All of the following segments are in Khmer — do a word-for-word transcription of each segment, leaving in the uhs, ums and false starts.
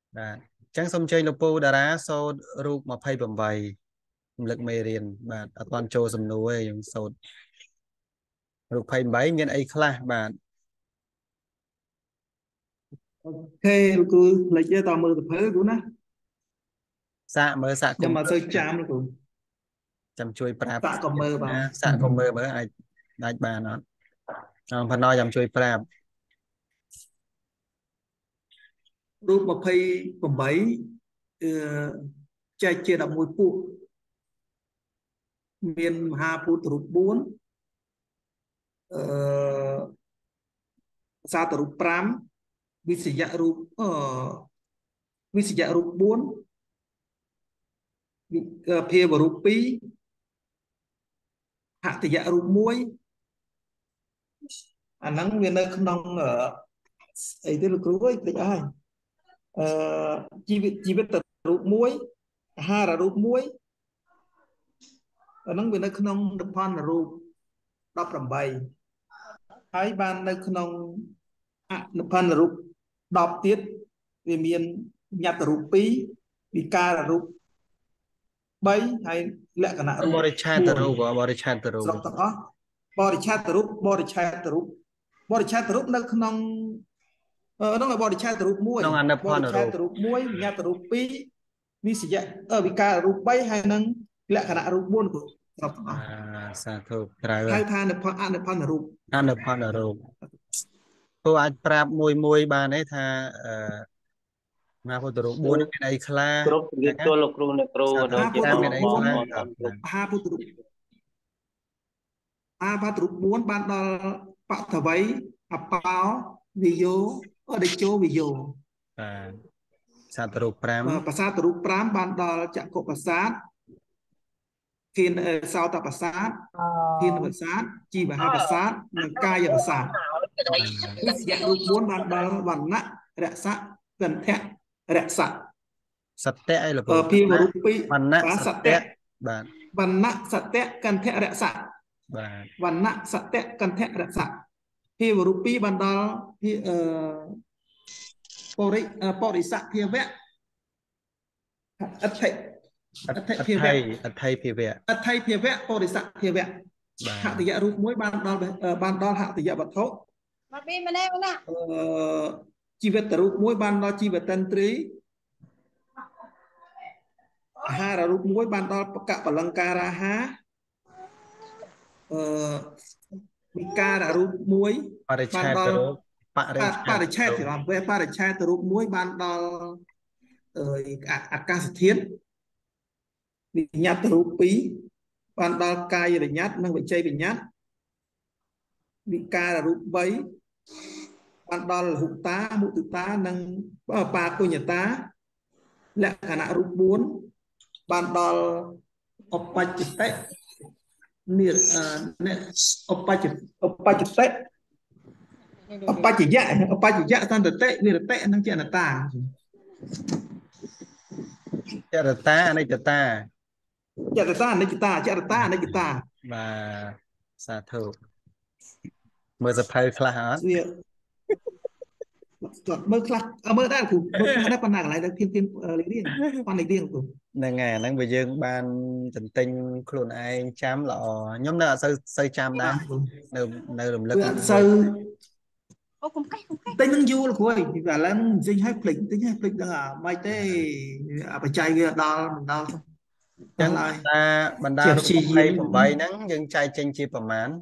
បាទចឹងសូមជើញលោកពូតារាសូត្ររូបยี่สิบแปดរំលឹកមេរៀនបាទអត់ទាន់ចូលសំណួរទេយើងសូត្ររូបยี่สิบแปดមានអីខ្លះបាទ ok cô lấy cho tao mơ tập hơi của nó សាកមើលសាកកុំ nhưng mà tôi chạm nó cũng ចាំជួយប្រាប់ tạ còn mơ ណា vào សាកកុំមើលមើលអាចអាចបានអត់អឺផណោចាំជួយប្រាប់รูปmà phay còn bảy chạy chia đập mùi phụ miền Hà Phụរូបbốn saរូបnăm វិសយរូបអឺវិសយរូបbốnភាវរូបtwoហត្ថយរូបoneអាហ្នឹងវានៅក្នុងអីទេលោកគ្រូអើយតិចអើយអឺជីវិតជីវិតរូបមួយអាហាររូបមួយអាហ្នឹងវានៅក្នុងនិព្វានរូបeighteenហើយបាននៅក្នុងអនិព្វានរូបtenទៀតវាមានញត្តរូបtwoវិការរូបthreeហើយលក្ខណៈរូបបរិច្ឆេទរូបបរិច្ឆេទរូបស្រុកទាំងអស់បរិច្ឆេទរូបបរិច្ឆេទរូបបរិច្ឆេទរូបនៅក្នុងហ្នឹងបរិច្ឆេទរូបone ក្នុងអនិព្វានបរិច្ឆេទរូបoneញត្តរូបtwoវិសយវិការរូបthreeហើយនឹងលក្ខណៈរូបfourគឺស្រុកទាំងអស់សាធុត្រូវហៅថានិព្វានអនិព្វានរូបអនិព្វានរូបពូអាចប្រាប់មួយមួយបានទេថាអឺមហាពុទ្ធរូបfourមានអីខ្លះគ្រប់ជំរាបសួរលោកគ្រូអ្នកគ្រូដូចជាមានអីខ្លះមហាពុទ្ធរូបអាបាតុរូបfourបានដល់បតវ័យអបោវិយោអដេជោវិយោបាទសាទរូបfive ប្រាសាទរូបfiveបានដល់ចក្ខុប្រាសាទធានសោតប្រាសាទធានប្រាសាទជីវហប្រាសាទនិងកាយប្រាសាទវិសយរូបfourបានដល់វណ្ណៈរសៈកន្ធៈរសៈសត្យអីលោកគ្រូភាវរូបtwo វណ្ណៈសត្យបាទវណ្ណៈសត្យកន្ធៈរសៈបាទវណ្ណៈសត្យកន្ធៈរសៈភាវរូបtwoបានដល់អឺបរិបរិស័កភាវៈអដ្ឋិអដ្ឋិភាវៈអដ្ឋិភាវៈអដ្ឋិភាវៈបរិស័កភាវៈបាទហត្ថយរូបមួយបានដល់បានដល់ហត្ថយវត្ថុមកពីម្នាក់ម្នាក់អឺជីវិតរូបមួយបានដល់ជីវិតន្ត្រីអាហាររូបមួយបានដល់បកបលង្ការអាហារអឺវិការរូបមួយបរិច្ឆេទរូបបរិបរិច្ឆេទទីរំពេលបរិច្ឆេទរូបមួយបានដល់អឺអាកាសធាតុវិញ្ញាតរូបtwoបានដល់កាយវិញ្ញាតនិងវិជ័យវិញ្ញាតវិការរូបthreeបានដល់លហុតាមុទិតានិងបាគុញ្ញតាលក្ខណៈរូបfourបានដល់អបច្ចតិនិអបច្ចអបច្ចតិអបច្ចយៈអបច្ចយៈសន្តតិវិរតិនិងចនតាចរតាអនិច្ចតាចរតាអនិច្ចតាចរតាអនិច្ចតាបាទសាធុមើលសភៅខ្លះអត់វាមើលខ្លះមើលដែរគ្រូមើលខ្លះដែរប៉ុណ្ណាកន្លែងទៅធៀបធៀបលេខរៀងប៉ុណ្ណេះរៀងគ្រូហ្នឹងហើយហ្នឹងបើយើងបានទន្ទិញខ្លួនឯងចាំល្អខ្ញុំនៅអត់សូវសូវចាំដែរនៅនៅរំលឹកវាអត់សូវអូកុំកេះកុំកេះតែនឹងយូរគ្រូអើយឥឡូវមិនចេញឲ្យភ្លេចតិចឲ្យភ្លេចដឹងអាមិនទេអាបច្ច័យវាដល់មិនដល់ចឹងតាបណ្ដារូបยี่สิบแปดហ្នឹងយើងចែកចេញជាប្រមាណ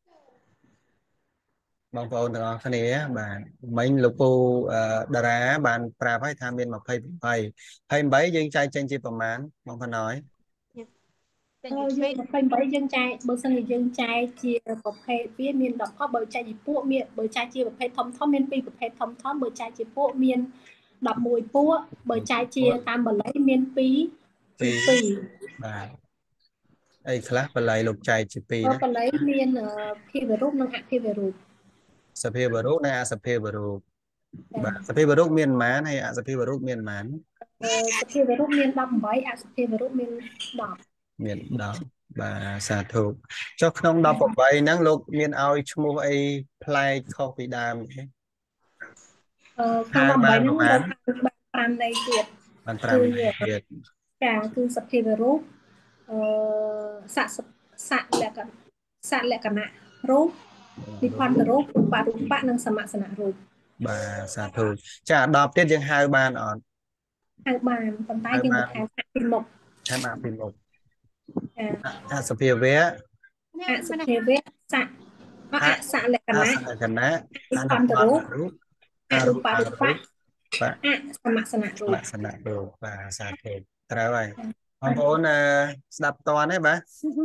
បងប្អូនទាំងអស់គ្នាបាទមិញលោកពូតារាបានប្រាប់ឲ្យថាមានยี่สิบแปด ยี่สิบแปดយើងចែកចេញជាប្រមាណបងប្អូនហើយតែយើង28យើងចែកបើសិនជាយើងចែកជាប្រភេទវាមានដប់បើចែកជាពួកមានបើចែកជាប្រភេទធំធំមានពីរប្រភេទធំធំបើចែកជាពួកមានelevenពួកបើចែកជាតាមបល័យមាន2 2 បាទអីខ្លះបល័យលោកចែកជាពីរណាបល័យមានភាវរូបនិងអភាវរូបសភាវរូបនិងអសភាវរូបបាទសភាវរូបមានប៉ុន្មានហើយអសភាវរូបមានប៉ុន្មានសភាវរូបមានeighteenអសភាវរូបមានten មានtenបាទសាធុចុះក្នុងeighteenហ្នឹងលោកមានឲ្យឈ្មោះអីប្លែកខុសពីដើមទេអឺក្នុងeighteenហ្នឹងប្រាំនៃទៀតបានប្រាំនៃទៀតចាគឺសភាវរូបអឺស័កស័កលក្ខណៈស័កលក្ខណៈរូបនិភន្តរូបរូបរូបៈនិងសមសនៈរូបបាទសាធុចាដប់ទៀតយើងហៅបានអត់ហៅបានប៉ុន្តែយើងបន្ថែមអពីមុខថែមអពីមុខចាអសភាវៈអសភាវៈស័កអស័កលក្ខអណៈសលក្ខណៈនិភន្តរូបរូបអរូបរូបៈបាទអសមសនៈរូបលក្ខណៈរូបបាទសាធុត្រូវហើយបងប្អូនស្ដាប់តន់ទេបាទ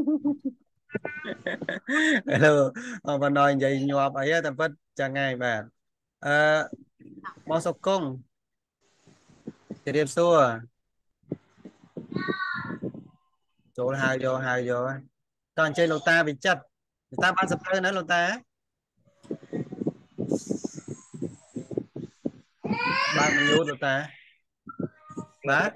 ឥឡូវបងប្អូននិយាយញាប់អីតែពិតចឹងហើយបាទអឺមកសុកគង់ជម្រាបសួរចូលហៅយកហៅយកតើអញ្ជើញលោកតាវិចិត្រលោកតាបានសភៅណាលោកតាបានមញូតលោកតាបាទ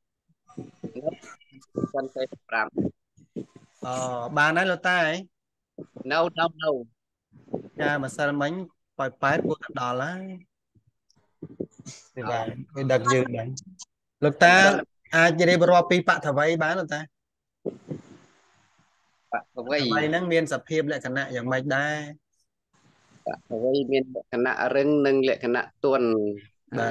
កាន់តែប្រាំអបានហើយលោកតាហី no no no ចាម្សិលមិញប៉ោយប៉ែតគួរតែដល់ហើយនេះបាទវាដឹកយើងដែរលោកតាអាចរៀបរាប់ពីបថវ័យបានលោកតាអ្វីអ្វីហ្នឹងមានសភាពលក្ខណៈយ៉ាងម៉េចដែរអ្វីមានលក្ខណៈរឹងនិងលក្ខណៈទន់បាទ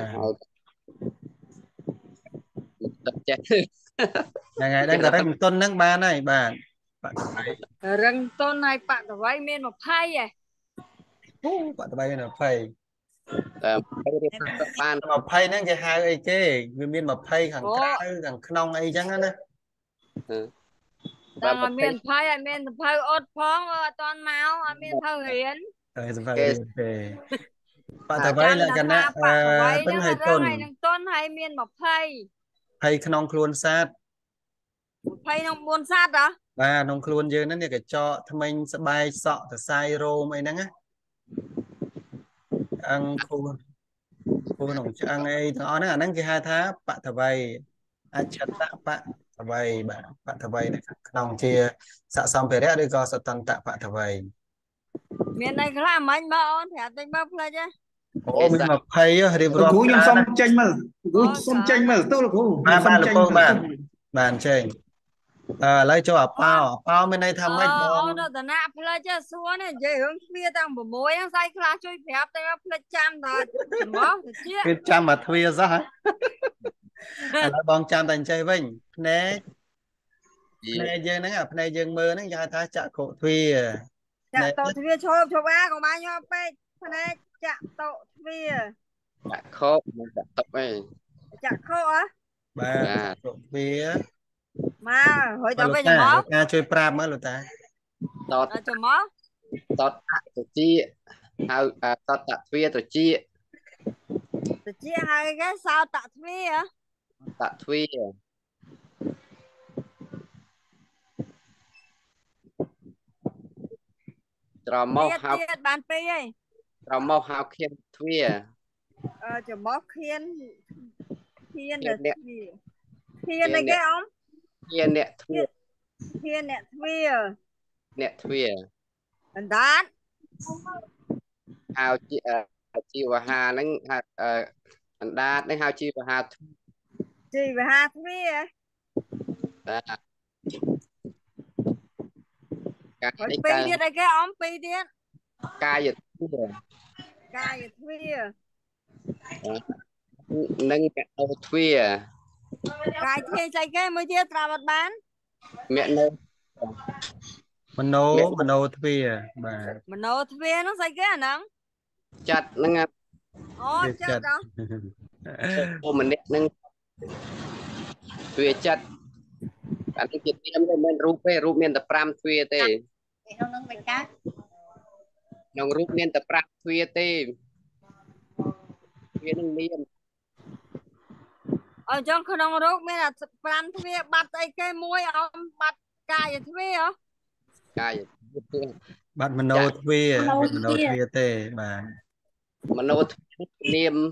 ទឹកចេះហ្នឹងហើយដឹងតែរឹងទុនហ្នឹងបានហើយបាទបថវ័យរឹងតុនហើយបតវ័យមាន20ហ៎អូបថវ័យមាន20 តែរៀបបាន 20ហ្នឹងគេហៅអីគេវាមាន20ខាងក្រៅខាងក្នុងអីចឹងណាតែអត់មាន20ហើយមានសភៅអត់ផងអត់តាន់មកអត់មានសភៅរៀនហើយសភៅទេបថវ័យលក្ខណៈបតវ័យទឹនឹង ងហើយរឹទុងនហើយនឹងតុនហើយមាន20 ហើយក្នុងខ្លួនសត្វ 20ក្នុង4សត្វហ៎បាទក្នុងខ្លួនយើងហ្នឹងនេះកញ្ចក់ថ្មិញស្បែកសក់សរសៃរោមអីហ្នឹងណាអង្ខួរខួរក្នុងឆ្អឹងអីទាំងអស់ហ្នឹងអាហ្នឹងគេហៅថាបថវ័យអច្ឆតបថវ័យបាទបថវ័យនៅក្នុងជាស័កសម្ភារៈឬក៏សតន្តបថវ័យមានអីខ្លះមិញបើអូនប្រាប់តិចមើលផ្លេចហ៎អូមាន20រៀបលោករាប់គ្រូខ្ញុំសុំចេញមើលលោកគ្រូសុំចេញមើលទៅលោកគ្រូបាទសុំបាទលោកចេញពងមើបាទលបានចេញអឺឥឡូវចូលអប៉ោអប៉ោមានន័យថាម៉េចបអូងនរតនាផ្លេចហ៎សួរនេះនិយាយរឿងគ្នាតាំង6ហ្នឹងស្អីខ្លះជួយប្រាប់តែមកផ្លេចចាំតើមកទៅជាគឺចាំមកទ្វាសោះហ៎ ឥឡូវបងចាំតែអញ្ចេះវិញភ្នែកភ្នែកយើងហ្នឹងអាភ្នែកយើងមើលហ្នឹងគេហៅថាចក្ខុទ្វាចាក់តោទ្វាឈប់ឈប់អាកុំបានញាប់ពេកភ្នែកចាក់តោទ្វាចាក់ខោមិនចាក់តុកអីចាក់ខោហ៎បាទចក្ខុទ្វាមកហើយទៅវិញមកការជួយប្រាប់មើលលោកតាតតដល់ចូលមកតតត្រជាហៅតតទ្វាត្រជាទៅជាហើយគេសោតទ្វាហ៎តទ្វាត្រមោទៀតហៅទៀតបានពីរហើយត្រមោហៅខៀនទ្វាអឺចំមកខៀនខៀនទៅទ្វាខៀនអីគេអ៊ំខៀនអ្នកទ្វាខៀនអ្នកទ្វាអ្នកទ្វាអណ្ដាតហៅជាជីវហាហ្នឹងហៅអណ្ដាតហ្នឹងហៅជីវហាជីវហាទ្វាហ៎បាទកាយហើយនេះពីរកាយទៀតអីគេអ៊ំពីរទៀតកាយទ្វាកាយទ្វានិងកោទ្វាកាយទ្វាស្អីគេមួយទៀតត្រាប់អត់បានមេនៅមโนមโนទ្វាបាទមโนទ្វាហ្នឹងស្អីគេអាហ្នឹងចាត់ហ្នឹងអូចិត្តដល់អូម្នាក់ហ្នឹងទ្វាចាត់អានេះជាទៀមទេមិនរូបទេរូបមានតែ5ទ្វាទេក្នុងហ្នឹងមិនកាត់ក្នុងរូបមានតែ5ទ្វាទេទ្វានឹងមានអញ្ចឹងក្នុងរូបមានតែ5ទ្វាបាត់ស្អីគេមួយអ៊ំបាត់កាយទ្វាហ៎កាយបាទមโนទ្វាមโนទ្វាទេបាទមโนទ្វានាម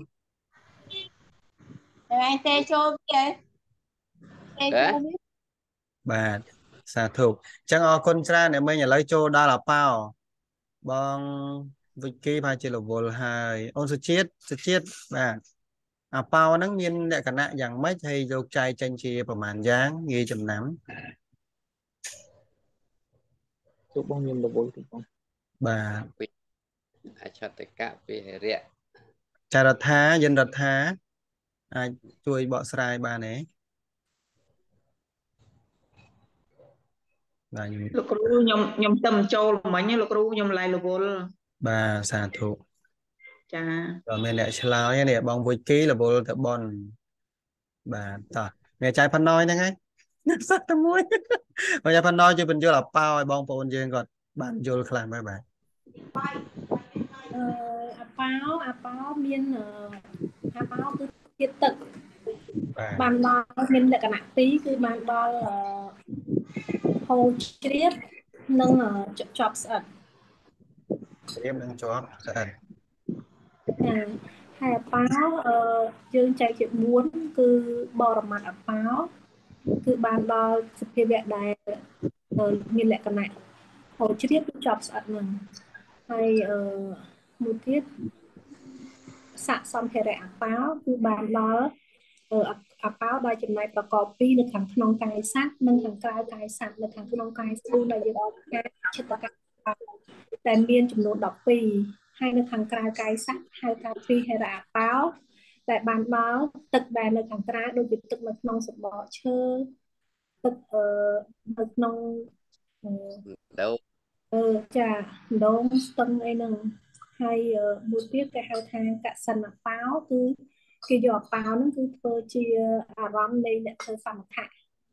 តែឯងទេចូលគេទេចូលនេះបាទសាធុអញ្ចឹងអរគុណច្រើនអ្នកមិញឥឡូវចូលដល់អប៉ោបងវិកគីប្រហែលជារវល់ហើយអូនសុជាតិសុជាតិបាទ à bao nó nhiên lại cả nạ dạng mấy hay dâu trai tranh chiaประมาณ dáng ghi chấm nắm ទូបងខ្ញុំរវល់ទីបង bà អច្ឆតកៈវិរៈចារដ្ឋាយិនរដ្ឋាអាចជួយបកស្រាយបានទេបាទខ្ញុំលោកគ្រូខ្ញុំខ្ញុំទៅមិនចូលមិញទេលោកគ្រូខ្ញុំឡាយរវល់បាទសាធុចា rồi mình lại slide này bằng vui ký là vô tập bon bà ta mẹ trai phân nói nè ngay sắc tao muối mẹ trai phân nói chứ mình chưa là bao ai bong bồn dương còn bạn vô làm mấy bạn អឺអាប៉ោអាប៉ោមានអឺអាប៉ោគឺជាតិទឹក bà បានដល់មានលក្ខណៈពីរគឺបានដល់អឺហូរជ្រាបនិងអឺចប់ស្អិត em đang cho sẽ ចាហើយអាប៉ោអឺយើងចែកជាបួនគឺបរមត្ថអាប៉ោគឺបានដល់សភាវៈដែលអឺមានលក្ខណៈហូរជ្រាបឬចប់ស្អិតហ្នឹងហើយអឺមួយទៀតស័កសម្ភារៈអាប៉ោគឺបានដល់អឺអាប៉ោដែលចំណែកប្រកបពីរនៅខាងក្នុងកាយសត្វនិងខាងក្រៅកាយសត្វនៅខាងក្នុងកាយស្ទូដែលយើងអត់ការចិត្តកៈតែមានចំនួនដប់ពីរហើយនៅខាងក្រៅកាយសត្វហៅថាពីហិរៈអាប៉ោតែបានដល់ទឹកដែលនៅខាងក្រៅដូចជាទឹកនៅក្នុងសបកឈើទឹកអឺនៅក្នុងអឺ đâu អឺចាដងស្ទឹងអីហ្នឹងហើយអឺមួយទៀតគេហៅថាកសិណប៉ោគឺគេយកប៉ោហ្នឹងគឺធ្វើជាអារម្មណ៍នៃអ្នកធ្វើសមថៈ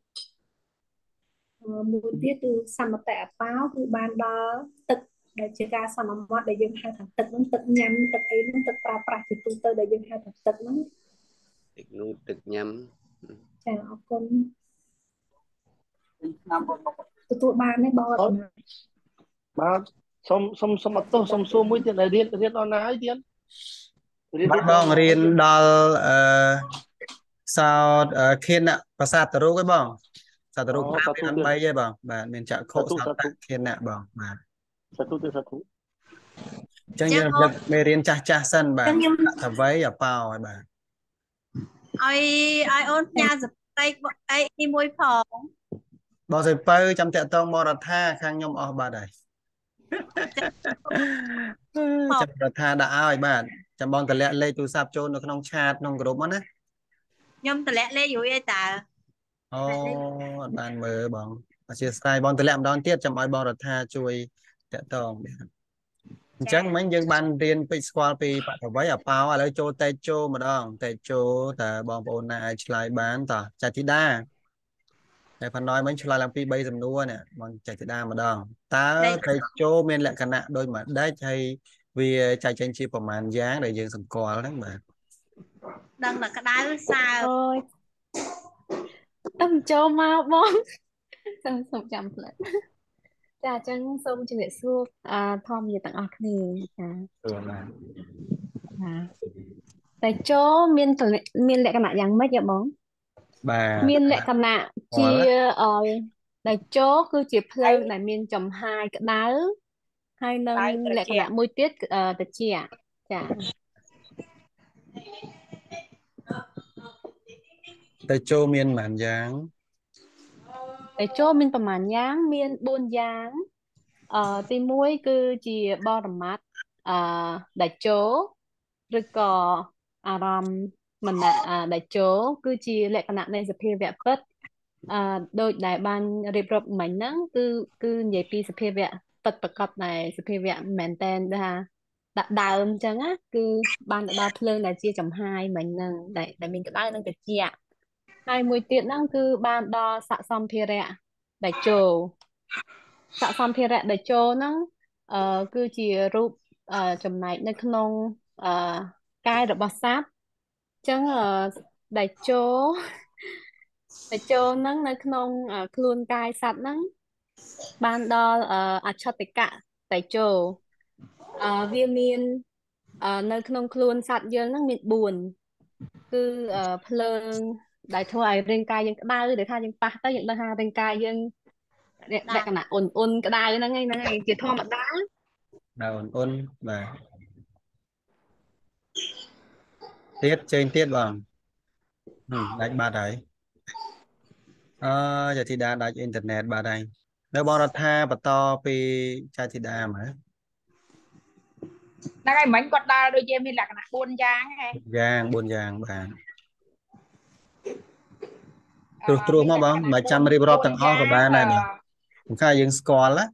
អឺមួយទៀតគឺសមតៈប៉ោគឺបានដល់ទឹកដែលជាការសន្មត់ដែលយើងហៅថាទឹកហ្នឹងទឹកញ៉ាំទឹកអីហ្នឹងទឹកប្រើប្រាស់ជាទូទៅដែលយើងហៅថាទឹកហ្នឹងទឹកនោះទឹកញ៉ាំចាអរគុណទទួលបានទេបងរតនាបាទសុំសុំសុំអត់ទោសសុំសួរមួយទៀតដែលរៀនរៀនដល់ណាហើយទៀតរៀន bắt bong riêng đal sao khiên nè và sát tờ rô cái bong sát tờ rô ăn bay vậy bong bạn mình chạm khổ sao tạ khiên nè bong bạn សាធុទេសាធុ chẳng như là mê riêng cha cha sân bạn thả váy ở bao hay bạn ឲ្យឲ្យអូនផ្ញើសតិអីមួយផង bao giờ bay chăm tẹt tông mò rạt tha khang nhom ở bà đây chăm rạt tha đã ai bạn chăm bong tờ lẹ lê tu sạp trôn được nông chát nông group á ខ្ញុំតម្លាក់លេខរួចហើយតើអូបានមើលបងអធិស្ឋានបងតម្លាក់ម្ដងទៀតចាំឲ្យបងរដ្ឋាជួយតកតងអញ្ចឹងមិញយើងបានរៀនពីស្គាល់ពីបតវ័យអប៉ោឥឡូវចូលតេជោម្ដងតេជោតើបងប្អូនណាអាចឆ្លើយបានតើចតិតាតែផាណយមិញឆ្លើយឡើងពី3សំណួរនេះបងចតិតាម្ដងតើតេជោមានលក្ខណៈដូចមួយដេចហើយវាចែកចេញជាប្រមាណយ៉ាងដែលយើងសម្គាល់ហ្នឹងបាទដឹងតែក្តៅសើអូយតំចូលមកបងសូមសូមចាំផ្លែចាអញ្ចឹងសូមជម្រាបសួរអឺធម្មយាទាំងអស់គ្នាចាអឺបាទចាតែចូលមានតលមានលក្ខណៈយ៉ាងម៉េចហ៎បងបាទមានលក្ខណៈជាអឺដែលចូលគឺជាភ្លើងដែលមានចំហាយក្តៅហើយនឹងលក្ខណៈមួយទៀតគឺអឺត្រជាក់ចាតេជោមានប៉ុន្មានយ៉ាងតែចូលមានប្រមាណយ៉ាងមានបួនយ៉ាងអឺទីមួយគឺជាបរមត្ថអឺដែលចូលឬក៏អារម្មណ៍មនៈអឺដែលចូលគឺជាលក្ខណៈនៃសភាវៈពិតអឺដូចដែលបានរៀបរាប់មិញហ្នឹងគឺគឺនិយាយពីសភាវៈពិតប្រកបដែលសភាវៈមែនតែនថាដាក់ដើមអញ្ចឹងណាគឺបានទៅដល់ភ្លើងដែលជាចំហាយមិញហ្នឹងដែលដែលមានក្តៅនិងត្រជាក់ហើយមួយទៀតហ្នឹងគឺបានដល់ស័កសម្ភារៈដែលចូលស័កសម្ភារៈដែលចូលហ្នឹងអឺគឺជារូបអឺចំណែកនៅក្នុងអឺកាយរបស់សត្វអញ្ចឹងអឺដែលចូលដែលចូលហ្នឹងនៅក្នុងអឺខ្លួនកាយសត្វហ្នឹងបានដល់អឺអច្ឆតិកៈដែលចូលអឺវាមានអឺនៅក្នុងខ្លួនសត្វយើងហ្នឹងមានបួនគឺអឺភ្លើងដែលធ្វើឲ្យរាងកាយយើងក្តៅដែលថាយើងប៉ះទៅយើងដឹងថារាងកាយយើងលក្ខណៈអ៊ុនអ៊ុនក្តៅហ្នឹងឯងហ្នឹងឯងជាធម្មតា đào ổn ổn và tiết trên tiết bằng ừ, đánh ba đấy ờ giờ thì đã đánh internet ba đây nếu bọn nó tha và to vì cha thì đà mà nó cái mình còn đa đôi em là cái buôn giang hay giang buôn giang bạn true Ờ, true mình mà là cái bóng mà trăm buôn riêng rộp buôn tầng o của giang ba này nè ờ, cũng khá dương score á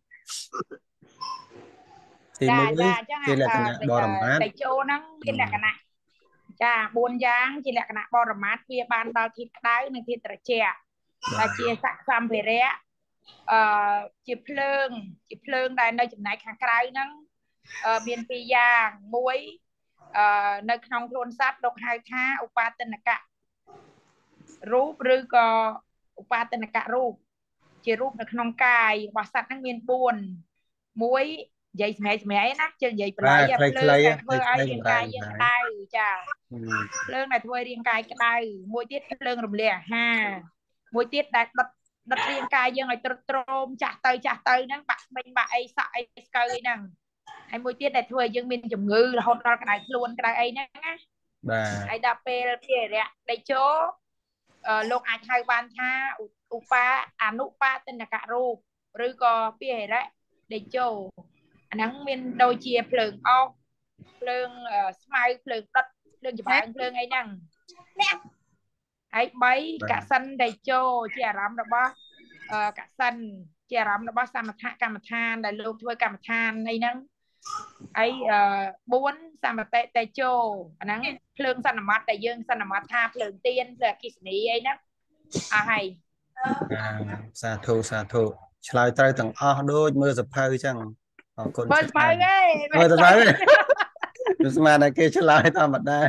thì cha mũi cha chẳng chỉ hạn là cái ờ, nạ để bò ờ, rầm mát để chỗ nó ừ. mình là cái này cha buôn giang chỉ là cái này bò rầm mát vì ban đầu thịt đáy nên thịt trẻ là chia sạc xăm về đấy ờ, chia phơn chia phơn đây nơi chừng này hàng cái nó ờ, miền pi giang muối ờ, nơi trong thôn sát độc hai tha upa tên là cả រូបឬក៏ឧបាទនករូបជារូបនៅក្នុងកាយរបស់សត្វហ្នឹងមានបួនមួយនិយាយសម្រាប់សម្រាប់ណាជិលនិយាយបល័យ à ភ្លើ clay ង clay ដែល á ធ្វើ clay ឲ្យ clay រា cầm ង ra កាយ cầm យើង ra ក្តៅចា ừ. ភ្លើងដែលធ្វើឲ្យរាងកាយក្តៅមួយទៀតភ្លើងរំលាយអាហារមួយទៀតដែលដុតដុតរាងកាយយើងឲ្យទ្រុឌទ្រោមចាស់ទៅចាស់ទៅហ្នឹងបាក់ស្មិញបាក់អីសក់អីស្កើអីហ្នឹងហើយមួយទៀតដែលធ្វើឲ្យយើងមានជំងឺរហូតដល់ក្តៅខ្លួនក្តៅអីហ្នឹងណា bà ហើយដល់ពេលភារៈដេជោលោកអាចហៅបានថាឧបាអនុបាទនករូបឬក៏ភារៈដេជោអាហ្នឹងមានដូចជាភ្លើងអុសភ្លើងស្មៅភ្លើងដុតភ្លើងចម្រើងភ្លើងអីហ្នឹងហើយបីកសិនដេជោជាអារម្មណ៍របស់កសិនជាអារម្មណ៍របស់សមថកម្មដ្ឋានដែលលោកធ្វើកម្មដ្ឋានអីហ្នឹងហើយបួនសមតិតេជោអាហ្នឹងភ្លើងសន្មតដែលយើងសន្មតថាភ្លើងទៀនភ្លើងអគ្គិសនីអីហ្នឹងអស់ហើយ à sa thu sa thu ឆ្លើយត្រូវទាំងអស់ដូចមើលសភៅចឹងអរគុណមើលស្បៅឯងមើលសភៅស្មានតែគេឆ្លើយធម្មតា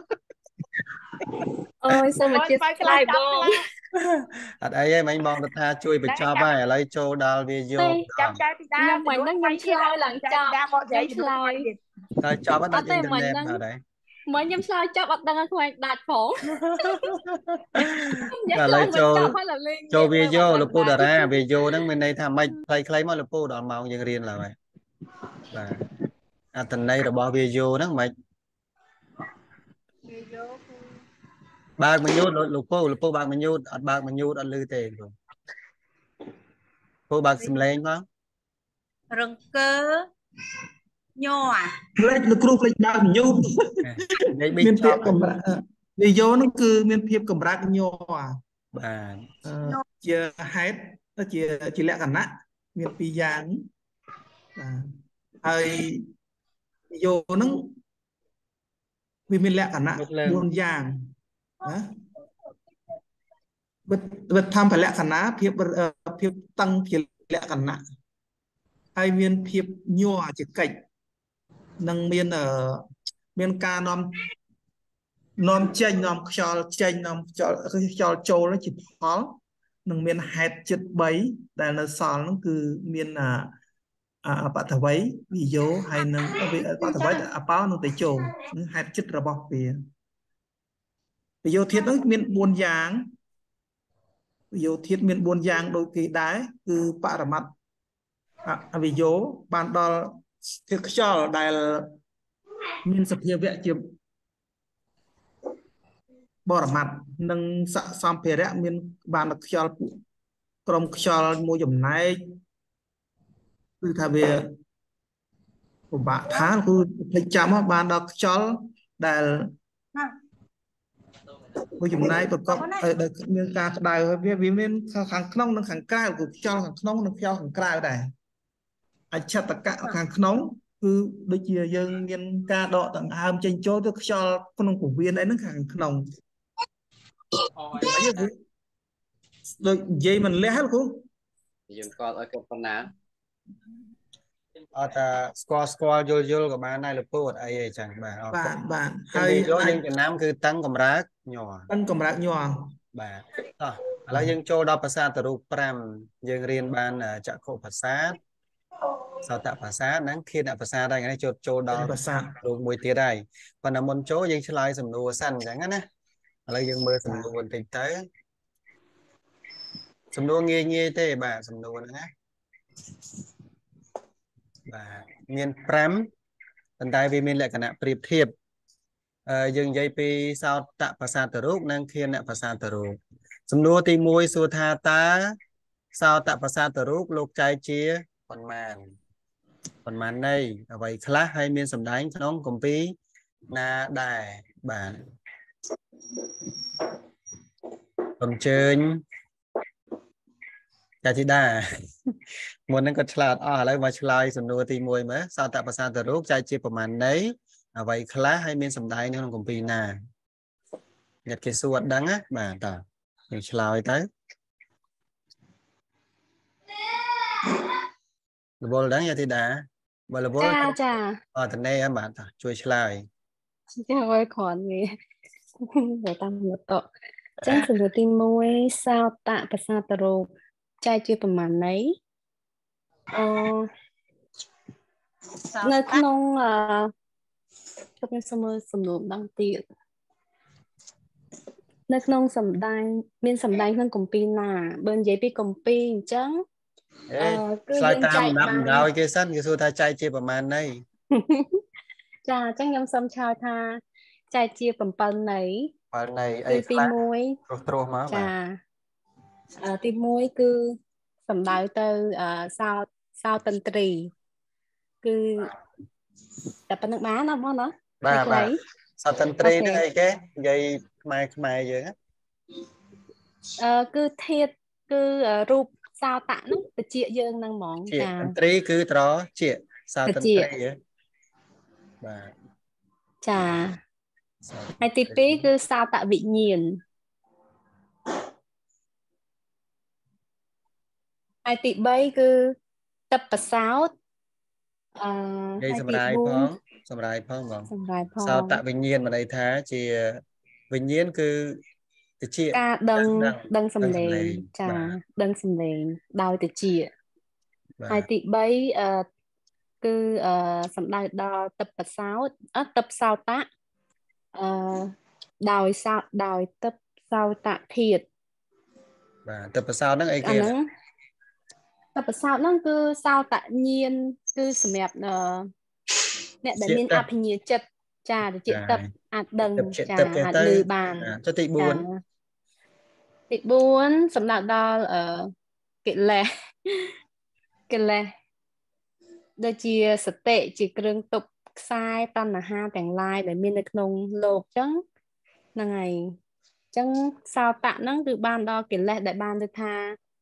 អើយសូមអធិស្ឋានបងអត់អីទេមិញបងទៅថាជួយបញ្ចប់ហើយឥឡូវចូលដល់វាយកចាំចែកពីដើមខ្ញុំមិនហ្នឹងខ្ញុំឆ្លើយឡើងចប់ដើមមកនិយាយឆ្លើយតែចប់អត់ដល់អ៊ីនធឺណិតបាទដែរមកខ្ញុំឆ្លើយចប់អត់ដឹងឲ្យខ្វែងដាច់ផងឥឡូវចូលចូលវាយកលពូតារាវាយកហ្នឹងមានន័យថាមិនខ្លីៗមកលពូដល់ម៉ោងយើងរៀនឡើយបាទអត្តន័យរបស់វាយកហ្នឹងមិនបើកមញូតលោកពូលោកពូបើកមញូតអត់បើកមញូតអត់លឺទេពូបើកសំឡេងផងរង្គើញ័រផ្លេចលោកគ្រូផ្លេចបើកមញូតមានភាពកម្រាស់វាយកហ្នឹងគឺមានភាពកម្រាស់ញ័របាទជាហេតុជាជាលក្ខណៈមានពីរយ៉ាងបាទហើយយកហ្នឹងវាមានលក្ខណៈបួនយ៉ាងណាវិវិធម្មលក្ខណៈភាពភាពតឹងជាលក្ខណៈហើយមានភាពញ័រជាកិច្ចនិងមានមានការនាំនាំចេញនាំខ្យល់ចេញនាំខ្យល់ខ្យល់ចូលជាផលនឹងមានហេតុចិត្តបីដែលនៅសល់ហ្នឹងគឺមានអបតវ័យវិយោហើយនឹងបតវ័យអបោនឹងទៅចូលនឹងហេតុចិត្តរបស់វាវិយោធាតុហ្នឹងមានបួនយ៉ាងវិយោធាតុមានបួនយ៉ាងដូចគេដែរគឺបរមត្តអវិយោបានដល់គឺខ្យល់ដែលមានសភាវៈជាបរមត្តនិងសសម្ភារៈមានបានខ្យល់ក្រុមខ្យល់មួយចំណែកគឺថាវាពិបាកថាគឺភ្លេចចាំបានដល់ខ្យល់ដែលមួយចំណែកប្រកបដោយមានការក្តៅហើយវាវាមានខាងក្នុងនិងខាងក្រៅគឺខ្យល់ខាងក្នុងនិងខ្យល់ខាងក្រៅដែរអច្ឆតកៈខាងក្នុងគឺដូចជាយើងមានការដកដង្ហើមចេញចូលទៅខ្យល់ក្នុងពោះវៀនអីហ្នឹងខាងក្នុងអីគឺដូចនិយាយមិនលះហ្នឹងគ្រូយើងគាត់ឲ្យគាត់ប៉ុណ្ណាអត់តែស្គាល់ស្គាល់យល់យល់ក៏បានដែរលពូអត់អីទេចឹងបាទអរគុណបាទហើយយកយើងចំណាំគឺតឹងកម្រើកញ័រតឹងកម្រើកញ័របាទតោះឥឡូវយើងចូលដល់ភាសាទរូបប្រាំយើងរៀនបានចក្ខុភាសាសតភាសាហ្នឹងឃានភាសាដែរថ្ងៃនេះចូលចូលដល់ភាសារូបមួយទៀតហើយប៉ុន្តែមុនចូលយើងឆ្លើយសំណួរសិនអញ្ចឹងណាឥឡូវយើងមើលសំណួរបន្តិចទៅសំណួរងាយងាយទេបាទសំណួរហ្នឹងណាបាទមានប្រាំប៉ុន្តែវាមានលក្ខណៈប្រៀបធៀបយើងនិយាយពីសោតភាសាទៅរូបនិងធានភាសាទៅរូបសំណួរទីមួយសួរថាតើសោតភាសាទៅរូបលោកចែកជាប៉ុន្មានប៉ុន្មានន័យអ្វីខ្លះហើយមានសម្ដែងក្នុងគម្ពីរណាដែរបាទអញ្ជើញចាធីតាមុនហ្នឹងគាត់ឆ្លើយអស់ឥឡូវមកឆ្លើយសំណួរទីមួយមើលសោតភាសាទៅរូបចែកជាប្រមាណន័យអ្វីខ្លះហើយមានសម្ដែងនៅក្នុងគម្ពីរណាអ្នកគេសួរអត់ដឹងណាបាទតើយើងឆ្លើយទៅលវលដឹងយាធីតាបើលវលចាចាអត់តនេបាទតើជួយឆ្លើយចាឲ្យគ្រាន់វាទៅតាមមកតចឹងសំណួរទីមួយសោតភាសាទៅរូបចែកជាប្រមាណន័យអឺនៅក្នុងអឺខ្ញុំសូមមើលសំណួរម្ដងទៀតនៅក្នុងសម្ដែងមានសម្ដែងក្នុងគម្ពីរណាបើនិយាយពីគម្ពីរអញ្ចឹងអឺគឺយើងចែកបានដោយគេសិនគេសួរថាចែកជាប្រមាណន័យចាអញ្ចឹងខ្ញុំសូមឆ្លើយថាចែកជា7ន័យ 7ន័យអីខ្លះព្រោះត្រួសមកចាទីមួយគឺសំដៅទៅសោតសោតតន្ត្រីគឺតែប៉ុណ្្នឹងបានអត់មកណាបាទបាទសោតតន្ត្រីហ្នឹងអីគេនិយាយខ្មែរខ្មែរយើងអឺគឺធាតុគឺរូបសោតហ្នឹងតិចយើងហ្នឹងហ្មងចាតន្ត្រីគឺត្រជាសោតតន្ត្រីបាទចាហើយទីពីរគឺសោតវិញ្ញាណហើយទីបីគឺទឹកប្រសោតអឺនិយាយសម្រាយផងសម្រាយផងបងសម្រាយផងសោតវិញ្ញាណមានន័យថាជាវិញ្ញាណគឺតិចការដឹងដឹងសម្លេងចាដឹងសម្លេងដោយតិចហើយទីបីអឺគឺអឺសំដៅដល់ទឹកប្រសោតអត់ទឹកសោតៈអឺដោយសោតដោយទឹកសោតធាតុបាទទឹកប្រសោតហ្នឹងអីគេទឹកប្រសោតហ្នឹងគឺសោតញាណគឺសម្រាប់អឺអ្នកដែលមានអភិញ្ញាចិត្តចាតិចទឹកអាចដឹងចាអាចលឺបានចុះទីបួនទីបួនសំដៅដល់អឺកិលេសកិលេសដូចជាសតិជាគ្រឿងទប់ខ្សែតណ្ហាទាំងឡាយដែលមាននៅក្នុងលោកអញ្ចឹងហ្នឹងហើយអញ្ចឹងសោតៈហ្នឹងគឺបានដល់កិលេសដែលបានទៅថា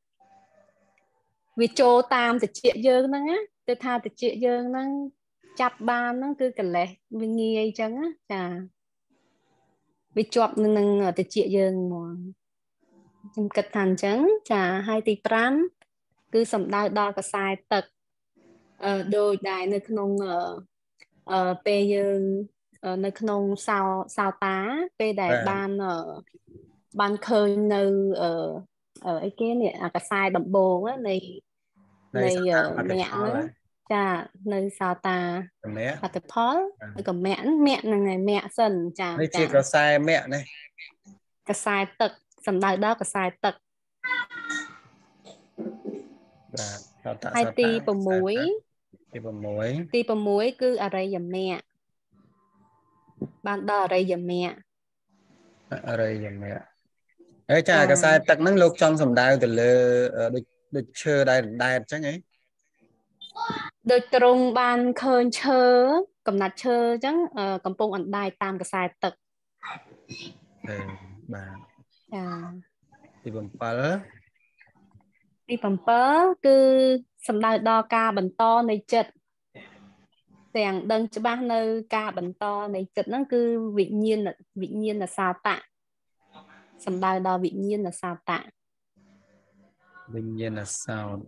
វាចូលតាមតិចយើងហ្នឹងណាទៅថាតិចយើងហ្នឹងចាប់បានហ្នឹងគឺកិលេសវាងាយអញ្ចឹងណាចាវាជាប់នឹងតិចយើងហ្មងខ្ញុំគិតថាអញ្ចឹងចាហើយទីប្រាំគឺសំដៅដល់ខ្សែទឹកអឺដូចដែលនៅក្នុងអឺពេលយើងនៅក្នុងសោសោតាពេលដែលបានបានឃើញនៅអឺអីគេនេះអាខ្សែដំបងនៃនៃអ្នកហ្នឹងចានៅសោតាបតិផលឬក៏មគ្គមគ្គហ្នឹងហើយមគ្គសិនចានេះជាខ្សែមគ្គនេះខ្សែទឹកសំដៅដល់ខ្សែទឹកបាទហើយទី6 ទី6 ទី6គឺអរិយមគ្គបានដល់អរិយមគ្គអរិយមគ្គអេចាខ្សែទឹកហ្នឹងលោកចង់សំដៅទៅលើដូចដូចឈើដែលដែតអញ្ចឹងហ៎ដូចទ្រង់បានឃើញឈើកំណាត់ឈើអញ្ចឹងកំពុងអណ្ដែតតាមខ្សែទឹកអឺបាទចាទី7 ទី7គឺសំដៅដល់ការបន្តនៃចិត្តទាំងដឹងច្បាស់នៅការបន្តនៃចិត្តហ្នឹងគឺវិញ្ញាណវិញ្ញាណសោតៈសំដៅដល់វិញ្ញាណសោតៈវិញ្ញាណសោត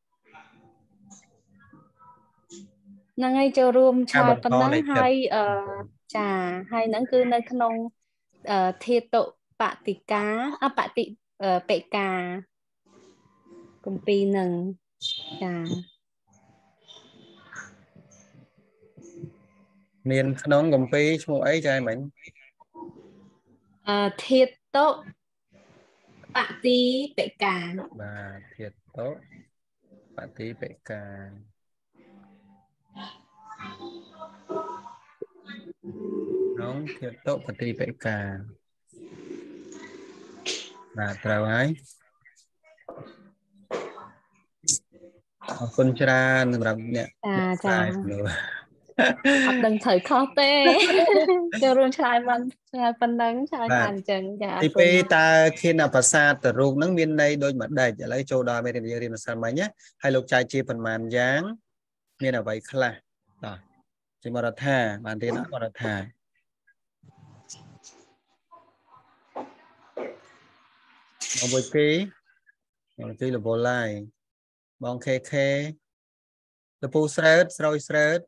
ហ្នឹងហើយចូលរួមឆ្លើយប៉ុណ្ណឹងហើយអឺចាហើយហ្នឹងគឺនៅក្នុងធាតុបតិកាអបតិបេកាគម្ពីរហ្នឹងចាមានក្នុងគម្ពីរឈ្មោះអីចាមិញអឺធាតុបតិបេកាបាទធាតុបតិបេកា nóng thiệt tốt và tì bệ cả và trào ái con cha làm nhẹ ចាចា rồi អត់ដឹងត្រូវខុសទេចូលរួមឆ្លើយបានឆ្លើយប៉ុណ្ណឹងឆ្លើយថាបាទអញ្ចឹងចាអរទីគុណពីរតើខៀនប្រាសាទរូបហ្នឹងមានន័យដូចមួយដេចឥឡូវចូលដល់មេរៀនយើងរៀនម្សិលមិញណាហើយលោកចែកជាប៉ុន្មានយ៉ាងមានអ្វីខ្លះតោះជាមរដ្ឋាបានរៀនអត់មរដ្ឋាបងបុយពីបងទីលវលឡាយបងខេខេលពូស្រើតស្រោយស្រើត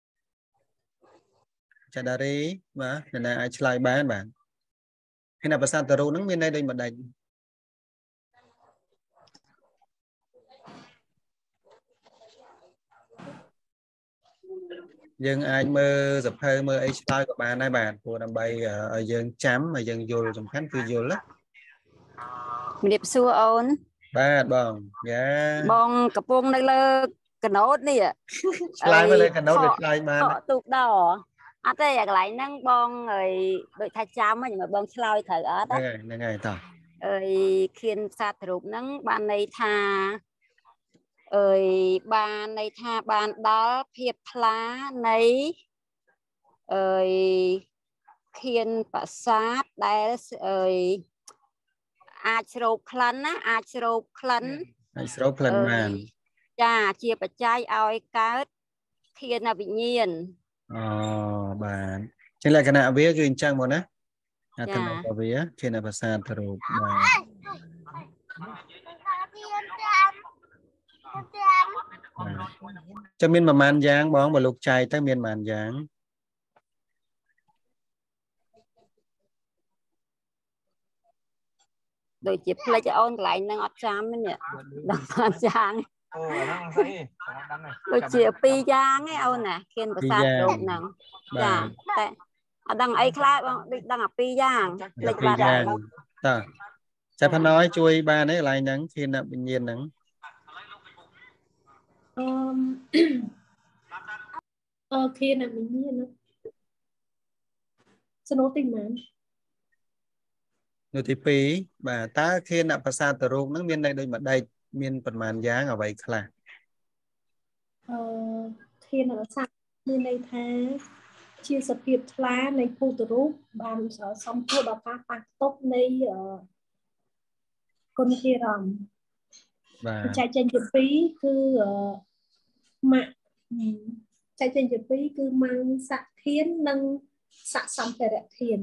ចាដារីបាទអ្នកណាអាចឆ្លើយបានបាទខៀនប្រាសាទរូបហ្នឹងមានន័យដូចមួយដេចយើងអាចមើលសភៅមើលអីឆ្លើយក៏បានដែរបាទព្រោះដើម្បីឲ្យយើងចាំឲ្យយើងយល់សំខាន់គឺយល់ណាជំរាបសួរអូនបាទបងយ៉ាបងកំពុងនៅលើកណូតនេះឆ្លើយមកលើកណូតវាឆ្លើយបានទូកដអត់ទេអាកន្លែងហ្នឹងបងអើយដូចថាចាំហ្នឹងមកបងឆ្លើយត្រូវអត់ហ្នឹងហើយហ្នឹងហើយតោះអើយខៀនសាទរូបហ្នឹងបានន័យថាអើយបានន័យថាបានដល់ភាពថ្លានៃអើយខៀនប្រាសាទដែលអើយអាចស្រូបក្លិនណាអាចស្រូបក្លិនអាចស្រូបក្លិនបានចាជាបច្ច័យឲ្យកើតខៀនវិញ្ញាណអូបាទជាលក្ខណៈវាគឺអញ្ចឹងមកណាអត្ថន័យរបស់វាខៀនប្រាសាទរូបបាទចាំមានប្រហែលយ៉ាងបងបើលោកចែកទៅមានប្រហែលយ៉ាងដូចជាផ្លេចអូនកន្លែងហ្នឹងអត់ចាំទេនេះដល់បានយ៉ាងអូហ្នឹងស្អីដូចជាពីរយ៉ាងឯអូនណាខៀនប្រាសាទរូបហ្នឹងចាតែអត់ដឹងអីខ្លះបងដូចដឹងអាពីរយ៉ាងផ្លេចបាត់ហើយតើចាប់ផណយជួយបានទេកន្លែងហ្នឹងខៀនវិញ្ញាណហ្នឹងអឺអឺខៀនវិញ្ញាណស្នូទីមែននៅទីពីរបាទតើខៀនប្រាសាទរូបហ្នឹងមានន័យដូចម្ដេចមានប្រមាណយ៉ាងអ្វីខ្លះអឺខៀនប្រាសាទមានន័យថាជាសភាពថ្លានៃពុទ្ធរូបបានសំពោះដល់ការប៉ះទប់នៃគុណធារមបាទចែកចេញជាពីរគឺម៉ាក់ចែកចេញជាពីរគឺម៉ាំងស័កធាននិងស័កសម្ភារៈធាន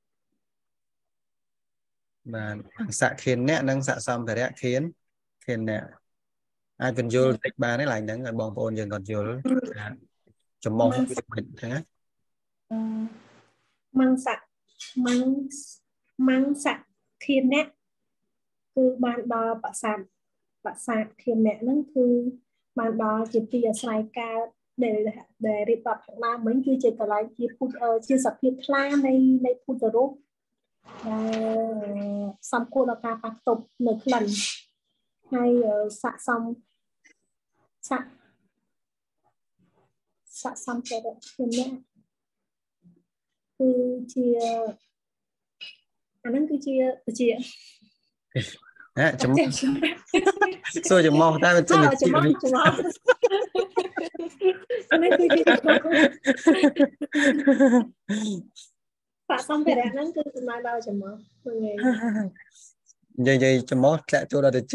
បាទស័កខៀនអ្នកនិងស័កសម្ភារៈខៀនខៀនអ្នកអាចបញ្យល់តិចបានទេកន្លែងហ្នឹងឲ្យបងប្អូនយើងគាត់យល់ចំមុះវាមិនចឹងណាម៉ាំងស័កម៉ាំងម៉ាំងស័កធានអ្នកគឺបានដល់ប្រាសាទប្រាសាទធានអ្នកហ្នឹងគឺបានដល់ជាទីអាស្រ័យកើតដែលដែលរៀបរាប់ខាងដើមមិញគឺជាកន្លែងជាពុទ្ធជាសភាពថ្លានៃនៃពុទ្ធរូប សំគួរដល់ការប៉ះទប់នៅក្លិនហើយស័កសមស័កស័កសម្ភារៈធានអ្នកគឺជាអាហ្នឹងគឺជាជាហ่ะចំមុះសួរចំមុះតែមិនចេះចំមុះចំមុះអានេះគឺជាស័កសម្ភារៈហ្នឹងគឺសំដៅដល់ចំមុះហ្នឹងហើយនិយាយចំមុះធ្លាក់ចូលដល់តិចចា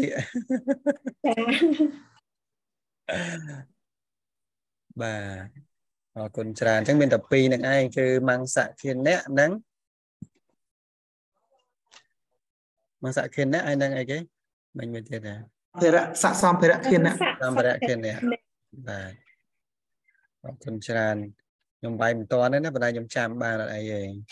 បាទអរគុណច្រើនអញ្ចឹងមានតែពីរនឹងឯងគឺម៉ាំងស័កខៀនអ្នកនិងម៉ាំងស័កខៀនអ្នកឯនឹងអីគេមិនមែនទៀតទេភារៈស័កសម្ភារៈខៀនអ្នកសម្ភារៈខៀនអ្នកបាទអរគុណច្រើនខ្ញុំបាយមិនតាន់ទេណាប៉ុន្តែខ្ញុំចាំបានអត់អីទេ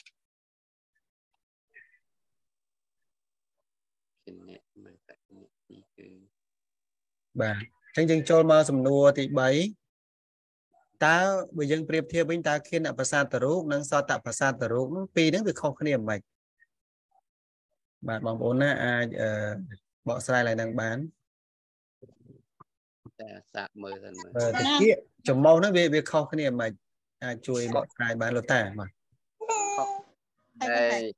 បាទអញ្ចឹងយើងចូលមកសំណួរទី 3 តើបើយើងប្រៀបធៀបវិញតើខៀនប្រាសាទរូបនិងសតប្រាសាទរូបពីរហ្នឹងវាខុសគ្នាមិន បាទបងប្អូនណាអាចបកស្រាយឡើងនឹងបានតែសាកមើលសិនមើលតិចចំមុះហ្នឹងវាវាខុសគ្នាមិនអាចជួយបកស្រាយបានលោកតាបាទខុស đây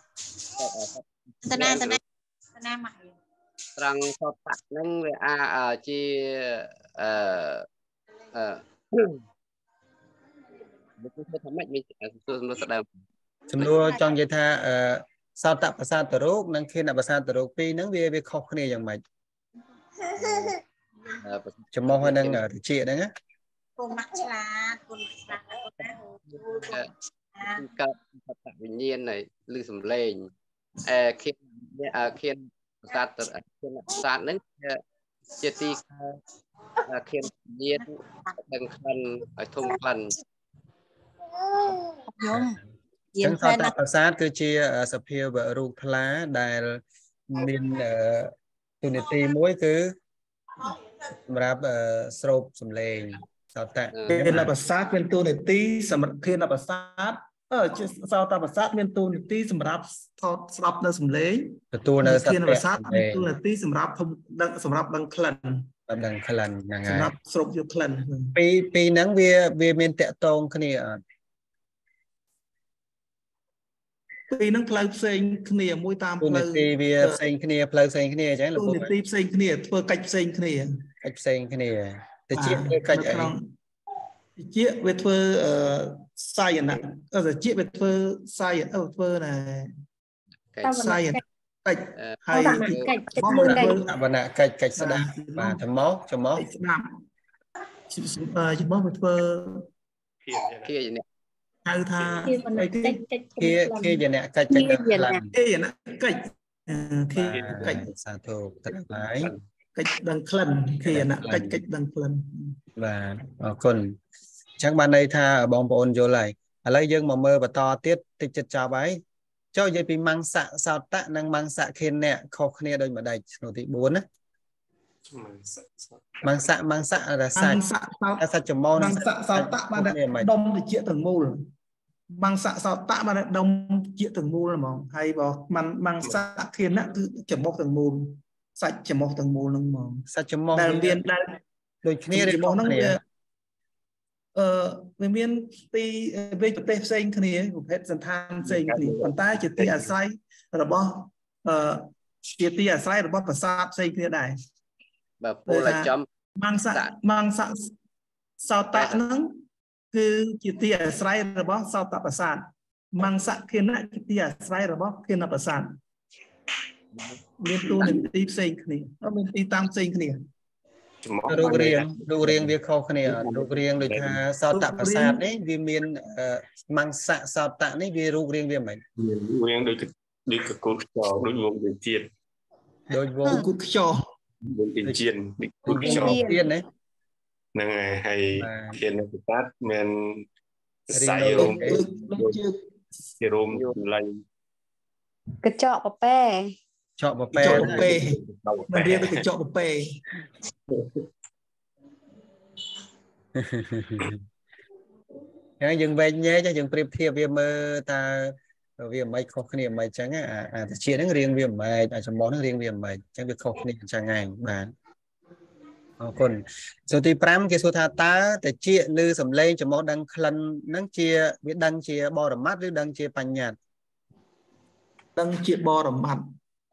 Tana tana tana mặc trăng cho tặng nâng về a ở chi ờ ờ thấm mạnh mình nó sẽ đầm chúng tôi trong vậy tha sao tạoภาษา ตรุก năng khi là ภาษา ตรุก ពី នឹង វា វា ខុស គ្នា យ៉ាង ម៉េច ចំមក ហើយ នឹង ជា ហ្នឹង ណា cô mặc là cô mặc là các các tự nhiên này lưu sầm lên à khi à khi sát khi sát đến chia ti khi nhiên đằng khăn ở thùng khăn chẳng sao taภาษา គឺជាសភាវៈរូបថ្លាដែលមានទូនាទីមួយគឺសម្រាប់ស្រូបសំឡេងសោតៈ Khiên làภาษา មានទូនាទីសម្រាប់ Khiên là ภาษา អឺសោតៈ ภาษา មានទូនាទីសម្រាប់ថតស្ដាប់នៅសំឡេងទទួលនៅសត្វ Khiên là ภาษา មានទូនាទីសម្រាប់ដឹងសម្រាប់ដឹងក្លិនដឹងក្លិនហ្នឹងហើយសម្រាប់ស្រូបយកក្លិនពីពីហ្នឹងវាវាមានតកតងគ្នាអត់ពីហ្នឹងផ្លូវផ្សេងគ្នាមួយតាមផ្លូវទីវាផ្សេងគ្នាផ្លូវផ្សេងគ្នាអញ្ចឹងលោកទូនាទីផ្សេងគ្នាធ្វើកិច្ចផ្សេងគ្នាកិច្ចផ្សេងគ្នាតែជាកិច្ចអីជាវាធ្វើសាយណៈអឺជាវាធ្វើសាយអឺធ្វើណែសាយណៈកិច្ចហើយមកធ្វើវណ្ណៈកិច្ចកិច្ចស្ដាប់បាទចំមកចំមកស្ដាប់ចំមកវាធ្វើ kia vậy nè ហៅថាអីគេគេគេជាអ្នកកិច្ចកិច្ចខ្លាំងគេជាអ្នកកិច្ចគេកិច្ចសាធុទាំងឡាយកិច្ចដឹងក្លិនគេអ្នកកិច្ចកិច្ចដឹងក្លិនបាទអរគុណអញ្ចឹងបានន័យថាបងប្អូនយល់ហើយឥឡូវយើងមកមើលបន្តទៀតតិចចិត្តចប់ហើយចុះនិយាយពីមង្សៈសោតៈនិងមង្សៈខេនៈខុសគ្នាដូចម្ដេចក្នុងទី bốn ណាមង្សៈមង្សៈរសាច់មង្សៈសោតសាច់ចំមមង្សៈសោតៈបានដុំតិចទាំងមូលមង្សៈសោតៈបានដុំជាទាំងមូលហ្មងហើយបើមង្សៈខេនៈគឺចំមុខទាំងមូលសាច់ចំមុខទាំងមូលហ្នឹងហ្មងសាច់ចំមុខដែលមានដែលដូចគ្នាឬខុសគ្នាអឺវាមានទីវិប្រទេសផ្សេងគ្នាប្រភេទសន្តានផ្សេងគ្នាប៉ុន្តែជាទីអាស្រ័យរបស់អឺជាទីអាស្រ័យរបស់ប្រាសាទផ្សេងគ្នាដែរ bà phu là chấm មង្សៈមង្សៈសោតៈហ្នឹងគឺជាទីអាស្រ័យរបស់សោតៈប្រាសាទមង្សៈខេនៈជាទីអាស្រ័យរបស់ខេនៈប្រាសាទមានទូនាទីផ្សេងគ្នាមានទីតាំងផ្សេងគ្នារូបរាងរូបរាងវាខុសគ្នារូបរាងដូចថាសោតៈប្រាសាទនេះវាមានមង្សៈសោតៈនេះវារូបរាងវាមិនរូបរាងដូចដូចកកូនខ្យល់ដូចវងវិជាតិដូចវងគូខ្យល់វងវិជាតិដូចគូខ្យល់ទៀតណាហ្នឹងហើយហើយធានប្រាសាទមានសាយរោមជារោមលៃកញ្ចក់ប៉ប៉ែចកប៉ប៉ែចកប៉ប៉ែមិនរៀនទៅកញ្ចក់ប៉ប៉ែ ហើយយើងវែងញែកយើងប្រៀបធៀបវាមើលតើវាមិនខុសគ្នាមិនចឹងអាតិចហ្នឹងរៀងវាមិនអាចំមកហ្នឹងរៀងវាមិនចឹងវាខុសគ្នាចឹងហ្នឹងបាទអរគុណសូទី 5 គេសួរថាតើតិចឮសំឡេងចំមកដឹងក្លិនហ្នឹងជាវាដឹងជាបរមត្តឬដឹងជាបញ្ញត្តិដឹងជាបរមត្ត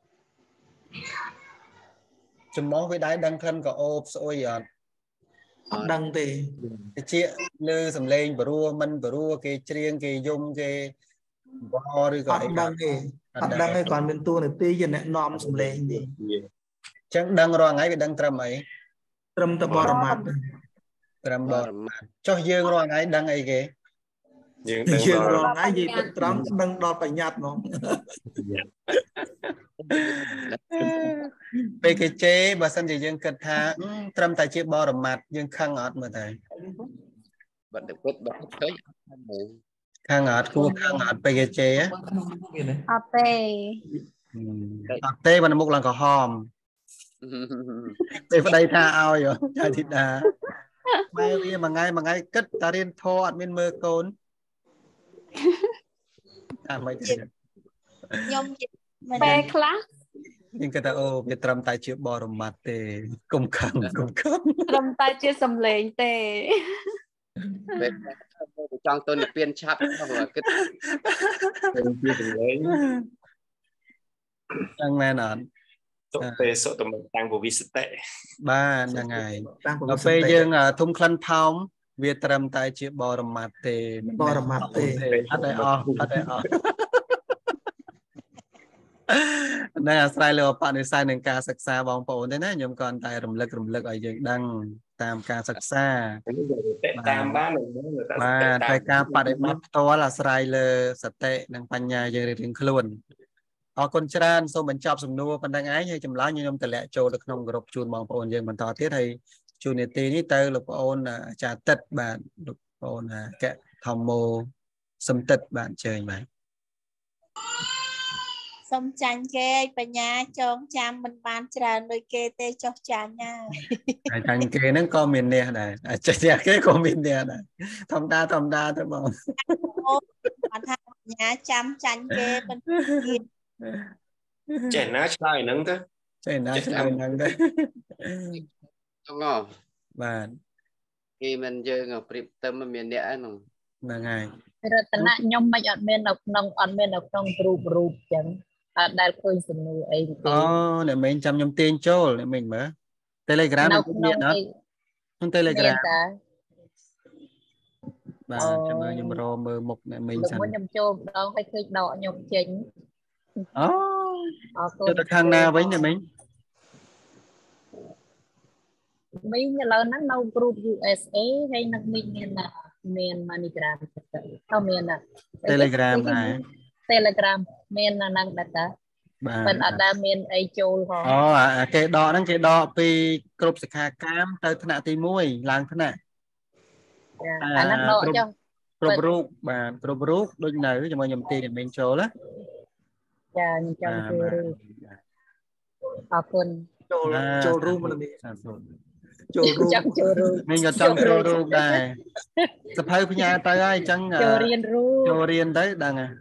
ចំមកវាដែរដឹងក្លិនក៏អូបស្អុយអត់អត់ដឹងទេតិចឮសំឡេងបរួមិនបរួគេច្រៀងគេយំគេបរឬក៏អត់ដឹងទេអត់ដឹងទេគាត់មានតួនាទីជាអ្នកនាំសំឡេងទេចឹងដឹងរាល់ថ្ងៃវាដឹងត្រឹមអីត្រឹមតែបរមត្តត្រឹមបរមត្តចុះយើងរាល់ថ្ងៃដឹងអីគេយើងដឹងរាល់ថ្ងៃនិយាយត្រង់ដឹងដល់បញ្ញត្តិហ្មងពេលគេជេរបើសិនជាយើងគិតថាត្រឹមតែជាបរមត្តយើងខឹងអត់មើលទៅ bật được bật bật tới ខឹងអត់គួរខឹងអត់ពេលគេជេរអត់ទេអត់ទេបើមុខឡើងក្រហម ពេលប្តីថាឲ្យចាធីតាម៉ែវាមួយថ្ងៃមួយថ្ងៃគិតតារៀនធរអត់មានមើលកូនអាមិនទេខ្ញុំពេលខ្លះយើងគិតថាអូវាត្រឹមតែជាបរមត្តទេកុំខឹងកុំខឹងត្រឹមតែជាសំឡេងទេ về trong tôi được biên chắp rồi cái đang men ở tê sợ tụi mình tăng của vi tệ ba là ngày ở phê dương ở thung khăn phong Việt trầm tại chữ bò rầm mặt thì bò rầm mặt thì hát đại o hát đại o nè sai lừa bạn sai nâng ca sắc xa bóng phổ thế này nhưng còn tại rầm lực rầm lực ở dương đăng tam ca sắc xa tam ba và tại ca bạn ấy bắt to là sai lừa sạch tệ nâng pan nhà dương rừng khluôn ở con tràn số mình chọc sùng nua phần đang ái hay chấm lá như nhom tệ lệ trâu được nông group chun bóng phổ dương mình to tiết hay chun này tí ní tơ lục ôn là trà tật bạn lục ôn là kẹ thòng mô xâm tật bạn chơi mà xong chanh kê bà nhà chọn chăm mình bán tràn nơi kê tê cho chanh nha chanh kê nó có miền nè này chanh kê cái có miền nè này thông đa thông đa thôi mà bạn thằng nhà chăm chanh kê bên trẻ nó chơi nắng thế trẻ nó chơi nắng đấy đúng không bạn khi mình chơi ngọc rịp tâm mà miền địa nó là ngày rồi tận lại nhom mấy ở bên độc nông ở bên độc nông group group chẳng ở đây khơi sừng nụ ấy oh để mình chăm nhom tiền trâu để mình mở Telegram nó cũng điện đó không Telegram và chăm ơi nhom rô mơ một để mình sẵn lúc nhom trâu đó phải khơi đỏ nhom chính oh cho được hàng nào với nhà mình mình là nó nâu group u ét a hay nó mình là miền Manigram không miền là Telegram này Telegram miền là năng đặt cả mình ở đây miền ấy châu họ oh à cái đọ nó cái đọ pi group sạc hà cam tới thân ti muối làng thân này à nó đọ cho group group và group group đôi này cho mọi nhầm tiền mình chỗ đó dạ trong group họ quân châu room là gì châu room mình ở trong châu room đây tập hơi của nhà tới ai chẳng châu riêng room châu riêng đấy đang à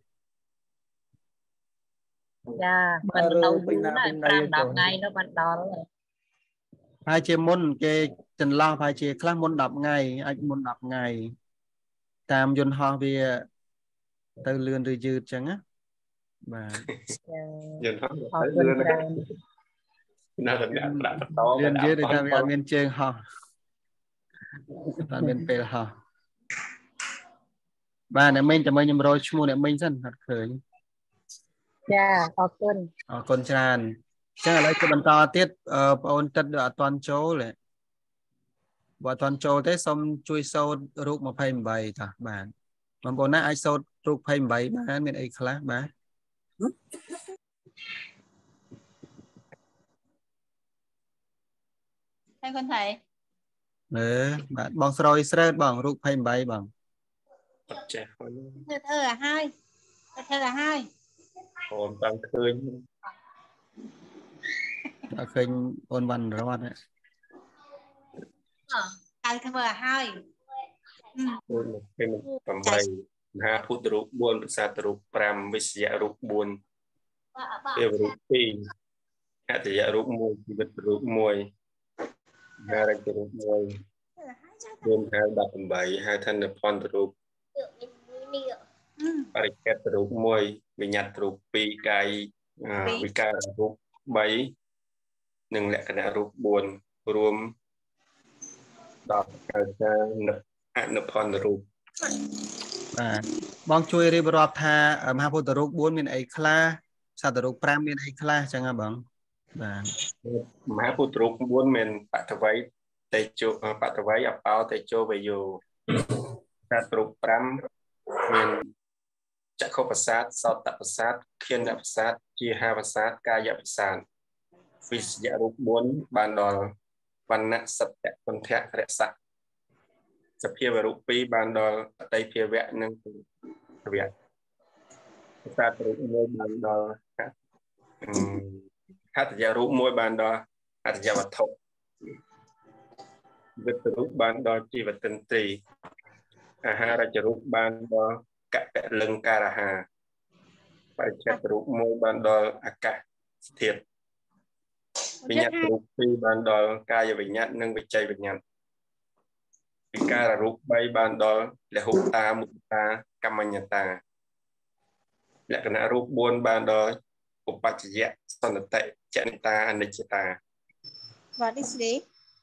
dạ mình đầu bún này làm đọc ngay nó bắt đầu rồi hai chia môn cái chân lo hai chia class môn đọc ngày anh môn đọc ngày tam dân ho về từ lươn rồi dư chẳng á và dân ho tới lươn nó là đã đã to lươn dư để ta về miền chơi ho ta miền pê ho và này mình cho mấy nhầm rồi mua này mình dân thật khởi dạ học quân ờ con tràn chắc là lấy cái bàn to tiết ờ ôn tất ở toàn chỗ này và toàn chỗ thế xong chui sâu rút một phim bảy ta bạn mà bọn nó ai sâu rút phim bảy mà mình ấy class mà thầy con thầy ừ bạn bằng rồi stress bằng rút phim bảy bằng thơ thơ là hai thơ là hai còn tăng khơi đã khơi ôn văn rồi đấy thơ thơ là hai ôn cái mình tầm bảy ha phút rút buồn sa rút pram với dạ rút buồn tiêu rút pi hạ thì dạ rút mùi thì bật rút mùi ha ra cái rút mùi buồn hai đặt tầm bảy hai thân là pon rút Ariket rút mùi vì nhặt rút pi cái vì cái rút bảy nâng lại cái rút buồn rùm đọc cái nập hạ nập pon rút à bong chui đi bờ tha mà phụ rút buồn miền ấy kla sao rút pram miền ấy kla chẳng à bằng và mà phụ rút buồn miền bát váy tây châu bát váy áp áo tây châu về dù bát rút pram miền chắc không phát sát sau tập phát sát thiên tập phát sát chia hai phát sát ca dập phát sát vì dạ rút buồn ban đò văn nặng sập tẹt con thẹt rẽ sạch sập kia và rút pi ban đò tây phía vẹn nâng vẹn ta rút môi ban đò hát dạ rút môi ban đò hát dạ vật thục vật rút ban đò chi vật tinh trì à ha ra dạ rút ban đò cả lưng ca ra hà phải chặt rút môi ban đò à cả thiệt vì nhặt rút pi ban đò ca và bị nhặt nâng bị chay bị nhặt vì Cara rục bay ban đó là hụt ta mục ta kamanyata là cái nào rục buôn ban đó upachya sanate chanita anichita. What is this?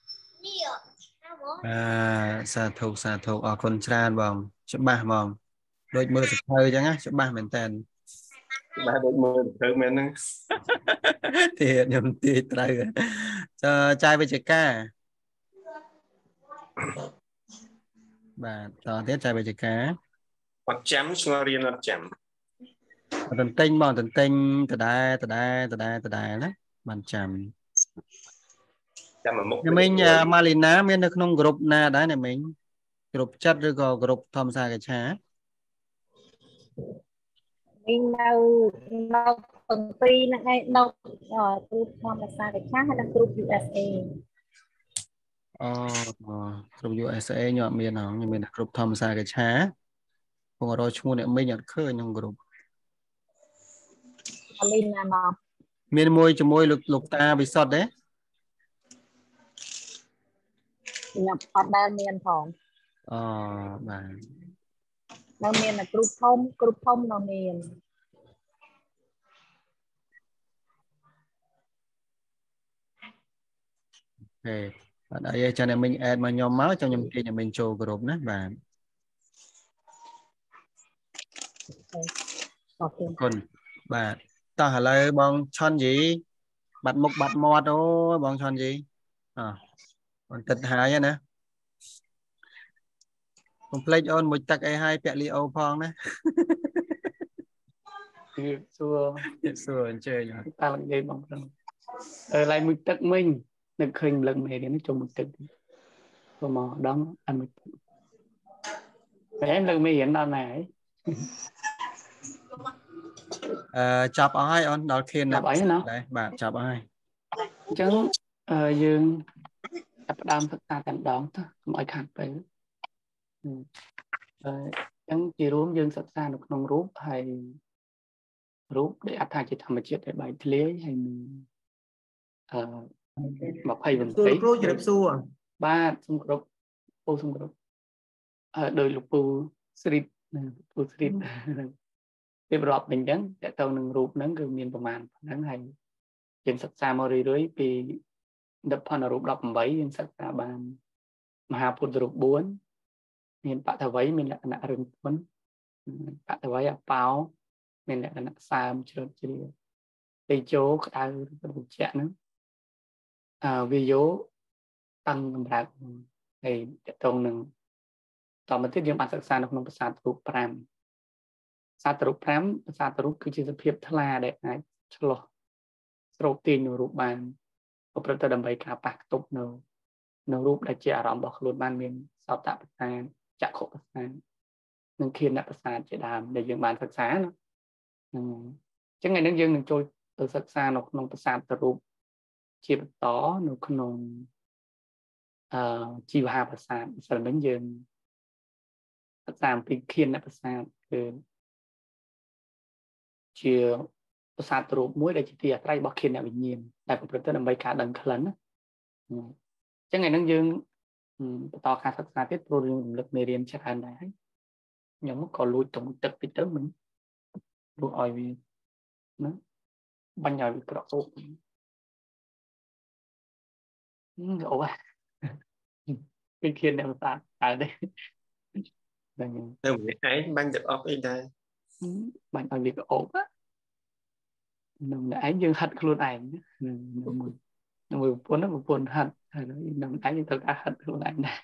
អាសាធុសាធុអរគុណច្រើនបងច្បាស់បងដូចមើលសភៅអញ្ចឹងណាច្បាស់មែនតើបាទដូចមើលសភៅមែនហ្នឹងទីខ្ញុំទីត្រូវចាយវិជ្ជការបាទតទៀតចាយវិជ្ជការអត់ចាំឆ្ងល់រៀនអត់ចាំតន្ទិញបងតន្ទិញដដែលដដែលដដែលដដែលណាបានចាំចាំមុខមិញម៉ាលីណាមាននៅក្នុងក្រុមណាដែរណាមិញក្រុមចិត្តឬក៏ក្រុមធម្មសាកឆាមិញនៅនៅទាំងពីរហ្នឹងឯងនៅក្រុមធម្មសាកឆាហើយនិងក្រុម ยู เอส เอអូក្រុម ยู เอส เอ ខ្ញុំអត់មានហងខ្ញុំមានក្រុមធម្មសាកឆាពងរកឈ្មោះអ្នកមិញអត់ឃើញក្នុងក្រុមម៉ាលីណាមកមានមួយជាមួយលោកលោកតាវិសុទ្ធទេខ្ញុំអត់ដែលមានផងអូបាទនៅមានតែគ្រូធំគ្រូធំនៅមានហេបាទអីចាអ្នកមិញអេដមកខ្ញុំមកចាំខ្ញុំទាញអ្នកមិញចូលក្រុមណាបាទអរគុណបាទតោះឥឡូវបងឆុនយីបាត់មុខបាត់មាត់អូបងឆុនយីអើបន្តិចហើយណាកុំភ្លេចអូនមួយទឹកអីហើយពាក់លីអូផងណាគឺសួរសួរអញ្ជើញតានិយាយបងព្រឹងអឺឡៃមួយទឹកមិញនឹកឃើញម្លឹងមេរៀនចូលមួយទឹកចូលមកដល់អត់មួយទឹកតែឯងលើកមេរៀនដល់ណាហើយអឺចាប់អស់ហើយអូនដល់ខៀនចាប់អីណាដែរបាទចាប់អស់ហើយអញ្ចឹងអឺយើងចាប់ផ្ដើមសិក្សាតែម្ដងទៅកុំឲ្យខាតពេលអឺអញ្ចឹងជារួមយើងសិក្សានៅក្នុងរូបហើយរូបដែលអត្ថាជាធម្មជាតិដែលបែកធ្លាយហើយមានអឺ20វិនាទីគ្រូជម្រាបសួរបាទសូមគោរពពូសូមគោរពអឺដោយលោកពូស្រីពូស្រីពីប្រອບវិញអញ្ចឹងតើទៅនឹងរូបហ្នឹងគឺមានប្រមាណប៉ុណ្ណឹងហើយយើងសិក្សាមករឿយៗពីដិផនរូបដប់8យើងសិក្សាបានមហាពុទ្ធរូប4មានបតវ័យមានលក្ខណៈរឹងធន់បតវ័យអបោមានលក្ខណៈសើមជ្រត់ជ្រាវតេជោក្តៅឬក៏ត្រជាក់ហ្នឹងអឺវាយោតឹងកម្រើកហើយតកតងនឹងតមកទៀតយើងបានសិក្សានៅក្នុងភាសារូប5ភាសារូប5ភាសារូបគឺជាសភាពថ្លាដែលអាចឆ្លោះស្រូបទាញនៅរូបបានប្រព្រឹត្តទៅដើម្បីការប៉ះទប់នៅនៅរូបដែលជាអារម្មណ៍របស់ខ្លួនបានមានសោតប្រសាទចក្ខុប្រសាទនិងឃានប្រសាទជាដើមដែលយើងបានសិក្សាណាអញ្ចឹងថ្ងៃនេះយើងនឹងចូលទៅសិក្សានៅក្នុងភាសារូបជាបន្តនៅក្នុងអឺជីវហាប្រសាទម្សិលមិញយើងសិក្សាអំពីឃានប្រសាទគឺជាប្រសាទរូបមួយដែលជាទីអាស្រ័យរបស់ឃានវិញ្ញាណដែលប្រព្រឹត្តទៅដើម្បីការដឹងក្លិនណាអញ្ចឹងថ្ងៃនេះយើងបន្តការសិក្សាទៀតព្រោះយើងរំលឹកមេរៀនច្រើនដែរហើយខ្ញុំក៏លួចទៅទឹកតិចទៅមិនលួចឲ្យវាណាបាញ់ឲ្យវាក្រក់អូបអូពីឃានអ្នកប្រសាទតើទេតែម្នាក់ឯងបាញ់ទឹកអប់អីដែរបាញ់ឲ្យវាក្អប់នឹងឯងយើងហិតខ្លួនឯងនឹងមួយនឹងមួយប្រពន្ធប្រពន្ធហិតហើយនឹងឯងយើងត្រូវការហិតខ្លួនឯងដែរ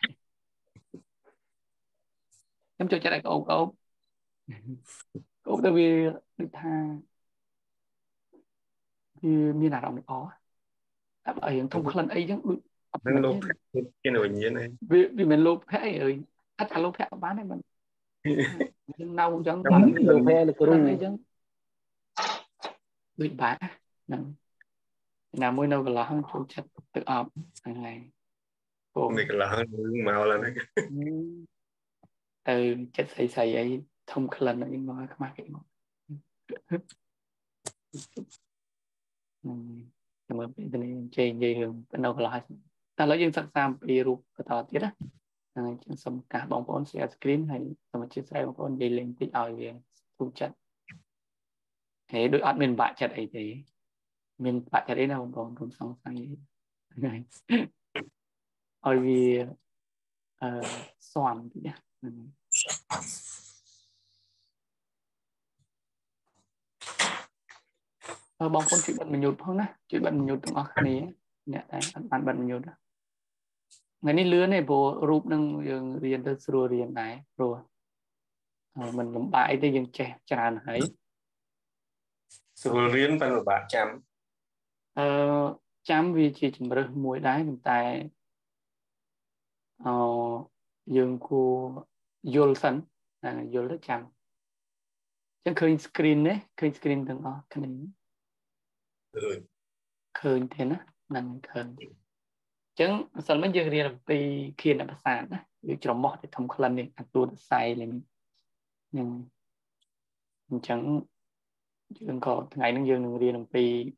ខ្ញុំចូលចិត្តឲ្យក្អប់ក្អប់ក្អប់ទៅវាដូចថាវាមានអារម្មណ៍ល្អតែបើយើងធំក្លិនអីចឹងដូចអត់មានលោភៈជាវិញ្ញាណឯងវាវាមិនលោភៈអីអើយអត់ថាលោភៈក៏បានដែរមិនយើងនៅអញ្ចឹងបានលោភៈលោកគ្រូអីចឹងដូចបាក់ហ្នឹងណាមួយនៅកន្លោះចូលចិត្តទឹកអប់ហ្នឹងហើយអូមានកន្លោះនឹងមកឡើយហ្នឹងទៅចិត្តស្អីស្អីអីធំក្លិនអីមកខ្មាស់គេមកហ្នឹងមើលពីនេះជេនិយាយរឿងនៅកន្លោះតែឥឡូវយើងសិក្សាពីរូបបន្តទៀតណា Chẳng xong cả bóng phone share screen hay xong chia sẻ bóng phone đi lên tích ở về thu chất thế đối át mình bại chặt ấy thế mình bại chặt ấy nào bóng cũng xong sang này ở vì xoàn nhé bóng phone chuyện bận mình nhụt không nè chuyện bận mình nhụt từng ở này nè đấy bạn bận mình nhụt đó ngày ní lứa này bộ rụp nâng dừng riêng tới sửa riêng này rồi mình làm bãi tới dừng trẻ tràn ấy sửa riêng phần của bạn chăm chăm vì chỉ chỉ mở mũi đáy mình tại dừng cô vô sẵn là vô rất chăm chẳng khơi screen đấy khơi screen từng đó cái này khơi thế nó nằm khơi chẳng sẵn mới dừng riêng vì khi là phát sản á vì cho mọt để thông khăn này ăn tuột sai lên nhưng chẳng dừng có ngày nó dừng riêng vì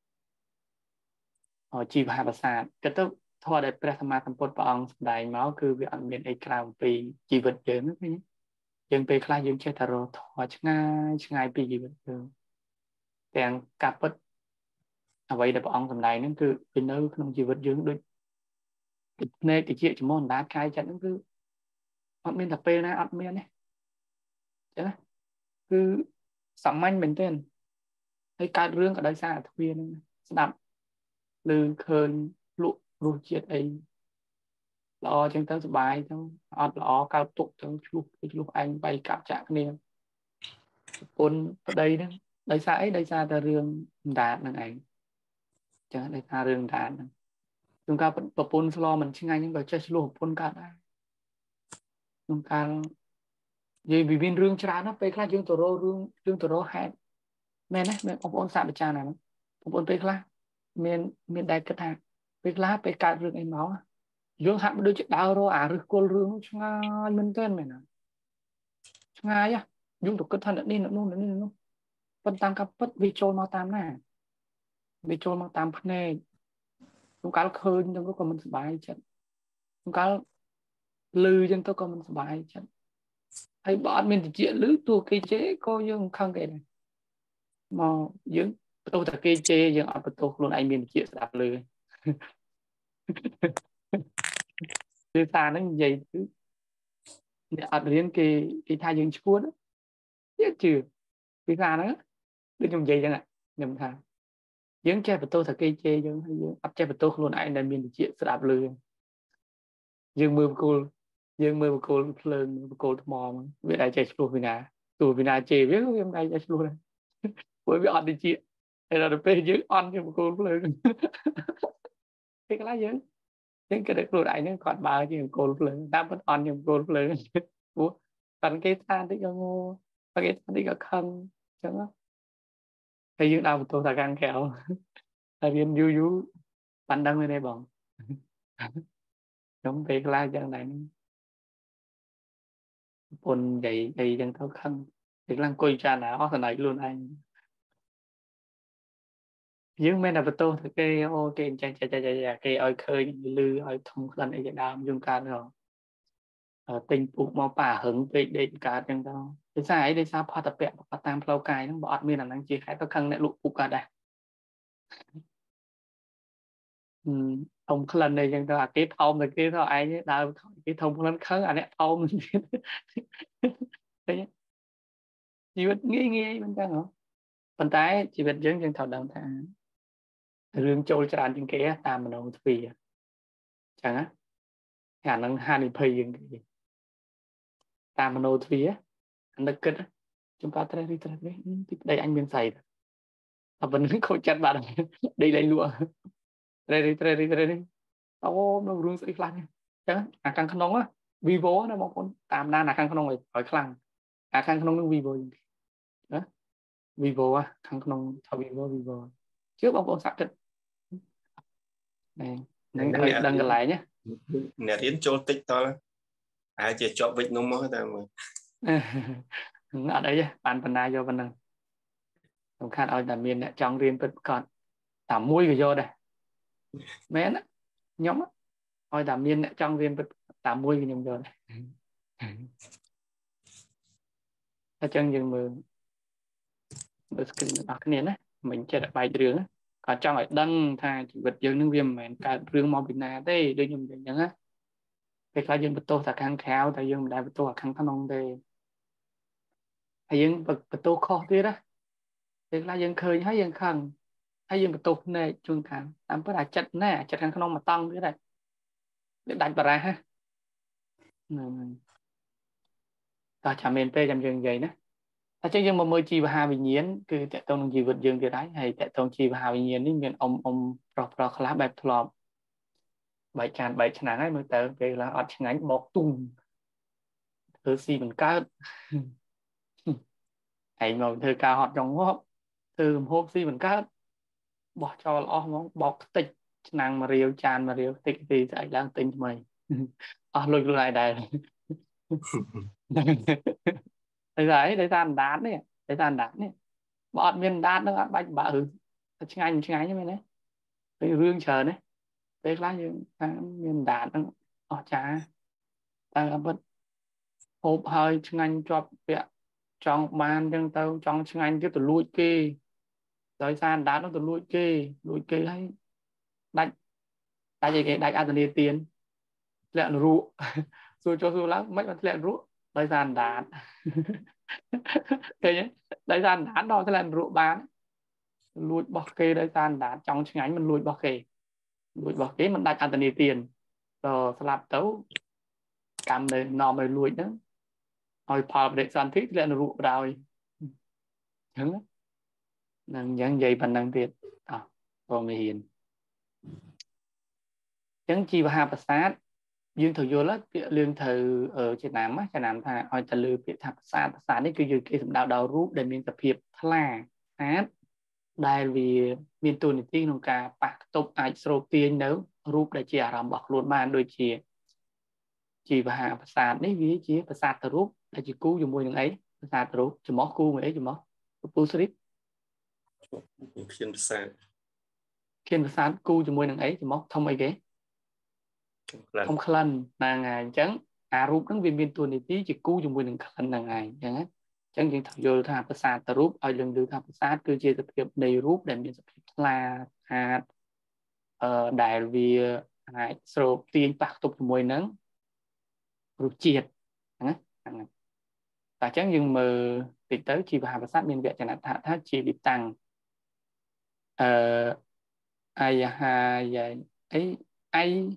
chi vàภาษาก็ต้องทอดได้พระธรรมสัมโพธิพระองค์ใดมาคือวิอันเป็นไอ้กล่าวปีชีวิตเยอะนะพี่ยังไปคลายยังเชื่อตลอดทอดง่ายง่ายปีชีวิตเยอะแต่กับปัจเอาไว้แต่พระองค์ใดนั่นคือเป็นเนื้อขนมชีวิตเยอะด้วยในติเจียจมอนด้านกายจัดนั่นคืออัดเมียนแต่เปนะอัดเมียนเนี่ยใช่ไหมคือสัมมันเป็นเต้นให้การเรื่องกับได้ซาทวีนั่นสนับลือเคยลุรูเจียดไอ้รอจังตั้งสบายจังอัดรอก้าวตุกจังชุบชุบอันไปกับจากเนี่ยคนประเดี๋ยวนั้นได้ซาไอ้ได้ซาแต่เรื่องด่านนั่นเองจังได้ซาเรื่องด่านนั่นตรงการประปนสโลมันช่างไงยังแบบจะสโลปนกันได้ตรงการยี่บิบินเรื่องชรานะไปคลาดยังตัวโรเรื่องเรื่องตัวโรแฮกแม่นะแม่องค์องค์สามประจานะองค์องค์ไปคลาดเมียนเมียนได้กระทำไปคลาไปการเรื่องไอ้หมอเรื่องหักมาดูจากดาวโรอ่ะหรือกลเรื่องช่างง่ายมันเต้นไหมนะช่างง่ายอ่ะยุ่งถูกกระทำนี่นู่นนี่นู่นเป็นตามกับปัดวิโจมาตามหน้าวิโจมาตามพเนจตรงการคืนตรงก็มันสบายจัดตรงการลือจังตัวก็มันสบายจัดไอ้บ้านมันจะเจี๊ยลือตัวกิเจ๊ก็ยังข้างกันมายังตัวตะกี้เจยังเอาประตูคนไอ้เมียนเจี๊ยสับเลยคือตานั่นใหญ่คือเนี่ยอัดเรียนกี่กี่ทายยังชั่วนะเยอะจืดคือตานั่นดูยังใหญ่จังอ่ะเนี่ยมันทายังแค่ประตูตะกี้เจยังให้ยังอัดแค่ประตูคนไอ้ในเมียนเจี๊ยสับเลยยังมือกูยังมือกูเพลินมือกูมองเวลาใจชั่ววินาตัววินาเจเว้ยยังไงใจชั่วเลยvới bị ăn đi chị hay là về dưới ăn cho một cô lên cái lá dưới những cái được rồi đại những còn bà chứ cô lên đã vẫn ăn nhưng cô lên còn cái than thì ngô và cái than thì có khăn chẳng á hay những nào tôi là gan kẹo là viên du du bạn đăng lên đây bọn giống về cái lá chân này bồn dậy dậy chân thấu khăn thì lăng coi cha nào ở này luôn anh dương men làประตูthì cái ô cái chạy chạy chạy chạy cái ơi khơi lư ơi thông lần ấy đam dương ca rồi tình phục màuป่า hứng về để cả chẳng đâu cái sai đây sao pha tập vẹn pha tam plau cài nó bọt miên là năng chỉ khai tao khăn lại lụ phục cả đây thông lần này chẳng đâu cái thông là cái thôi ai nhé đào cái thông lần khấn anh ấy thông đấy chỉ biết nghĩ nghĩ bên trong hả phần tái chỉ biết dẫn chân thầu đồng thàเรื่องโจรจราจรแกตามมันเอาทวีchẳng á ngàn năng hai mươi phẩyยังตามมันเอาทวีanh đã kết chúng ta tới đây tới đây đây anh miền Sài à vẫn không chặt bạn đây đây lụa đây đây đây đây đây tao nó rung sấy khăn chẳng à khăn khăn nóng á Vivo nó mong con tạm na là khăn khăn nóng rồi hỏi khăn à khăn khăn nóng nó Vivo đó Vivo á khăn khăn nóng thao Vivo Vivo trước ông con sạc này nên đăng lại nhé nè tiến cho tích to ai chỉ chọn vịt nó mới ta mà ở đây bạn phần nào vô phần nào không khăn ở đàm miền trong riêng bật còn tạm mũi của vô đây mến nhóm ở đàm miền trong riêng bật tám mươi cái nhầm rồi ta chân dừng mười mười screen ở cái nền á mình chơi được bài trường á còn trong lại đăng tha chỉ vật dương nước viêm mà cả riêng mong bình na thế đôi nhầm vậy nhá cái cái dương bật tô thật kháng khéo tại dương đại bật tô kháng thằng ông đây hay dương bật bật tô khó thế đó cái là dương khơi hay dương khăng hay dương bật tô này chuông kháng làm bữa đại chặt nè chặt kháng thằng ông mà tăng thế này để đánh vào ra ha ta chả mền tê chăm dương vậy nè ta chắc dương mà mười chi và hai bình nhiên cứ tại tông gì vượt dương thì đấy hay tại tông chi và hai bình nhiên nên miền ông ông rọc rọc lá bẹp thọp bảy tràn bảy tràn ấy mới tới về là ở trên ánh bọc tung thứ gì mình cao ấy mà thư cao họ trong hốp từ hốp gì mình cao bỏ cho lo mong bọc tịch nàng mà riêu tràn mà riêu tịch thì sẽ đang tính mày à lùi lại đây đấy đấy đấy tàn đán đấy đấy tàn đán đấy bọn miền đan nó bạch bạ ừ tiếng Anh tiếng Anh như vậy đấy cái rương chờ đấy đấy là như miền đan nó ở trà ta vẫn hộp hơi tiếng Anh cho vẽ trong ban trong tao trong tiếng Anh tiếp tục lùi kê rồi san đá nó từ lùi kê lùi kê hay đánh đánh gì cái đánh ăn tiền tiền lẹn rụ rồi cho dù lắm mấy bạn lẹn rụ rồi san đá thế nhé đấy san đá đó cái lẹn rụ bán lùi bọc kê đấy san đá trong tiếng Anh mình lùi bọc kê lùi bọc kê mình đánh ăn tiền rồi slap tấu cầm này nọ mày lùi nữa hồi phò để san thích lẹn rụ rồi hứng năng dẫn dây bằng năng tiệt à còn mày hiền chẳng chi và hai bát sát dương thử vô lết lương thử ở trên nam á trên nam thà hỏi ta lừa biệt tháp sát sát đấy cứ dư cái đào đào rút để mình tập hiệp là sát đây vì miền tuần thì nông cả bạc tục ai sầu tiên nếu rút để chia làm bọc luôn ban đôi chia chi và hai bát sát đấy vì chia bát sát từ rút để chỉ cứu dùng môi đường ấy bát sát từ rút chỉ móc cứu người ấy chỉ móc cứu strip khiên sát khiên bát sát cứu dùng môi đường ấy chỉ móc thông ấy ghế không khăn là ngày chẳng à rút nó viên viên tuần thì tí chỉ cứu dùng môi đường khăn là ngày chẳng chẳng những thằng vô tham bát sát từ rút ở lần đưa tham bát sát cứ chia tập hiệp đầy rút để mình tập hiệp là hạt ở đại vì hạt sầu tiên bạc tục môi nắng rút triệt tại chẳng nhưng mà tìm tới chi và bát sát miền Việt chẳng hạn thà thà chi bị tăng ờ ai ha vậy ấy ai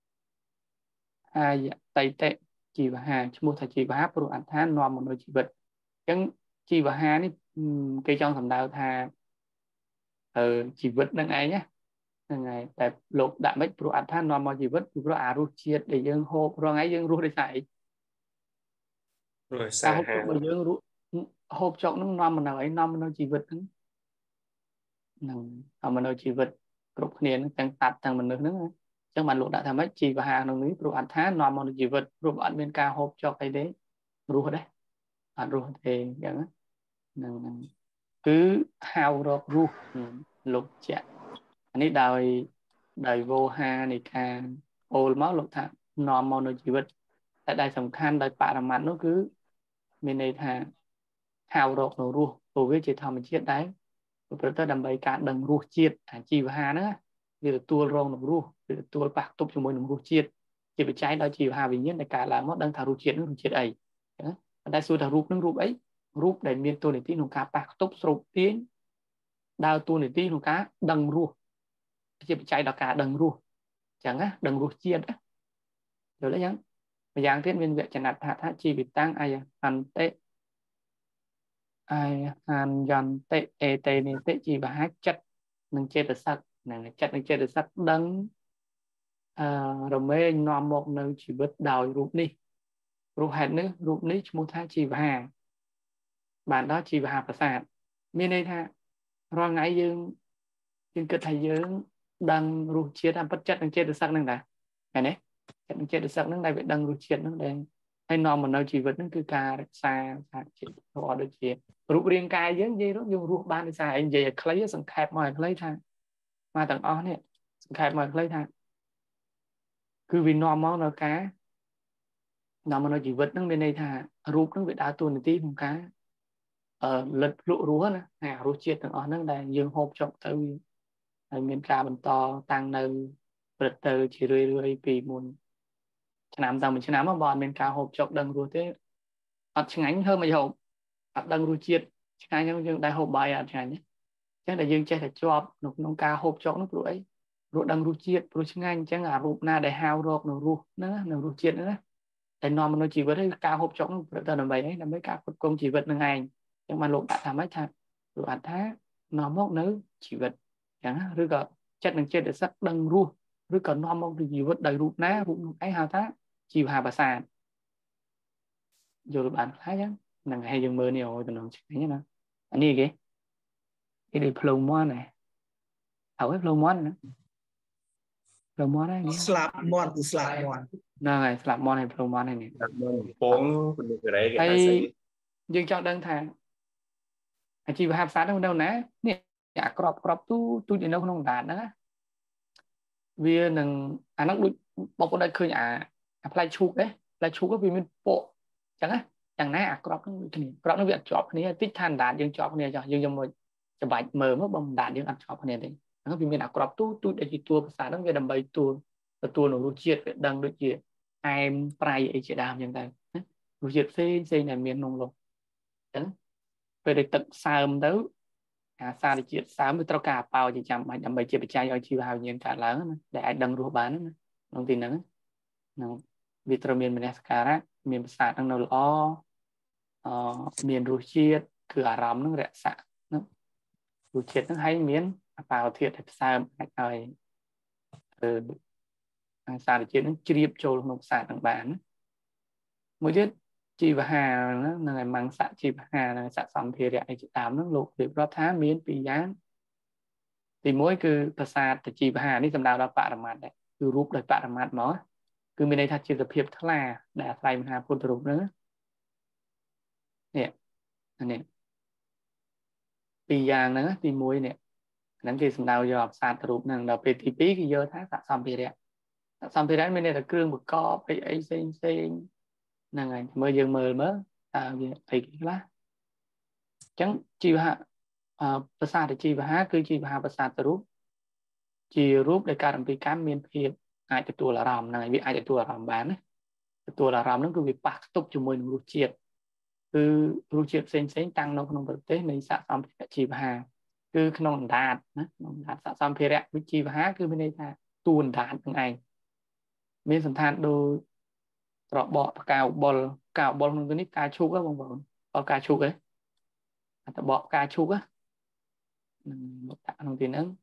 ai tây tệ chi và hà mua thay chi và hát pro ăn than nòm một nơi chi vật chẳng chi và hà ní cây trong thầm đào thà ờ chi vật đang ấy nhá ngày tại lục đạm mấy pro ăn than nòm một chi vật pro à ru chiết để dương hộp pro ấy dương ru để xài rồi xa hộp cho dương ru hộp cho nó nòm một nào ấy nòm một nơi chi vật nằm ở một nơi chi vật pro nền tăng tạt tăng một nơi nữa chẳng bạn lục đã tham mấy chi và hà nó nghĩ pro ăn than nòm một nơi chi vật pro ăn bên cao hộp cho cái đấy ru đấy ăn ru thì chẳng cứ hao rộp ru lục chạ anh ấy đời đời vô ha này ca ô máu lục thang nòm màu nơi chỉ vật tại đây sầm khăn đời bạ làm mặt nó cứ mình này thà hao rộp nó ru rồi với chỉ thầm mình chết đấy rồi tới đầm bầy cả đằng ru chiết à chi và hà nữa vì là tua rong nó ru vì là tua bạc tụp cho môi nó ru chiết chỉ bị cháy đó chi và hà vì nhiên đại cả là mất đang thà ru chiết nó ru chiết ấy đây xui thà ru nó ru ấy rút để miền tôi để tin hồng cá bạc tốc sụp tiếng đào tôi để tin hồng cá đằng ru chỉ bị chạy đào cả đằng ru chẳng á đằng ru chiên á rồi đấy nhá bây giờ tiết viên viện chẳng nạt hạ thá chi bị tăng ai hàn tệ ai hàn dần tệ ê tê này tệ chi và hát chất nâng chết được sắc này chất nâng chết được sắc đằng rồi mấy anh nòm một nơi chỉ biết đào rút đi rút hạt nữa rút ní mua thá chi và hà bạn đó chỉ và bát sát miền đây tha rồi ngày dương dương kết hay dương đang ru chiết làm bất chất đang chết được sắc năng đã cái này đang chết được sắc năng đây bị đang ru chiết năng đây hay nòm một nơi chỉ vật nó cứ cà xa xa chỉ họ được chiết ru riêng cài dương gì đó dùng ru ban xa anh về lấy sừng khẹp mà lấy tha mà tầng on này khẹp mà lấy tha cứ vì nòm máu nó cá nó mà nó chỉ vật nó bên đây thà rụp nó bị đá tuôn để tí không cá ở lật lụa rúa nè à rúa chết ở nó đây dương hộp trọng tới miền ca bần to tăng nơi bật từ chỉ rơi rơi vì muốn làm tao mình chỉ nắm mà bọn miền ca hộp trọng đằng rúa thế ở chừng ánh hơn mà hộp ở đằng rúa chết chừng ánh nhưng đại hộp bài ở chừng ánh chắc là dương chơi là cho nó nó ca hộp trọng nó rủi rúa đằng rúa chết rúa chừng ánh chắc là rụp na để hao rộp nó rúa nữa nó rúa chết nữa để nó mà nó chỉ với ca hộp trọng nó tao làm vậy đấy là mấy ca công chỉ vật nâng ngày nhưng mà lộn đã làm mấy thằng rồi ăn thá nó móc nữ chỉ vật chẳng rồi có chất năng chết để sắc đằng ru rồi còn nó móc thì gì vật đầy rụt ná rụt ấy hào thá chiều hà bà sàn rồi bạn thấy chứ là ngày dừng mưa nhiều từ nó chỉ như nào anh đi kì cái đi flow mon này hầu hết flow mon nữa flow mon này slap mon từ slap mon này slap mon hay flow mon này nè bốn cái đấy hay dừng chọn đơn thang chỉ vào hạp sát đâu đâu nè nè cả crop crop tu tu đi đâu không đạt nữa vì nằng anh nó bọc vào đây khơi à apply chụp đấy apply chụp có vì mình bộ chẳng á chẳng nè à crop nó cái này crop nó bị chọp này tích than đạt dương chọp này cho dương trong một chụp bạch mờ mất bông đạt dương ăn chọp này đấy nó vì mình à crop tu tu để chỉ tua sát nó về đầm bay tua tua nó lưu chiết đằng lưu chiết em prai ấy chỉ đam như thế lưu chiết xây xây này miền nông lộc chẳng về để tận sàm tới à xa thì chuyện sám với tao cả bao chỉ chăm mà đầm bầy chia bạch trai ở chiều hào nhiên cả lớn để ai đăng rùa bán không tin nữa vitamin minescara miền sạ đang nấu lo miền rùa chiết cửa rắm nó rẻ sạ rùa chiết nó hay miến vào thiệt để sàm rồi xa thì chuyện nó chìm trôi nông sản đang bán mỗi tiết chi và hà nó là mang xạ chi và hà là xạ xong thì lại chỉ tám nó lục để rót thá miến bị giá thì mỗi cứภาษา แต่ chi và hàนี่สำหรับเราปะระมาดคือรูปโดยปะระมาดหมอคือไม่ได้ทัดจิตเพียบทลาแต่ใส่มหาพุทธรูปnữaเนี่ยอันนี้ปีอย่างnữa thì mỗiเนี่ยนั้นคือสำหรับเราภาษารูปนั่งเราไปที่ปีกี่เยอะท้าสะสมไปเนี่ยสะสมไปนั้นไม่ได้แต่เครื่องประกอบไปไอ้เซ็งเซ็งนั่งไงเมื่อยังเมื่อเมื่อตาgì thì cái lá chẳng chi vàภาษาที่chi vàคือchi vàภาษารูปchiรูปในการทำการเมียนเพียบอาจจะตัวละรำนั่งไงวิอาจจะตัวละรำบ้านนะตัวละรำนั่นคือวิปักตุกจมูกรูเชียดคือรูเชียดเซ็งเซ็งตั้งนกนกประเทศในสะสมchi vàคือขนมดาดนะขนมดาดสะสมเพียรวิchi vàคือไม่ได้ท่าตูนดาดยังไงมีสัมพันธ์โดยตรอกบอกกาวบอลกาวบอลมันตัวนี้กาชุกก็บางบอลเอากาชุกấyแต่บอกกาชุกá một tạ đồng tiền ứng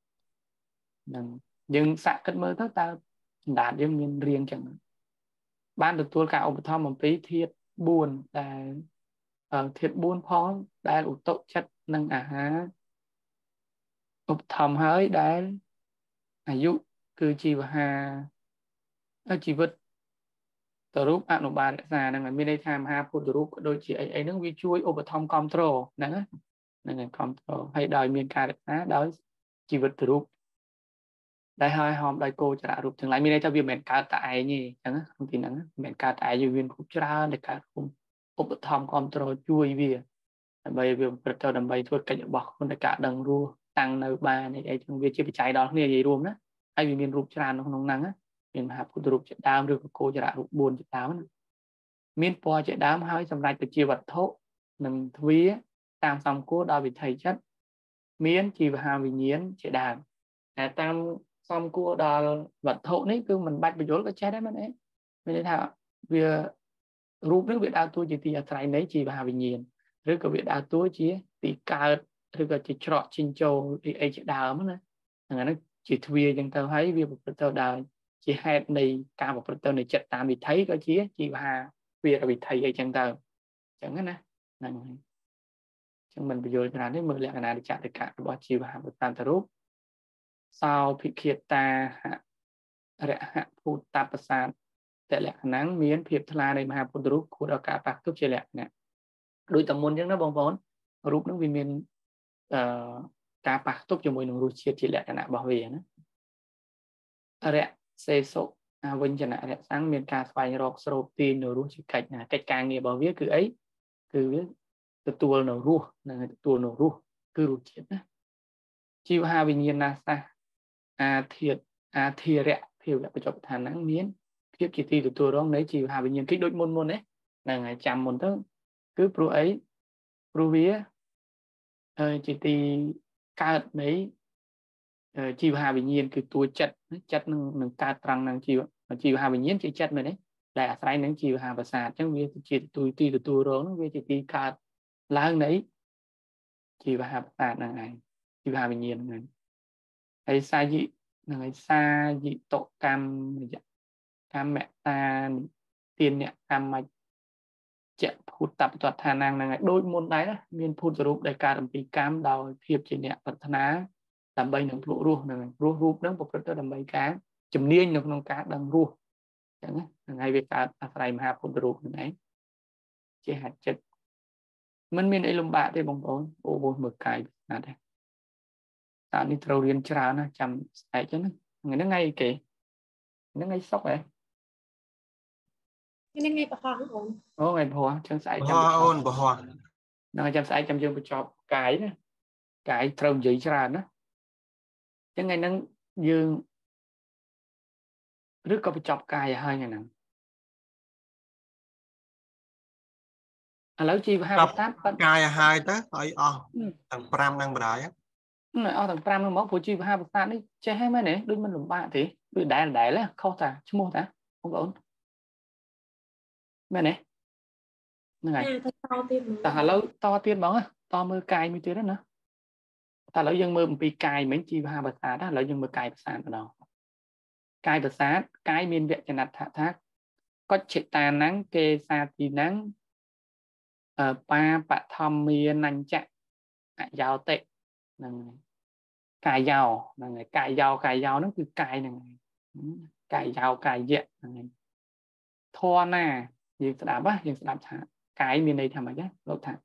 nhưng xạ cất mơ thức ta đạt dương miền riêng chẳng ban được tôi cả ông thom một tí thiệt buồn là ở thiệt buồn phó đã ủ tội chất nâng à há ông thom hơi đã à dụ cứ chi và hà nó chỉ vật tờ rút ạn ba đã ra đang là bên đây tham ha phụ rút đôi chị ấy ấy nó vi chui overtime control nữa nên control hay đòi miền ca đã đói chỉ vật rút đại hai hòm đại cô trả rút thường lại bên đây cho viên miền ca tại nhỉ chẳng không tin nắng miền ca tại như viên cũng ra để cả cùng overtime control chui về bây giờ vật cho đầm bay thôi cái bọc con đại cả đằng rùa tăng nơi ba này đây trong việc chưa bị cháy đó này gì luôn đó hay vì miền rút ra nó không nắng á miền hạp của rụp chạy đám rồi cô chạy rụp buồn chạy đám miền po chạy đám hai sầm lại từ chia vật thốt nâng thúy tam xong cô đo bị thầy chất miền chỉ và hàm vì nhiến chạy đàm tam xong cô đo vật thốt đấy cứ mình bạch bị dối cái chết đấy mình ấy mình thấy thảo vì rụp nước việt đa tôi chỉ thì thay đấy chỉ và hàm vì nhiến rồi có việt đa tôi chỉ thì cao rồi có chỉ trọ trên châu thì ấy chạy đàm nữa nó chỉ thúy chẳng tao thấy vì một tao đào chỉ hai này cả một phần tờ này chặt tạm bị thấy có chí chị và việc là bị thầy ở chân tờ chẳng hết nè chẳng mình bây giờ là đến mười lẻ này để chặt được cả bỏ chi và một tàn tờ rút sau bị khiết ta hạ rẽ hạ phụ ta bật sàn tại lẽ nắng miến phiệp thla này mà hạ phụ rút của đó cả bạc thuốc chia lẹ nè đôi tầm môn chẳng nó bóng vốn rút nó vì miền cả bạc thuốc cho mùi nồng rút chia chia lẹ cả nạ bảo vệ nữa rẽ xe số à vinh chẳng hạn sáng miền ca xoay rọc sầu tiên nở ruột chỉ cách là cách càng nghe bảo viết cứ ấy cứ từ tua nở ruột là tua nở ruột cứ ruột chết đó chiêu hai bình nhiên là sa à thiệt à thiệt rẻ thiệt là phải chọn thà nắng miến tiếp chỉ ti từ tua đó lấy chiêu hai bình nhiên kích đối môn môn đấy là ngày chăm môn thứ cứ pro ấy pro vía chỉ ti cao mấy chiêu hai bình nhiên cứ tua chặt chặt nâng nâng ta trăng nâng chiêu chiêu hai bình nhiên chỉ chặt mình đấy đại sai nâng chiêu hai và sạt chẳng vì chỉ tôi ti từ tua đó nó vì chỉ ti cao là hơn đấy chiêu hai và sạt là ngày chiêu hai bình nhiên này hay sai dị ngày xa dị tội cam cam mẹ ta tiền nhẹ cam mạch chạy phút tập thuật thà năng là ngày đôi môn đấy đó miền phút rồi đại ca làm bị cam đào thiệp trên nhẹ vật thná làm bay nông lụa ruột này ruột ruột đó một cái làm bay cá chùm niên được nông cá đằng ruột chẳng ngày về cả phải mà phút ruột này chế hạt chất mình miền ấy lùm bạ đây bóng bóng ô ô một cái là đây tạo nên trâu riêng chả nó chăm sai chứ nó ngày nó ngay kì nó ngay sốc vậy cái này bỏ hoa ổn ô ngày bỏ chân sai chăm ôn bỏ hoa nó chăm sai chăm dương cho cái đó cái trâu dậy chả nó chứ ngày nó dương rất có bị chọc cài hơi ngày nào à lấy chi hai tát cài hai tới ở ở thằng pram đang bật á này ở thằng pram nó máu phổ chi hai tát đi chơi hay mấy này đôi mình làm bạn thì đôi đại là đại là không ta chứ mua ta không ổn mấy này này ta hà lâu to tiền bóng á to mưa cài mới tiền đó nữa ta lấy dân mưa bị cài mấy chi hai tát đó lấy dân mưa cài sàn ở đâu cài bờ sát cái miền việt cho nạt thả thác có chế tà nắng kê sa thì nắng ở ba bạ thom miền nành chạy giàu tệ cài giàu là ngày cài giàu cài giàu nóคือcài này cài giàu cài diện thò nè dương sẽ đáp á dương sẽ đáp thả cái miền này thầm chứ lột thả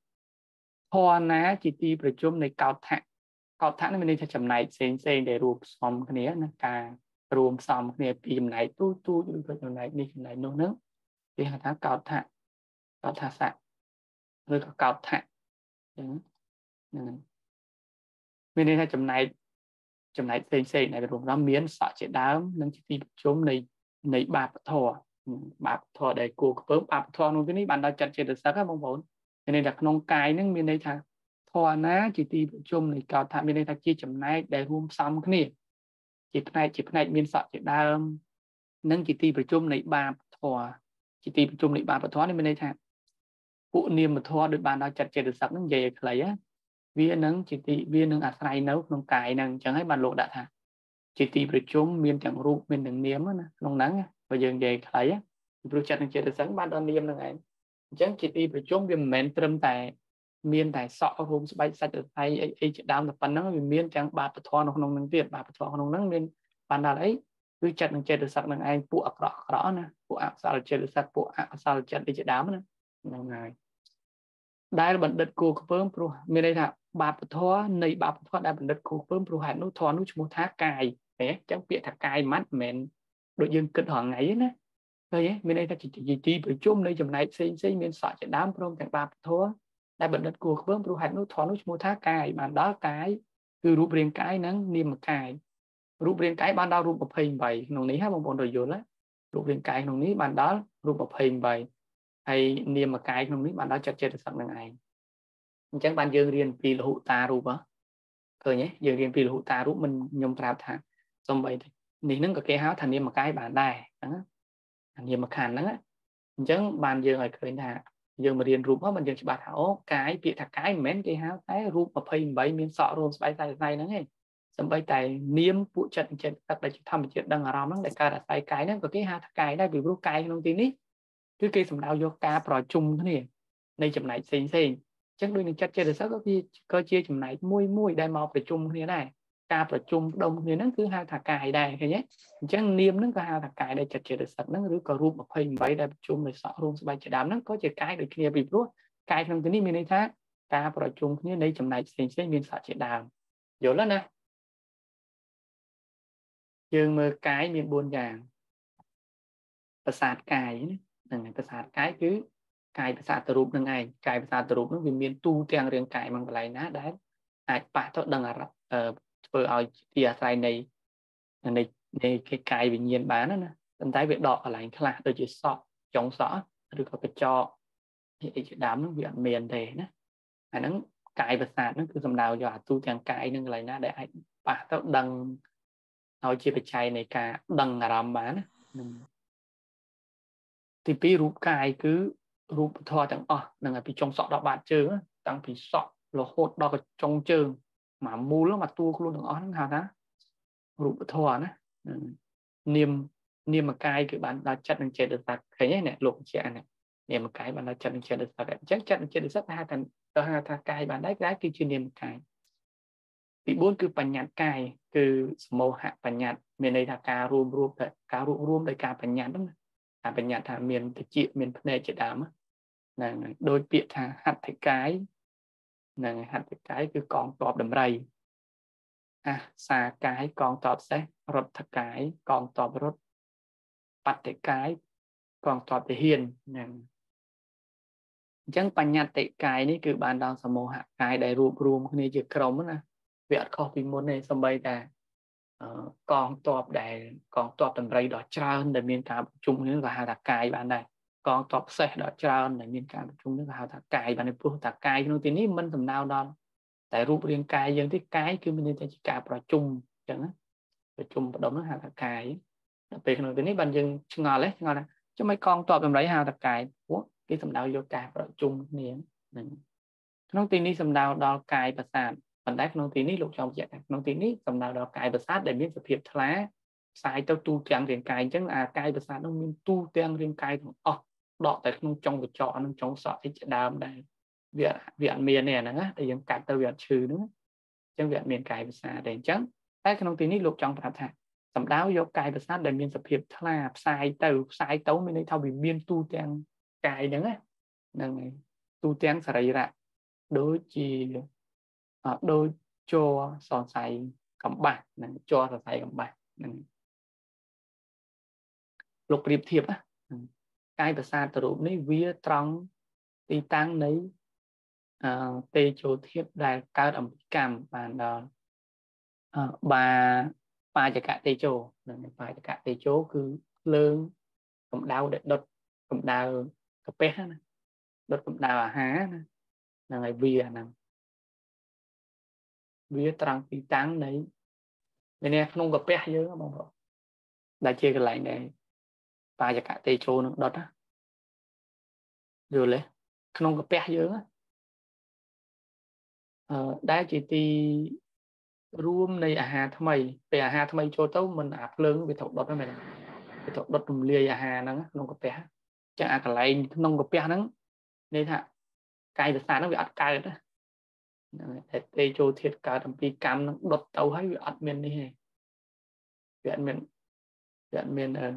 thò ná chỉ tiประชุมในเกาถะเกาถะนี่มันในจำไหนเซนเซนได้รูปซ้อมกันนี้นะการรวมซ้อมเนี่ยปีจำไหนตู้ตู้ดูจำไหนนี่จำไหนโน้นนึงที่หาทางเกาถะเกาถะสะหรือเกาถะอย่างนั้นไม่ได้จำไหนจำไหนเซนเซนในรวมน้ำเมียนสะเจดาวนั่งที่ประชุมในในบาปทอบาปทอได้กูเพิ่มบาปทอนู่นที่นี่บันดาลจัดเจตสักบางคนในดักนองกายนั่งมีในทางทอนะจิตตีประชุมในเกาถะมีในทางจีจำไหนได้รวมซ้ำกันนี่จิตในจิตในมีสะเจดาวนั่งจิตตีประชุมในบาปทอจิตตีประชุมในบาปทอนี่มีในทางผู้เนียมทอโดยบันดาลจัดเจตสักนั่งใหญ่ใครอะวิญญาณจิตติวิญญาณอาศัยนกนองกายนั่งจังให้บรรลุได้ท่าจิตตีประชุมมีจังรูปมีหนึ่งเนียมนะลงนั่งvà dần dần thấy á, rồi chặt những chuyện được sáng ban đầu niệm là ngày, chẳng chỉ điประชุม viên mến trâm tại miền tại sọ hôm bay sạch ở tay ấy ấy chỉ đam là phần nó vì miền chẳng ba bát thon nó không năng tiệt ba bát thon không năng miền ban đầu ấy, rồi chặt những chuyện được sáng là ngày phụ ạc rõ rõ nè, phụ ạc sao chuyện được sáng phụ ạc sao chuyện đi chỉ đám nè, ngày đây là bản đất cô có bơm pro miền đây là ba bát thon này ba bát thon đây bản đất cô bơm pro hạt nút thon nút một thác cài, đấy chẳng biết thác cài mắt mền đội dân kết họ ngày á thôi nhé bên đây ta chỉ chỉ chỉ bởi chung đây chấm này xây xây miền sọ chạy đám prom chẳng ba thua đại bệnh đất cuộc bơm pro hạt nó thọ nó mua thá cài mà đó cáiคือรูปเรียงcáiนั้นนิมกายรูปเรียงcái ban đầu รูปประเพณใบตรงนี้ฮะบางคนโดยโยนแล้วรูปเรียงcáiตรงนี้ ban đó รูปประเพณใบhay niệm một cáiตรงนี้ ban đó chặt chẽ được sắc năng này chẳng ban dương riêng vì là hữu taรูปá thôi nhé dương riêng vì là hữu taรูป mình nhom trap thả xong vậyนี่นึกก็แค่หาทันเนียมกายบานได้นะทันเนียมขันนะจังบานยังไงเคยนะยังมาเรียนรู้ว่ามันยังจะบาดหากายเปียกกายเหม็นแค่หาแต่รูปมาเพย์ใบมีสอรวมสบายใจใจนั่นไงสบายใจเนียมผู้จัดจัดตัดได้จะทำจัดดังอารมณ์นั่นแต่การใส่กายนั่นก็แค่หากายได้วิรูกายตรงที่นี้คือการสำเนาโยกาปล่อยจุ่มท่านี่ในจำไหนเซ็งเซ็งจังโดยในจัดเจริญสักก็ที่ก็เชี่ยจำไหนมุ้ยมุ้ยได้มาประชุมนี่ได้การประชุมดมนี่นั่นคือหาถากายได้แค่นี้จังเนียมนั่นก็หาถากายได้จัดเจริญสักนั่นหรือก็รูปมาเพย์ใบได้ประชุมในสอรวมสบายใจดำนั่นก็จะกายโดยเคลียร์บีบรู้กายตรงที่นี้มีในท่าการประชุมนี้ในจำไหนเซ็งเซ็งมีสบายใจดำอยู่แล้วนะ dương mơ cái miền buôn vàng ประสาทกายนั่นประสาทกายคือกายประสาทรูปนั่นไงกายประสาทรูปนั้นวิมีนตู้เตียงเรียงกายมันอะไรนะได้อาจปะต้องดังอะไรเอ่อเพื่อเอาที่อาศัยในในในกายวิญญาณบ้านนั่นนะตั้งแต่việc đọอะไรขนาดโดยจะสอบจงสอหรือก็ไปจอที่จะดำนั่นviệcเมียนเดนะอันนั้นกายประสาทนั่นคือสำเนาหยอดตู้เตียงกายนั่นอะไรนะได้ปะต้องดังเอาจีไปใช้ในการดังอารมณ์บ้านที่ปีรูปกายคือรูปทอจังอ๋อนั่นไงปีจงสอดอกบาดเจอตั้งปีสอดเราโคตรดอกจงเจอหมามูแล้วมาตัวกลุ่นอ๋อนั่นหานะรูปทอนะเนียมเนียมกายคือบ้านเราจัดหนึ่งเจ็ดเดือนสักเคยเนี่ยหลงเชียเนี่ยเนียมกายบ้านเราจัดหนึ่งเจ็ดเดือนสักจัดจัดหนึ่งเจ็ดเดือนสักห้าทันต่อห้าทางกายบ้านได้ได้คือชื่อเนียมกายปีบุญคือปัญญากายคือสมโมหะปัญญาเมียในทางการรวมรวมแต่การรวมรวมโดยการปัญญาตั้งการปัญญาทางเมียนตะจิเมียนพเนจดามนั่นโดยเปียทางหัตถกายนั่นหัตถกายคือกองตอบดำไรอ่ะสากายกองตอบเสรถกายกองตอบรถปัตติกายกองตอบเฮียนนั่นจังปัญญาติกายนี่คือบานดาวสมโมหะกายได้รวบรวมขึ้นในจิตกรมนะเวียดข้อพิมพ์ในสมัยแต่กองตอบได้กองตอบดำไรดอกเจ้าได้มีการประชุมนี้ว่าหาตากายบ้านได้กองตอบเสดอกเจ้าได้มีการประชุมนี้ว่าหาตากายบ้านในพวกตากายที่โน้นทีนี้มันสำเนาดอนแต่รูปเรียงกายอย่างที่กายคือมันในจิตการประชุมจังนะประชุมประดมนั้นหาตากายเป็นขนมทีนี้บันยังชงอเลยชงอเลยจะไม่กองตอบดำไรหาตากายพวกที่สำเนาโยกาประชุมนี้หนึ่งขนมทีนี้สำเนาดอกายประสานปันได้ขนมทีนี้ลูกชมจะขนมทีนี้สำเนาดอกกายประสาทได้มีสเปียบทลาสายเต้าตู้เตียงเรียงกายจังอากายประสาทต้องมีตู้เตียงเรียงกายของอ๋อดอกแต่ขนมจงกับเจาะน้ำจงสอดที่จะดามได้เวียเวียนเมียเนี่ยนะแต่ยังกัดตัวเวียนชื่อนึงจังเวียนเมียนกายประสาทได้จังได้ขนมทีนี้ลูกจงประทับสำเนาโยกกายประสาทได้มีสเปียบทลาสายเต้าสายเต้าไม่ได้เท่าวิเมียนตู้เตียงกายนั่นไงนั่นไงตู้เตียงสลายระโดยจีโดยโจสอนใส่กับบัตรนั่นโจสอนใส่กับบัตรนั่นลูกเปรียบเทียบนะกายประสาทรูปนี้วิตรังตีตั้งนี้เตโจเทียบได้การอัมพิกรรมบานดอนบาปาจักรเตโจนั่นปาจักรเตโจคือเลื่องกับดาวเด็ดดดกับดาวกับเป๊ะนะดดกับดาวอาหารนะนั่นไงเบียนั่นวิตรังตีตั้งนี้เนี่ยขนมกับเป๊ะเยอะมากได้เจอกันหลายในปลาจากกะเตโชนึงดอทนะอยู่เลยขนมกับเป๊ะเยอะเอ่อได้จีตีรวมในอาหารทำไมไปอาหารทำไมโชว์เต้ามันอาบเลิ้งไปถกดอทนั่นเองไปถกดอทตุ่มเลียอาหารนั่งขนมกับเป๊ะจะอาบอะไรขนมกับเป๊ะนั่งนี่ฮะกายภาษานั่งไปอัดกายนะแต่เตโชเทียดการทำปีกรรมนั่งดอทเต้าให้อัดเมนนี่ไงเวียนเมนเวียนเมนเอ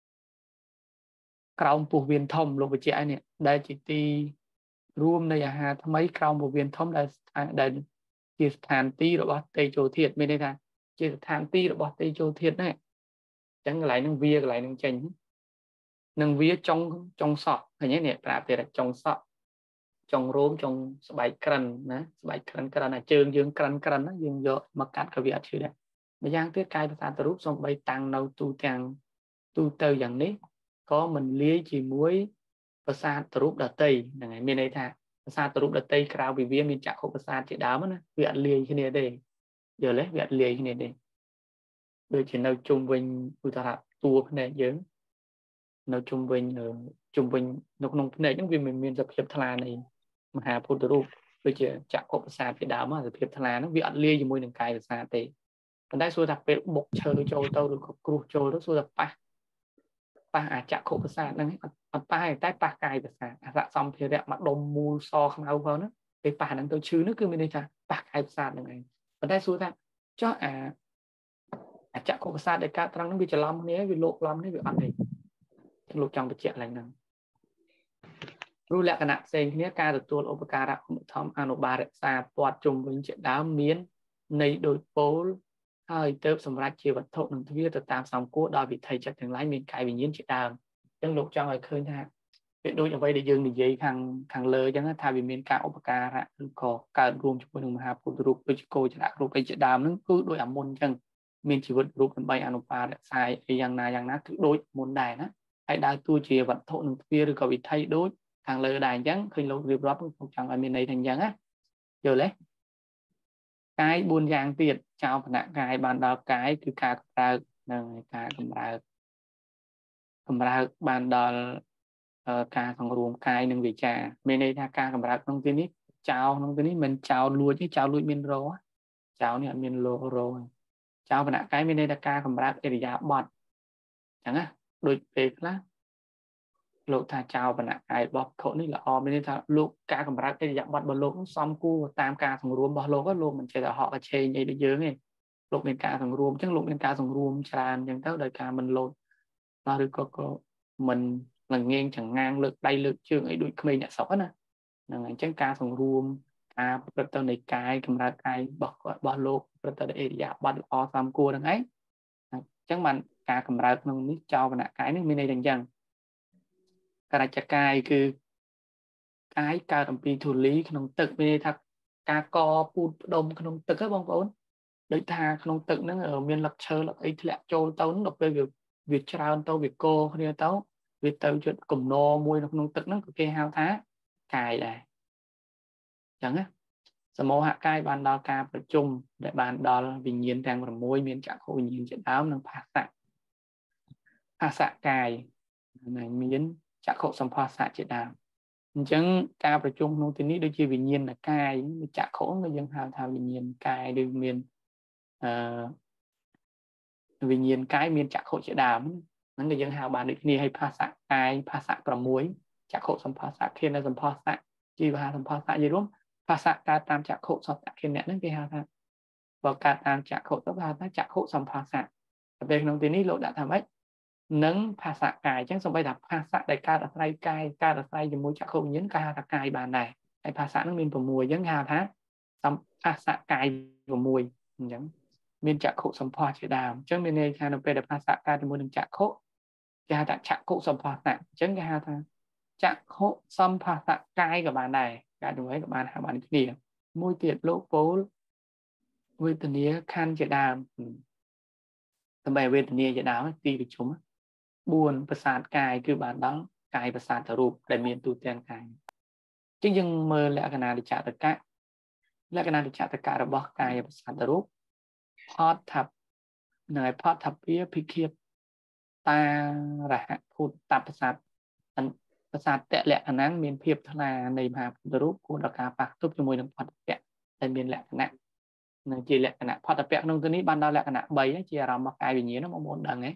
อกราวปูเวียนทอมลงไปเจ้าเนี่ยได้จิตตีรวมในอาหารทำไมกราวปูเวียนทอมได้ได้จิตฐานตีหรือว่าเตโชเทียดไม่ได้ทางจิตฐานตีหรือว่าเตโชเทียดนี่จังไหลนั่งเวียไหลนั่งเจนนั่งเวียจงจงสอบอย่างนี้เนี่ยปราบเตะจงสอบจงร่มจงสบายกรันนะสบายกรันกรันนะเจิงยืงกรันกรันนะยืงเยอะมากัดกระเวียดชื่อเนี่ยไม่ย่างเตี้ยกายภาษาตรูปส่งใบตังเราตูแตงตูเตยอย่างนี้có mình lấy chỉ muốiภาษาตรูปดัตเตยยังไงมีในท่าภาษาตรูปดัตเตยคราววิเวียมีจักรภาษาที่ดาวมันนะเวียดเลียที่เนี่ยเด้เดี๋ยวเลยเวียดเลียที่เนี่ยเด้โดยเฉพาะจุ่มวิญอุตระตัวเนี่ยเยอะเราจุ่มวิญจุ่มวิญนกนกเนี่ยยังวิมีมีสเปียบทลาในมหาพุทธรูปโดยเฉพาะจักรภาษาที่ดาวมันสเปียบทลานั้นเวียดเลียอยู่มวยหนึ่งกายภาษาเตมันได้ส่วนถักเป็นบกเชอโจโตหรือกรูโจแล้วส่วนถักปะปะอาจจะโคภาษานั่นมันปะให้ใต้ปะกายภาษาอาจจะซ้ำเพียงมาดมมูซอของเราเขาเนาะไปปะนั้นตัวชื่อนั่นคือไม่ได้จ้ะปะกายภาษายังไงมันได้สู้ได้เจ้าอาอาจจะโคภาษาในการตรังนั้นวิจารณ์นี้วิโลกล้ำนี่วิอันนี้โลกจังไปเจาะอะไรนั่นรู้แหละขณะเซนนี้การตัวตัวอุปการะของทอมอนุบาลศาสตร์ปอดจุ่มวิญญาณดาวเมียนในโดยโพลให้เติบสำหรับชีวิตทุกหนึ่งที่จะตามสามกู้ดาววิถีจัดถึงไล่มีกายวิญญาณจิตดาว chẳng lúc cho người khơi tha việc đối với để dương thì dây thằng thằng lơ chẳng thay vì miền cao opera ra có cả rùm cho mình mà phụ rụp với cô chỉ là rụp cái chợ đàm nó cứ đối ẩm môn chẳng miền chỉ vật rụp bên bay anupa để sai yang na yang na cứ đối môn đài nó hay đa tu chỉ vật thổ nông kia rồi có bị thay đối thằng lơ đài chẳng khi lâu việc đó không chẳng ở miền này thành chẳng á giờ lấy cái buôn giang tiền chào phần nặng cái bàn đào cái cứ cả ra nâng cả cầm ra cầm ra bàn đào ca thằng rùm cái nâng vị trà bên đây tha ca cầm ra nông tin ít chào nông tin ít mình chào lùi chứ chào lùi miền rô chào này miền lô rồi chào phần nặng cái bên đây là ca cầm ra để giả bọt chẳng á đôi về lá lộ tha chào phần nặng cái bọt thổ này là o bên đây tha lộ ca cầm ra để giả bọt bọt lộ xong cu tam ca thằng rùm bọt lộ có lộ mình chỉ là họ cái chê như để dớ này lộ bên ca thằng rùm chứ lộ bên ca thằng rùm tràn chẳng tới đời ca mình lộ nó được có có mình là ngang chẳng ngang lực đầy lực trường ấy đuổi khơi nhặt sỏi nè là ngày chẳng ca thằng rùm à bắt đầu này cài cầm ra cài bọt bọt lộ bắt đầu để giả bọt o xong cu đằng ấy chẳng mình ca cầm ra nó nít cho và cái này bên đây đằng chẳng cái này chặt cài cứ cái ca đồng pi thủ lý không tự bên đây thật ca co pu đông không tự các bông vốn đấy tha không tự nó ở miền lập chơi là ấy thì lại trôi tấu nó đọc về việc việc trao tấu việc cô không tấu việc tấu chuyện cùng nô môi nó không tự nó cái hao thá cài này chẳng áสมหะกายบานดาวกาประชุมได้บานดาววิญญาณแทงประมวยเมียนจากโควิญญาณเจ็ดดาวนังภาษาภาษากายnàyเมียนจากโคสัมภาษาเจ็ดดาวจังการประชุมนงที่นี้โดยที่วิญญาณกายจากโคก็ยังหาทางวิญญาณกายโดยเมียนวิญญาณกายเมียนจากโคเจ็ดดาวนั่นก็ยังหาบานโดยที่ให้ภาษากายภาษาประมวยจากโคสัมภาษาเขียนในสัมภาษาจีวาสัมภาษายี่ร่วมภาษาการตามจากโคสัมภาษาเขียนเนี่ยนั่นคือหาทางบอกการตามจากโคสัมภาษาจากโคสัมภาษาแต่เป็นตรงที่นี้เราได้ทำไว้นั่งภาษากายจังสมัยดับภาษาในการอะไรกายการอะไรจะมวยจากโคยันการหากายบานใดในภาษานั่งมีประมวยยังหาทางสัมภาษากายประมวยยังมีจากโคสัมภาษาเฉดามจังมีในการเป็นภาษากายประมวยหนึ่งจากโคจะหาจากโคสัมภาษาจังหาทางจากโคสัมภาษากายกับบานใดการดูให้กับบานหาบานที่นี่มวยเตียดโลโก้เวทเนียคันเฉดามทำไมเวทเนียเฉดามตีไปชุ่มบุญประสาทกายคือบานđóกายประสาทรูปได้มีตัวแทนกายจึงยังเมื่อและขณะดิจตกะและขณะดิจตกะระบบกายประสาทรูปพอดทับหน่อยพอดทับเพี้ยพิเคียบตาระหะพูดตับประสาทประสาทแตะแหละอันนั้นมีเพียบทลาในมหาพุทธรูปกูดกาปักทุบจมูกน้ำพอดแตะได้มีแหละขณะหนึ่งจีแหละขณะพอดแตะนงตัวนี้บานเราแหละขณะใบจีเรามากายวิญญาณnó mong muốn đằng ấy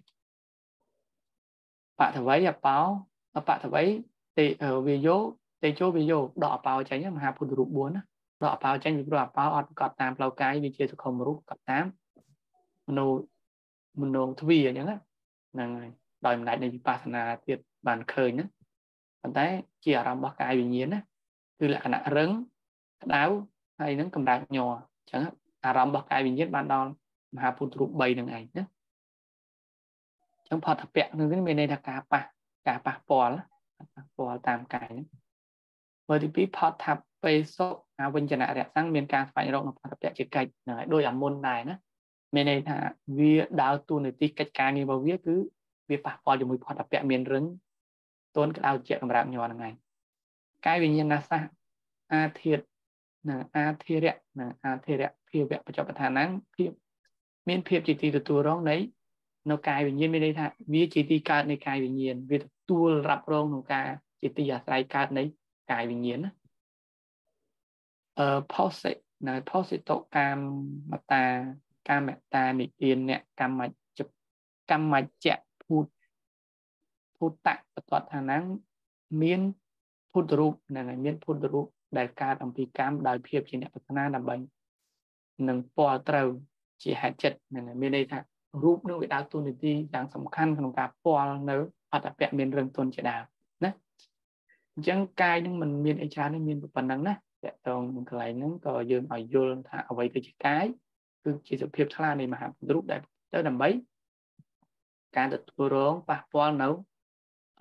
bạn thử vậy báo bạn thử vậy thì ở video thì chỗ video đỏ báo cháy mà hạp được bốn đỏ báo cháy những đỏ báo ở cọt tam lâu cái vì chưa không rút cọt tám mono mono three vậy nhá là đòi lại này partner tiệt bàn khơi nhá còn đấy chỉ ở trong bao cái bình nhiên áคือlà nạ rứng đáo hay nó cầm đạc nhỏ chẳng à trong bao cái bình nhiên ban đầu mà hạp được bảy đường này nhá trongพอถับเปียกนึงที่มีในตะกาปะกาปะปอลปอลตามกายเมื่อที่พี่พอถับไปโซอาวิญญาณอะไรสร้างเมียนการฝ่ายโรคพอถับเปียกจิตใจหน่อยโดยอันมนได้นะมีในท่าวิดาวตัวหนึ่งที่กิจการนี้บ่วิคือวิปะปอลอยู่มือพอถับเปียกเมียนรึงต้นกระดาวเจียกำลังย้อนยังไงกายวิญญาณซะอาเทียนะอาเทียระนะอาเทียระเพียบแบบประจบประธานนั้นเพียบเมียนเพียบจิตติตัวร้องไหนnó càiวิญญาณไม่ได้ท่าวิจิตรการในกายวิญญาณวิตัวรับรองของการจิตติยาสายการในกายวิญญาณนะเอ่อพอเสร็จนะพอเสร็จตกการมาตาการแมตตาในเรียนเนี่ยการมาจับการมาแจะพูดพูดตักประวัติทางนั้นเมียนพูดรูปนะเมียนพูดรูปได้การอัมพีการได้เพียบเช่นเนี่ยพัฒนาดำบังหนึ่งปอเตาจีหาจัดนะไม่ได้ท่ารูปนึกไปดาวตัวนี้ที่อย่างสำคัญของการปอลเนื้ออัตราแปะเมียนเรื่องต้นจะดาวนะจังกายนึงมันเมียนไอชาเนี่ยเมียนปันนังนะแต่ตรงไหนนั้นก็ยืนเอาโยนถ้าเอาไว้ที่กายคือจิตเพียบทลาในมหารูปได้เจ้าดำใบการตัดตัวร้องปะปอลเนื้อ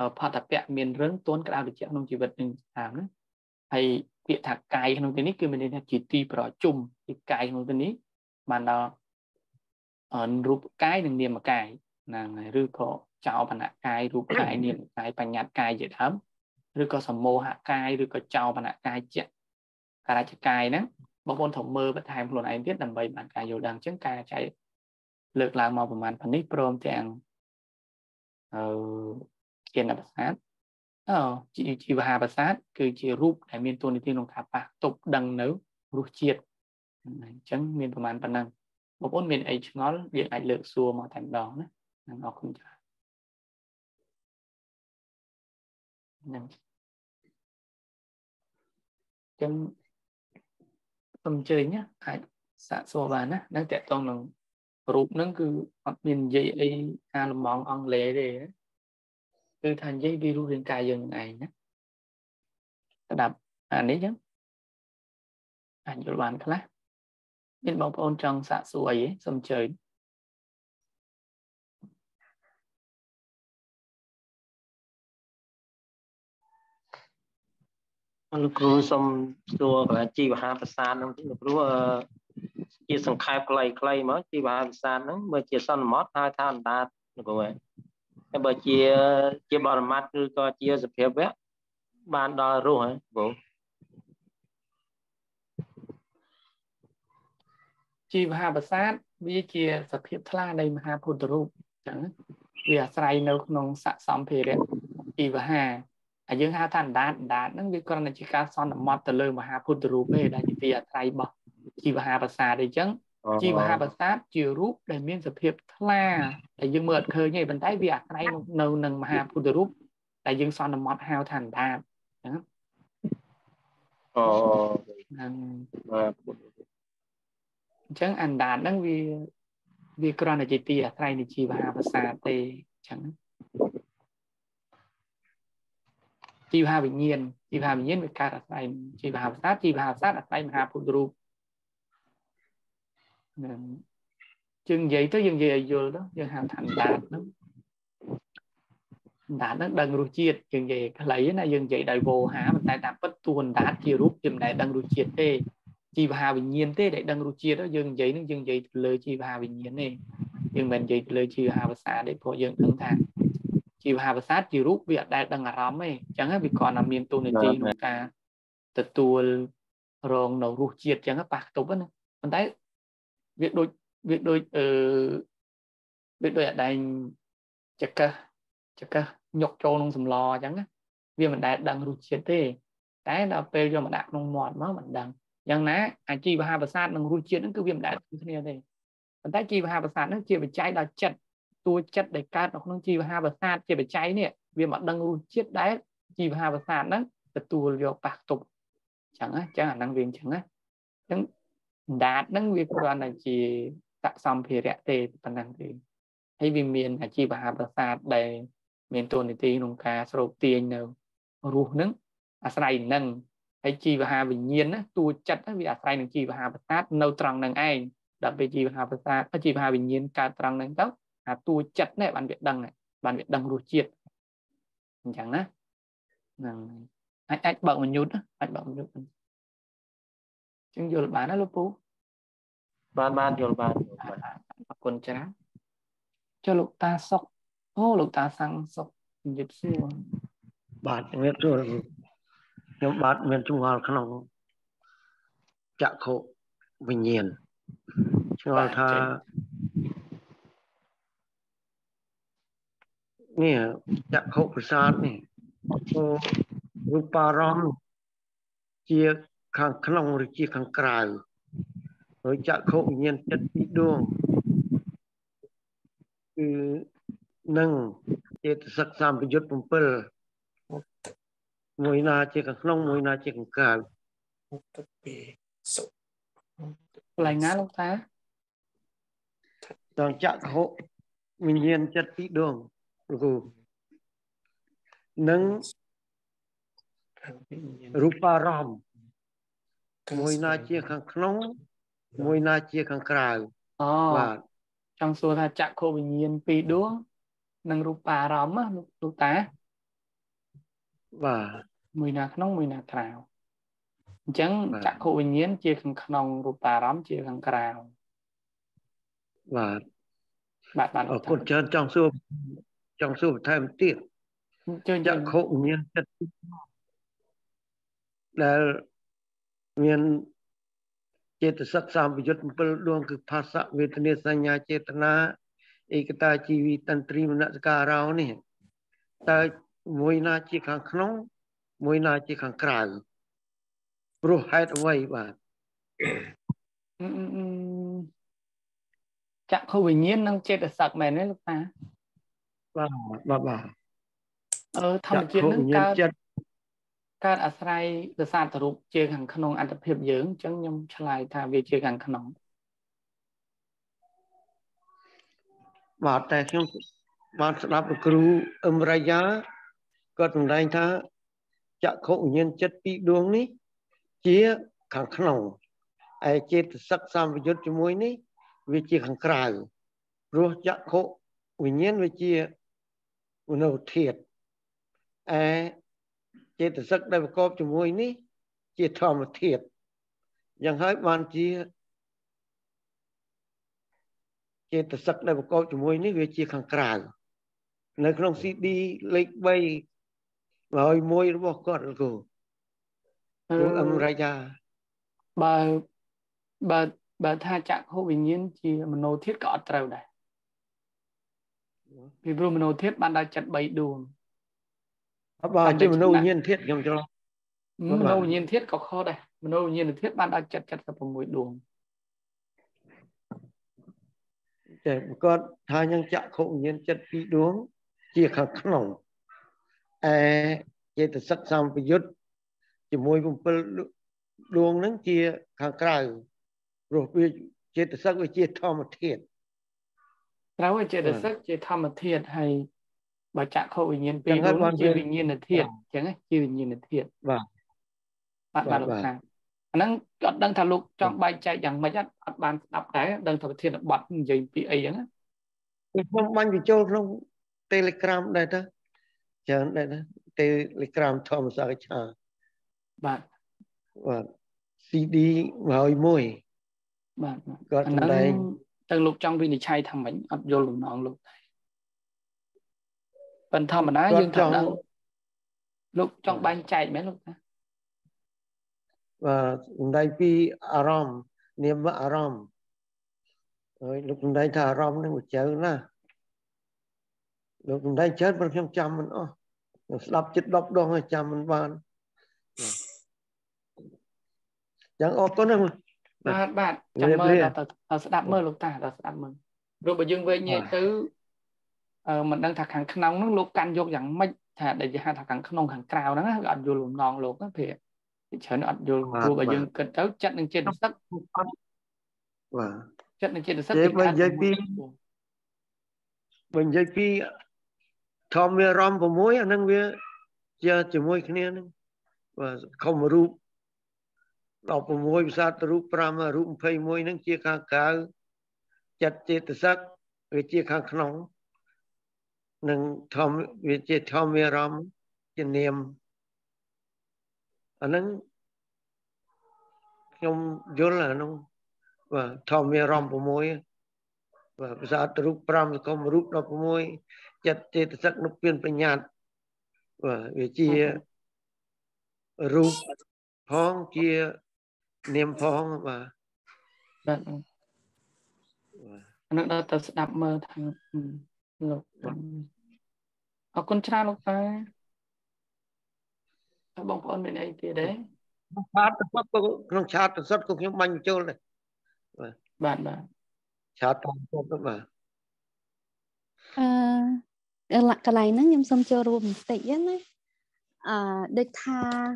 ផតពៈមានរឹងទន់ក្តៅត្រជាក់ក្នុងជីវិតនឹងតាមហ្នឹងហើយពាក្យថាកាយក្នុងទីនេះគឺមានន័យថាជាទីប្រជុំទីកាយក្នុងទីនេះបានដល់រូបកាយនិងនាមកាយហ្នឹងហើយឬក៏ចោបនកាយរូបកាយនាមកាយបញ្ញត្តិកាយជាដើមឬក៏សមោហកាយឬក៏ចោបនកាយជាការចកាយហ្នឹងបងប្អូនត្រូវមើលបន្ថែមខ្លួនឯងទៀតដើម្បីបានការយល់ដឹងអញ្ចឹងការចែកលើកឡើងមកប្រហែលប៉ុណ្នេះព្រមទាំងអឺជាប្រសាទអូជីវហាប្រសាទគឺជារូបដែលមានតួនាទីក្នុងការប៉ះទប់ដឹងនៅរសជាតិអញ្ចឹងមានប្រហែលប៉ុណ្ណឹងបងប្អូនមានអីឆ្ងល់យើងអាចលើកសួរមកតែម្ដងណានឹងអរគុណច្រើនហ្នឹងចឹងសូមអញ្ជើញណាអាចសាកសួរបានណានឹងតកតងនឹងរូបហ្នឹងគឺអត់មាននិយាយអីអាលំងអង់គ្លេសទេគឺថានិយាយពីរូបរាងកាយយើងនឹងឯងណាស្ដាប់អានេះចឹងអាចយល់បានខ្លះមានបងប្អូនចង់សាកសួរអីទេសូមអញ្ជើញលោកគ្រូសូមសួរកន្លែងជីវហាប្រសាទហ្នឹងទីលោកគ្រូអឺជាសង្ខេបខ្លីៗមកជីវហាប្រសាទហ្នឹងបើជាសន្មតហៅថាអណ្ដាតលោកគ្រូហើយតែបើជាជាបរមត្តឬក៏ជាសភាវៈបានដល់រស់ហ៎បងជីវហាប្រសាទវាជាសភាពថ្លានៃមហាពុទ្ធរូបអញ្ចឹងវាអាស្រ័យនៅក្នុងស័ក្តិសម្ភារៈជីវហាហើយយើងហៅថាអណ្ដាតអណ្ដាតហ្នឹងវាគ្រាន់តែជាការសន្មតទៅលើមហាពុទ្ធរូបទេដែលជាទីអាស្រ័យរបស់ជីវហាប្រសាទអញ្ចឹងជីវហាប្រសាទជារូបដែលមានសភាពថ្លាដែលយើងមើលអត់ឃើញទេប៉ុន្តែវាអាស្រ័យនៅនឹងមហាពុទ្ធរូបដែលយើងសន្មតហៅថាអណ្ដាតអញ្ចឹងអូហ្នឹងអញ្ចឹងអណ្ដាតហ្នឹងវាវាគ្រាន់តែជាទីអាស្រ័យនៃជីវហាប្រសាទទេអញ្ចឹងជីវហាវិញ្ញាណជីវហាវិញ្ញាណវាកើតអាស្រ័យជីវហាប្រសាទជីវហាប្រសាទអាស្រ័យមហាពុទ្ធរូបហ្នឹងយើងនិយាយទៅយើងនិយាយឲ្យយល់ទៅយើងហៅថាអណ្ដាតហ្នឹងអណ្ដាតហ្នឹងដឹងរសជាតិយើងនិយាយខ្លីណាយើងនិយាយដោយវោហាប៉ុន្តែតាមពិតតួអណ្ដាតជារូបយើងមិនដែលដឹងរសជាតិទេជីវហាវិញ្ញាណទេដែលដឹងរសជាតិយើងនិយាយហ្នឹងយើងនិយាយទៅលើជីវហាវិញ្ញាណទេយើងមិននិយាយទៅលើជីវហាប្រសាទទេព្រោះយើងដឹងថាជីវហាប្រសាទជារូបវាអត់ដែលដឹងអារម្មណ៍ទេអញ្ចឹងវាគ្រាន់តែមានតួនាទីក្នុងការទទួលរងនៅរសជាតិអញ្ចឹងប៉ះខ្ទប់ណាប៉ុន្តែវាដូចវាដូចអឺវាដូចអដែងចកចកញុកចូលក្នុងសម្លអញ្ចឹងវាមិនដែលដឹងរសជាតិទេតែដល់ពេលយកមកដាក់ក្នុងមាត់មកមិនដឹងយ៉ាងណាអាជីវហាប្រសាទនិងរសជាតិហ្នឹងគឺវាមិនដែលដូចគ្នាទេប៉ុន្តែជីវហាប្រសាទហ្នឹងជាបច្ច័យដល់ចិត្តតួចិត្តដែលកើតនៅក្នុងជីវហាប្រសាទជាបច្ច័យនេះវាមកដឹងរសជាតិដែលជីវហាប្រសាទហ្នឹងទទួលយកប៉ះទប់អញ្ចឹងណាអញ្ចឹងអាហ្នឹងវាអញ្ចឹងណាអញ្ចឹងអណ្ដាតហ្នឹងវាគ្រាន់តែជាស័ក្តិសម្ភារៈទេប៉ុណ្ណឹងទេហើយវាមានអាជីវហាប្រសាទដែលមានតួនាទីក្នុងការស្រូបទាញនៅរសហ្នឹងអាស្រ័យនឹងហើយជីវហាវិញ្ញាណណាតួចិត្តវាអាស្រ័យនឹងជីវហាប្រសាទនៅត្រង់នឹងឯងដល់ពេលជីវហាប្រសាទជីវហាវិញ្ញាណកើតត្រង់ហ្នឹងទៅអាតួចិត្តនេះបានវាដឹងបានវាដឹងរសជាតិអញ្ចឹងណាហ្នឹងអាចអាចបើកមញុតអាចបើកមញុតអញ្ចឹងយល់បានណាលោកពូបានបានយល់បានអរគុណច្រើនចុះលោកតាសុកអូលោកតាសាំងសុកនិយាយសួរបាទជំរាបសួរខ្ញុំបាទមានជំងល់ក្នុងចក្ខុវិញ្ញាណឆ្ងល់ថានេះចក្ខុប្រសាទនេះរូបារម្មណ៍ជាខាងក្នុងឬជាខាងក្រៅហើយចក្ខុវិញ្ញាណចិត្តពីរដួងគឺនឹងចេតសិកសម្បយុទ្ធbảyមួយណាជាខាងក្នុងមួយណាជាខាងក្រៅទឹកពីសុកន្លែងណាលោកតាតងចក្ខុវិញ្ញាណចិត្តពីរដួងលោកគ្រូនឹងរូបារម្មណ៍មួយណាជាខាងក្នុងមួយណាជាខាងក្រៅអូបាទចង់សួរថាចក្ខុវិញ្ញាណពីរដួងនិងរូបារម្មណ៍ណាលោកតា và mùi nà khăn mùi nà khảo chẳng chắc khổ bình nhiên chia khăn khăn rụp bà rắm chia khăn khảo và bạn bạn ở cột chân trong số trong số thêm tiết chắc khổ nhiên chất là miền chế tự sắc sam bị dứt một luồng cực phá sạ về tên sanya chế tana ekta chi vi tantri mana sekarang ni ta mùi na chỉ khang khong mùi na chỉ khang krau bro hai away bạn chắc khổ bình nhiên năng chế tự sắc mẹ đấy lúc ta và và và ờ thầm chuyện năng caoการอาศัยประสาทรูปเจอขังขนงอัตเพียบเยื้องจังยมฉลายทาเวเจอขังขนง và tạiខ្ញុំបានស្ដាប់គ្រូអឹមរាយាគាត់សម្ដែងថាចក្ខុវិញ្ញាណចិត្តពីរដួងនេះជាខាងក្នុងឯចេតសិកសម្ពយុទ្ធជាមួយនេះវាជាខាងក្រៅព្រោះចក្ខុវិញ្ញាណវាជាមនោធាតុឯចេតសិកដែលប្រកបជាមួយនេះជាធម្មធាតុយ៉ាងហើយបានជាចេតសិកដែលប្រកបជាមួយនេះវាជាខាងក្រៅនៅក្នុង ซี ดี លេខ បីហើយ មួយរបស់គាត់គ្រូគ្រូអឹមរាយាបើបើបើថាចក្ខុវិញ្ញាណជាមโนធាតុក៏អត់ត្រូវដែរពីព្រោះមโนធាតុបានដល់ចិត្តបីដួងបើជាមโนវិញ្ញាណធាតុខ្ញុំច្រឡំមโนវិញ្ញាណធាតុក៏ខុសដែរមโนវិញ្ញាណធាតុបានដល់ចិត្តចិត្តតែ៦ដួងតែគាត់ថាយ៉ាងចក្ខុវិញ្ញាណចិត្តពីរដួងជាខាងក្នុងឯចេតសិកសម្ពយុទ្ធជាមួយ7ដួងហ្នឹងជាខាងក្រៅព្រោះវាចេតសិកវាជាធម្មធាតុត្រូវឲ្យចេតសិកជាធម្មធាតុហើយបើចក្ខុវិញ្ញាណពីរដួងជាវិញ្ញាណធាតុអញ្ចឹងជាវិញ្ញាណធាតុបាទបាទបាទលោកខាងអាហ្នឹងអត់ដឹងថាលោកចង់បែងចែកយ៉ាងម៉េចអត់បានស្ដាប់ដែរដឹងថាប្រធានបទនិយាយពីអីហ្នឹងខ្ញុំបាញ់បញ្ចូលក្នុង Telegram ដែរទៅច្រើនដែរណា Telegram ធម្មសាស្ត្រឆាបាទបាទ ซี ดี ហើយមួយបាទគាត់សម្ដែងទៅលោកចង់វិនិច្ឆ័យថាម៉េចអត់យល់ដំណងលោកដែរប៉ុន្តែធម្មតាយើងថាលោកចង់បែងចែកមែនលោកណាបាទសម្ដែងពីអារម្មណ៍នាមអារម្មណ៍ហើយលោកសម្ដែងថាអារម្មណ៍នឹងវាជ្រៅណាស់លោកសម្ដែងច្រើនប៉ុន្តែខ្ញុំចាំមិនអស់ខ្ញុំស្ដាប់ជិតដប់ដងហើយចាំមិនបានយ៉ាងអរគុណណាស់បាទបាទចាំមើលដល់ស្ដាប់មើលលោកតាដល់ស្ដាប់មើលព្រោះបើយើងវែងញែកទៅអឺមិនដឹងថាខាងក្នុងហ្នឹងលោកកាន់យកយ៉ាងម៉េចថាដែលគេហៅថាខាងក្នុងខាងក្រៅហ្នឹងគឺអត់យល់លំណងលោកណាព្រោះច្រើនអត់យល់ព្រោះបើយើងគិតទៅចិត្តនឹងចេតសិកបាទចិត្តនឹងចេតសិកគេបើនិយាយពីបើនិយាយពីធម្មវារំ6អាហ្នឹងវាជាជាមួយគ្នាហ្នឹងបាទខំរូប16ភាសារូប5រូប21ហ្នឹងជាខាងក្រៅចិត្តចេតសិកវាជាខាងក្នុងនឹងធម្មវាជាធម្មវារំជានាមអាហ្នឹងខ្ញុំយល់អានោះបាទធម្មវារំ6បាទភាសារូប5សកុំរូប16ចិត្តចេតសិកនុពៀនបញ្ញត្តិបាទវាជារូបផងជានាមផងបាទបាទអានោះដល់ទៅស្ដាប់មើលថាលោកអរគុណច្រើនលោកតាបងប្អូនមានអីទៀតទេឆាតទៅសុទ្ធក្នុងឆាតទៅសុទ្ធក៏ខ្ញុំបាញ់បញ្ចូលដែរបាទបាទឆាតទៅសុទ្ធបាទអឺកន្លែងហ្នឹងខ្ញុំសូមចូលរួមបន្តិចណាអឺដូចថា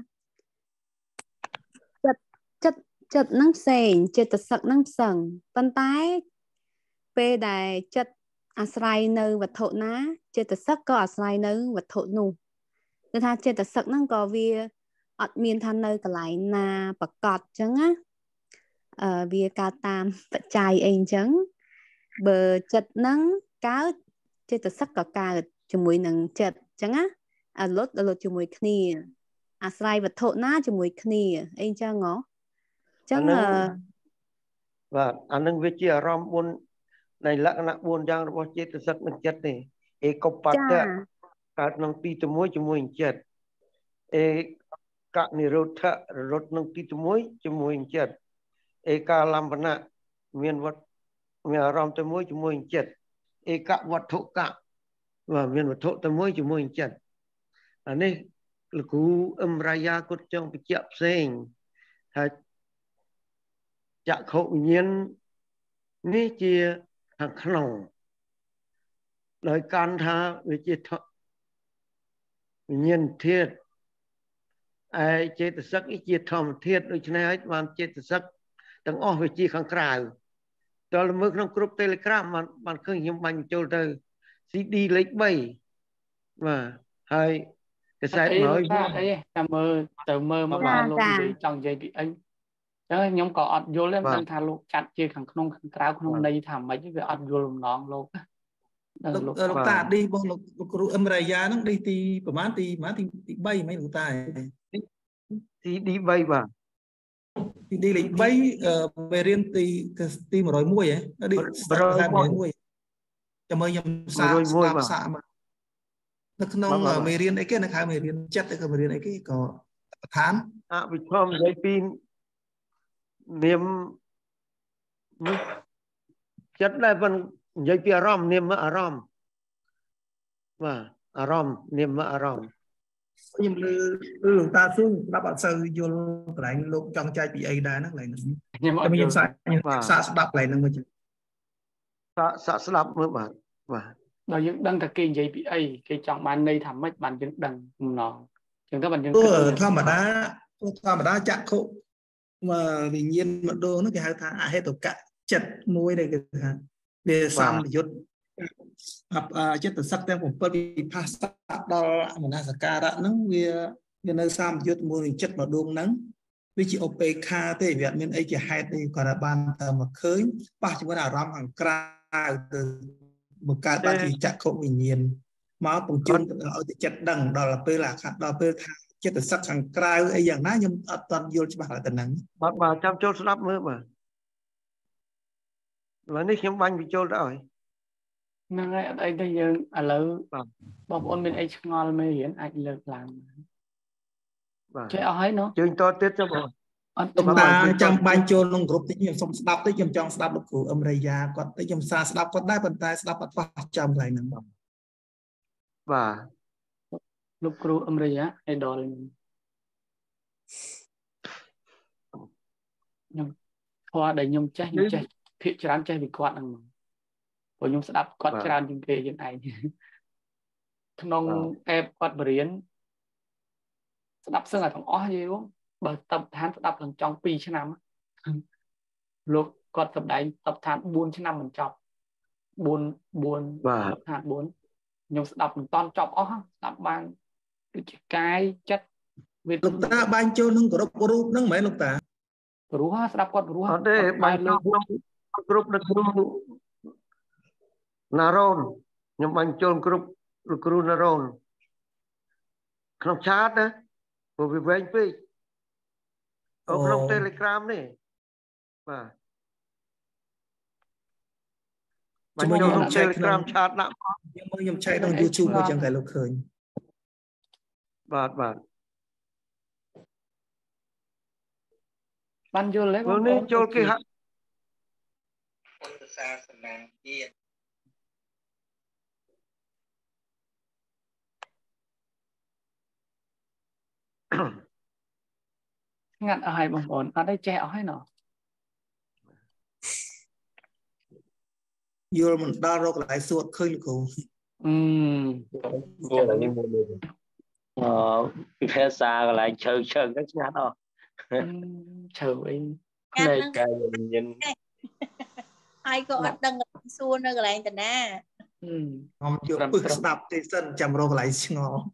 ចិត្តចិត្តចិត្តហ្នឹងផ្សេងចិត្តសឹកហ្នឹងផ្សឹងប៉ុន្តែពេលដែលចិត្តអាស្រ័យនៅវត្ថុណាចិត្តសឹកក៏អាស្រ័យនៅវត្ថុនោះគឺថាចិត្តសឹកហ្នឹងក៏វាអត់មានថានៅកន្លែងណាប្រកបអញ្ចឹងណាអឺវាកើតតាមបច្ច័យអីអញ្ចឹងបើចិត្តហ្នឹងកើតចិត្តសឹកក៏កើតជាមួយនឹងចិត្តអញ្ចឹងណាអាលុតលុតជាមួយគ្នាអាស្រ័យវត្ថុណាជាមួយគ្នាអីចឹងហ៎ចឹងបាទអានឹងវាជាអារម្មណ៍bốnនៃលក្ខណៈbốnយ៉ាងរបស់ចេតសិកនិងចិត្តនេះឯកបត្តៈកើតក្នុងទីទីមួយជាមួយចិត្តឯកនិរោធៈរត់ក្នុងទីទីមួយជាមួយចិត្តឯកាលំបណៈមានវត្តមានអារម្មណ៍តែមួយជាមួយចិត្តឯកវត្ថុកៈបាទមានវត្ថុតែមួយជាមួយចិត្តអានេះលោកគ្រូអឹមរាយាគាត់ចង់បញ្ជាក់ផ្សេងថាចក្ខុវិញ្ញាណនេះជាខាងក្នុងដោយកាន់ថាវាជាវិញ្ញាណធាតុឯចេតសិកជាធម្មធាតុដូច្នេះហើយបានចេតសិកទាំងអស់វាជាខាងក្រៅដល់មើលក្នុងក្រុម Telegram បានបានឃើញខ្ញុំបាញ់បញ្ចូលទៅ ซี ดี លេខ3បាទហើយកសែតមួយអីតែមើលទៅមើលមើលលោកនិយាយចង់និយាយពីអីចឹងខ្ញុំក៏អត់យល់ដែរមិនថាលោកចាត់ជាខាងក្នុងខាងក្រៅក្នុងន័យថាម៉េចវាអត់យល់បំណងលោកលោកលោកតាឌីរបស់លោកលោកគ្រូអឹមរាយាហ្នឹងឌីទីប្រហែលទីប្រហែលទីទី3ហ្មងលោកតាទីឌី3បាទទីឌីលេខ3មេរៀនទីទី101ហ៎ឌី101ចាំមើលខ្ញុំសាកស្ដាប់សាកមើលនៅក្នុងមេរៀនអីគេនៅខៅមេរៀនចិត្តទៅក៏មេរៀនអីគេក៏ប្រធានអវិធម្មនិយាយពីនាមនេះចិត្តដែរមិននិយាយពីអារម្មណ៍នាមអារម្មណ៍បាទអារម្មណ៍នាមអារម្មណ៍ខ្ញុំលើលើលោកតាស៊ូស្ដាប់អត់សូវយល់កន្លែងលោកចង់ចែកពីអីដែរហ្នឹងកន្លែងហ្នឹងខ្ញុំអត់ខ្ញុំសាកសាកស្ដាប់កន្លែងហ្នឹងមកសាកសាកស្ដាប់មើលបាទបាទដល់យើងដឹងថាគេនិយាយពីអីគេចង់បានន័យថាម៉េចបានយើងដឹងបំណងអញ្ចឹងទៅបានយើងធម្មតាធម្មតាចក្ខុវិញ្ញាណម្ដងហ្នឹងគេហៅថាអហេតុកៈចិត្តមួយដែលគេថាវាសម្យុទ្ធចិត្តសឹកទាំង7វិផាសៈដល់មនសិការៈហ្នឹងវាវានៅសម្យុទ្ធមួយនឹងចិត្តម្ដងហ្នឹងវាជាឧបេក្ខាទេវាអត់មានអីជាហេតុទេគាត់តែបានតែមកឃើញប៉ះជាមួយអារម្មណ៍ខាងក្រៅទៅបង្កើតបានជាចក្ខុវិញ្ញាណមកពង្ជន់ឲ្យទៅចិត្តដឹងដល់ពេលអាខាត់ដល់ពេលថាចិត្តសឹកខាងក្រៅអីយ៉ាងណាខ្ញុំអត់ទាន់យល់ច្បាស់ទៅហ្នឹងបាទបាទចាំចូលស្ដាប់មើលបាទឡើយនេះខ្ញុំបាញ់បញ្ចូលទៅឲ្យហ្នឹងហើយអត់អីទេយើងឥឡូវបងប្អូនមានអីឆ្ងល់មេរៀនអាចលើកឡើងបាទចេះអស់ហើយណោះជើញតទៀតចុះបងអត់តាចាំបាញ់ចូលក្នុងក្រុមតិចខ្ញុំសុំស្ដាប់តិចខ្ញុំចង់ស្ដាប់លោកគ្រូអឹមរាយាគាត់តិចខ្ញុំសារស្ដាប់គាត់ដែរប៉ុន្តែស្ដាប់អត់ប៉ះចំកន្លែងហ្នឹងបាទលោកគ្រូអឹមរាយាអេដលខ្ញុំធម៌ដែលខ្ញុំចេះខ្ញុំចេះភាគច្រើនចេះពីគាត់ហ្នឹងព្រោះខ្ញុំស្ដាប់គាត់ច្រើនជាងគេយើងឯងក្នុងអេបគាត់បរៀនស្ដាប់សឹងតែទាំងអស់យីបើតបឋានស្ដាប់ឡើងចង់ពីរឆ្នាំលោកគាត់សម្ដែងតបឋាន4ឆ្នាំមិនចប់4 4 បាទតបឋាន4ខ្ញុំស្ដាប់មិនតាន់ចប់អស់ស្ដាប់បានដូចជាកាយចិត្តវាលោកតាបាញ់ចូលនឹងគ្រប់រូបហ្នឹងមែនលោកតាព្រោះស្ដាប់គាត់ព្រោះអត់ទេបាញ់ចូលគ្រប់លោកគ្រូណារ៉ូនខ្ញុំបាញ់ចូលគ្រប់លោកគ្រូណារ៉ូនក្នុងឆាតណាព្រោះវាវែងពេកអូក្នុង Telegram នេះបាទបាញ់ចូលក្នុង Telegram ឆាតដាក់ខ្ញុំមើលខ្ញុំឆែកក្នុង YouTube មកចឹងតែលោកឃើញបាទបាទបានយល់ទេបងនេះចូលគេហាក់សាសនាជាតិងាត់អស់ហើយបងប្អូនអត់ឲ្យចេះអស់ហើយណោះយល់មិនដល់រកកន្លែងសួតឃើញលោកគ្រូអឺយល់នេះមួយអឺពិភាក្សាកន្លែងឈើឈើហ្នឹងស្ងាត់អស់ឈើអីផ្នែកកាយវិញ្ញាណហើយក៏អត់ដឹងសួរនៅកន្លែងតាណាខ្ញុំយកពឹសស្ដាប់ទេសិនចាំរកកន្លែងឆ្ងល់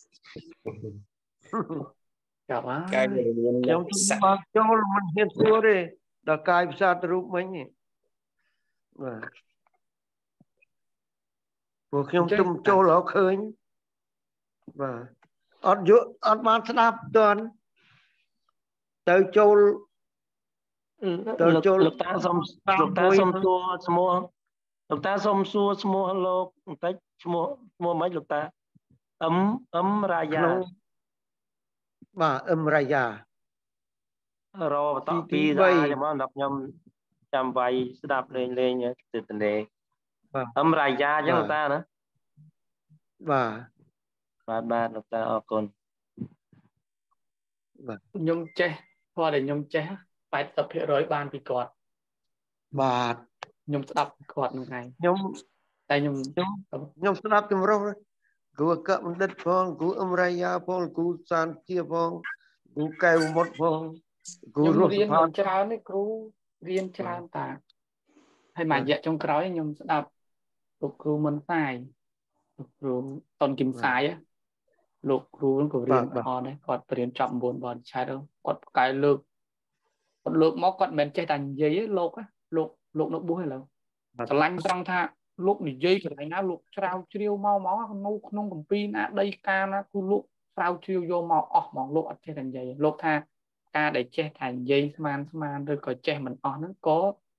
ចាប់ហើយកាយវិញ្ញាណខ្ញុំបានចូលមិនហ៊ានសួរទេដល់កាយភាសារូបមិញនេះបាទព្រោះខ្ញុំទុំចូលរកឃើញ và ọt dụ ọt ban đáp toàn tới châu tới lực châu lực ta xong lực ta xong xua mua lực ta xong xua mua hello tách mua mua mấy lực ta ấm ấm ra già và âm ra già rồi tao pi ra cho mà đọc nhầm chăm vay sẽ đạp lên lên nhé từ từ này ấm ra già chứ người ta nữa và và ba lực ta ở con nhung che hoa để nhung che phải tập hệ rồi ban bị cọt và nhung đập cọt một ngày nhung tay nhung nhung sẽ đáp cái rồiกูก็มันเด็ดฟองกูอมรายาฟองกูสานเทียฟองกูแก้วหมดฟองกูรู้สภาพเช้านี่ครูเรียนเช้าต่างให้มาเยอะจงกร้อยยมสดับลูกครูมันสายลูกครูตอนกิมสายอะลูกครูมันก็เรียนพอได้กอดเรียนจำบนบอลใช่แล้วกอดกายเลิกกอดเลิกมอกกอดเหม็นใจตันเยี่ยโลกอะโลกโลกนักบุ้ยแล้วสลังจังท่าลูกนี่ยี่กับไอ้น้าลูกชาวเชียวเมาหมอนูนงกับปีนะได้การนะคือลูกชาวเชียวโยมออกมองลูกอัดเจตันยี่ลูกท่าการได้เจตันยี่สมานสมานโดยก็เจมันอ่อนนั้นก็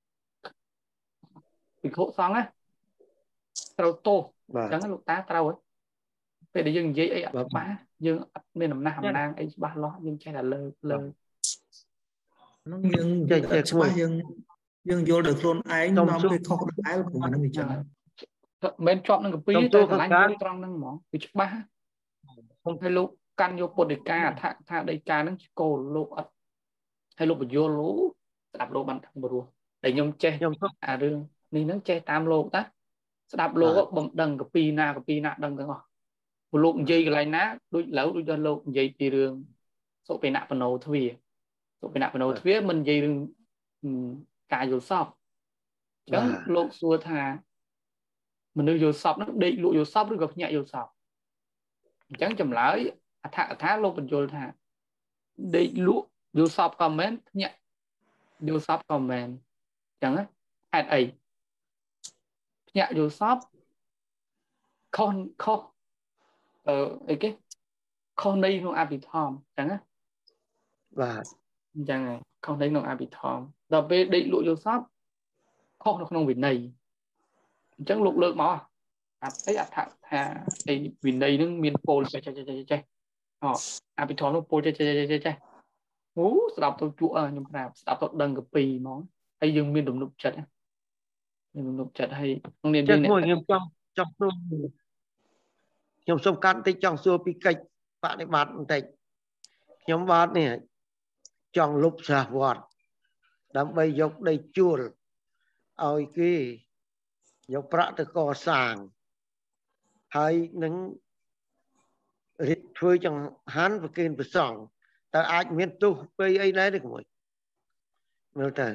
ปีโคสองอะเราโตจังลูกตาเราอะไปได้ยังยี่ไอ้บ้ายังไม่นำหน้าหำนางไอ้บ้าล้อยังแค่แต่เลยเลย nó nhưngยังยังโยนเดือดร้อนไอ้น้องไปเข้าไอ้ของมันนี่จังเมนชอบนั่งกับปีแต่หลังจากตรงนั่งหมอไปชักบ้าให้ลูกกันโยปวดเด็กกาถ้าถ้าเด็กกานั่งโกลูกให้ลูกไปโยรู้ดับโลบันทั้งบรัวแต่ยมเจยมอ่าเรื่องนี่นั่งเจตามโลกนะดับโลก็บังดังกับปีหน้ากับปีหน้าดังกันก่อนโลกยี่อะไรนะด้วยแล้วด้วยโลกยี่ปีเรื่องโซไปหน้าปนโนทวีโซไปหน้าปนโนทวีมันยี่เรื่องกายโยสอบจังโลกสัวธามันดูโยสอบนักเด็กลูกโยสอบหรือกับnhẹโยสอบจังจำเลยถ้าถ้าโลกเป็นโยธาเด็กลูกโยสอบคอมเมนต์nhẹโยสอบคอมเมนต์จังอ่ะไอ้ไอ้nhẹโยสอบcon con ờ ấy cái con đây nó bị thòm chẳng á và chẳng này con đây nó bị thòm đặc biệt định lụi vô shop con nó không bị này chẳng lục lượng mà à ấy à thà thà ấy vì này nó miền pol chạy chạy chạy chạy họ à bị thòm nó pol chạy chạy chạy chạy ú đọc tôi chua nhưng mà đọc tôi đằng cái pì món hay dừng miền đụng đụng chật miền đụng chật hay không nên đi ngồi nghiêm trong trong tôi nhóm sông cạn tới trong xua bị kịch bạn ấy bát tịch nhóm bát này trong lúc xả vọt đám bay dọc đầy chua ôi kia dọc bạ từ cò sàng hay nâng rít thuê trong hán và kênh và sòng ta ai miễn tu bây ấy lấy được rồi nếu ta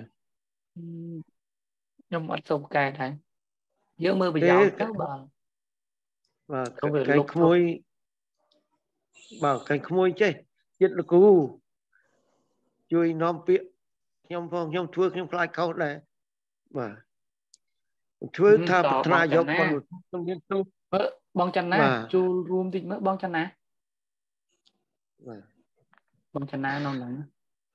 nhóm mắt sông cài này nhớ mơ bây giờ các bạn và cái khôi bảo cái khôi chứ chết là cú chui nom piệt nhom phong nhom thua nhom fly câu này mà thua tha bát na dọc con trong miền tu bong chân na chu room thì mới bong chân na bong chân na non lắm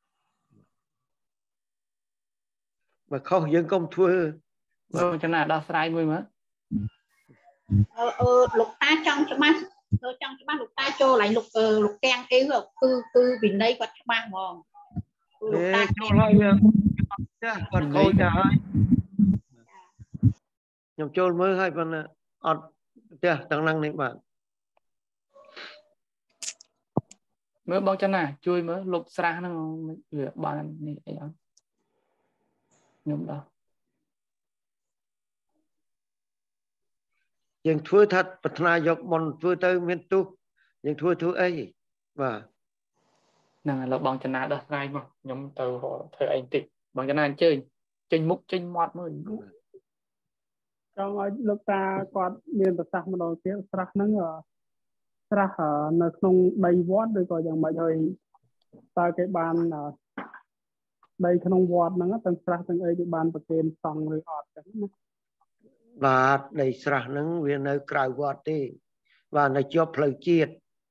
mà không dân công thua bong chân na đa sai mới mà ờ ờ lục ta trong cho má trong cho má lục ta cho lại lục lục trang yếu rồi cứ cứ bình đây quạt cho má mòn lục ta cho lại quạt khôi cả hai nhom trôn mới hai phần ọt chưa tăng năng này bạn mới bong chân na chui mới lục xa nó vừa bàn này ấy đó nhom đó ยังทั่วทัดพัฒนายกบนทั่วเตอร์เมียนตุยังทั่วทั่วเอ้ว่า nè là bằng chân nào đó ngay mà nhóm từ họ thời anh tịch bằng chân nào chơi chơi múc chơi mọt mới trong lúc ta còn miền Bắc Sạc mà đầu tiên Sạc nâng ở Sạc ở nơi không đầy vót rồi cònอย่างmọi người ta cái bàn đầy không vót nâng từng Sạc từng ấy cái bàn bạc kèm sòng rồi ọt và đầy Sạc nâng vì nơi cài vót đi và nơi cho phơi chiết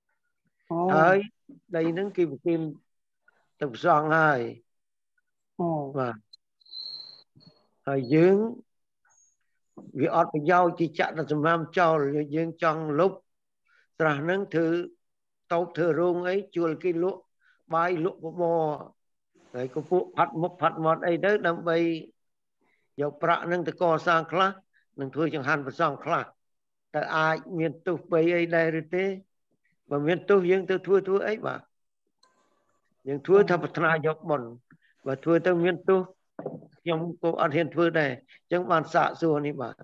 ហើយដីហ្នឹងគេប្រគិនទៅផ្សងហើយបាទហើយយើងវាអត់ប្រយោជន៍ទីចាក់ទៅសម្រាប់ចោលយើងចង់លុបស្រះហ្នឹងធ្វើតូបធ្វើរោងអីជួលគេលក់បាយលក់បបរហើយក៏ពួកផាត់មុខផាត់មាត់អីទៅដើម្បីយកប្រាក់ហ្នឹងទៅកសាងខ្លះនឹងធ្វើចង្ហាន់ប្រសងខ្លះតែអាចមានទុះបីអីដែរឬទេបើមានទុះយើងទៅធ្វើធ្វើអីបាទយើងធ្វើថាប្រាថ្នាយកបុណ្យបើធ្វើទៅមានទុះខ្ញុំក៏អត់ហ៊ានធ្វើដែរអញ្ចឹងបានសាកសួរនេះបាទ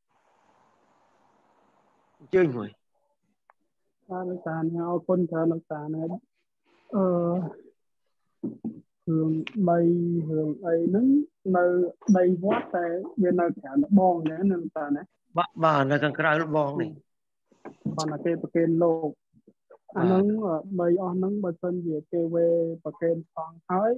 អញ្ជើញមួយបាទលោកតាអរគុណច្រើនលោកតាណាអឺរឿងដីរឿងអីហ្នឹងនៅដីវត្តតែវានៅក្រៅលបងណាលោកតាណាបាទបាទនៅខាងក្រៅលបងនេះបានតែគេប្រកេនលោកអាហ្នឹងដីអស់ហ្នឹងបើសិនជាគេវេប្រកេនផងហើយ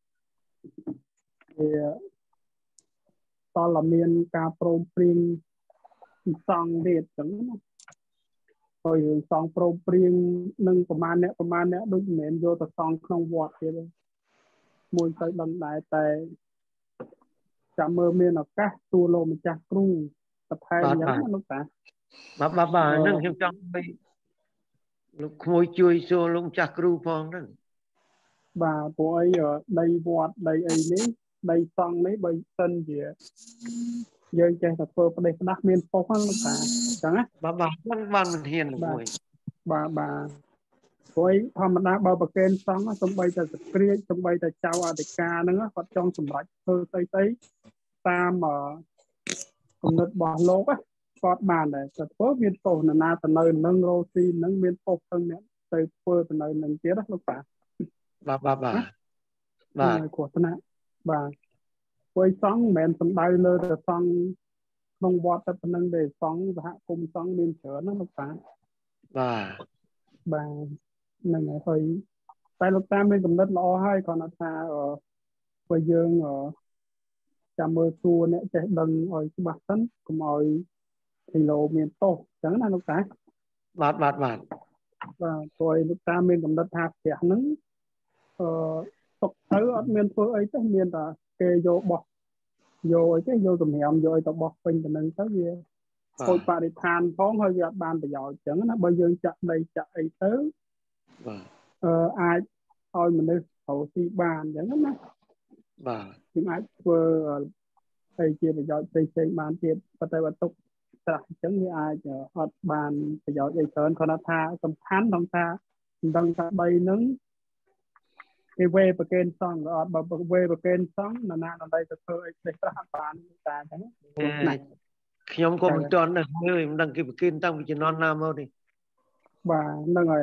វាតលមានការព្រមព្រៀងសង់ទៀតអញ្ចឹងណាហើយរឿងសង់ព្រមព្រៀងនឹងប្រមាណអ្នកប្រមាណអ្នកដូចមិនមែនយកទៅសង់ក្នុងវត្តទៀតទេមួយទៅដឹងដែរតែចាំមើលមានឱកាសទូលោកម្ចាស់គ្រូបន្ថែមអញ្ចឹងណាលោកតាបាទបាទបាទហ្នឹងខ្ញុំចង់ឲ្យលោកក្មួយជួយសួរលោកម្ចាស់គ្រូផងហ្នឹងបាទព្រោះអីដីវត្តដីអីនេះដីសង់នេះបើសិនជាយើងចេះតែធ្វើផ្ដេសផ្ដាស់មានប៉ុស្ហ្នឹងលោកតាអញ្ចឹងណាបាទបាទហ្នឹងបានមិនហ៊ានលោកមួយបាទបាទព្រោះធម្មតាបើប្រកេនសង់សំបីតែសក្រាចសំបីតែចៅអធិការហ្នឹងគាត់ចង់សម្រេចធ្វើស្អីស្អីតាមគំនិតរបស់លោកគាត់បានដែរតែធ្វើមានប៉ុស្ណាទៅនៅនឹងរោស៊ីនឹងមានប៉ុស្ទាំងអ្នកទៅធ្វើទៅនៅនឹងទៀតណាលោកតាបាទបាទបាទបាទគ្រោះថ្នាក់បាទព្រោះសង់មិនមែនសំដៅលើតែសង់ក្នុងវត្តតែប៉ុណ្្នឹងទេសង់សហគមន៍សង់មានច្រើនណាលោកតាបាទបាទហ្នឹងហើយតែលោកតាមានកំណត់ល្អហើយគ្រាន់តែថាបើយើងចាំមើលសួរអ្នកចេះដឹងឲ្យច្បាស់សិនកុំឲ្យគីឡូមានតោសអញ្ចឹងណាលោកតាបាទបាទបាទបាទព្រោះលោកតាមានកំណត់ថាផ្ទះហ្នឹងអឺຕົកទៅអត់មានធ្វើអីទេមានតែគេយកបោះយកអីទេយកសម្រាមយកអីទៅបោះពេញទៅនឹងទៅវាខូចបរិស្ថានផងហើយវាអត់បានប្រយោជន៍អញ្ចឹងណាបើយើងចាក់ដីចាក់អីទៅបាទអឺអាចឲ្យមនុស្សត្រូវស៊ីបានអញ្ចឹងណាបាទយើងអាចធ្វើអីជាប្រយោជន៍ផ្សេងផ្សេងបានទៀតប៉ុន្តែបើទុកស្រះអញ្ចឹងវាអាចអត់បានប្រយោជន៍អីច្រើនគ្រាន់តែថាសំខាន់ក្នុងថាមិនដឹងថាដីហ្នឹងគេវេប្រកេនសង់ក៏អត់បើវេប្រកេនសង់ណាណាដីទៅធ្វើអីផ្សេងខ្លះអត់បានតែអញ្ចឹងខ្ញុំក៏មិនទាន់ដឹងមើលមិនដឹងគេប្រកេនតាំងពីជំនាន់ណាមកទេបាទហ្នឹងហើយ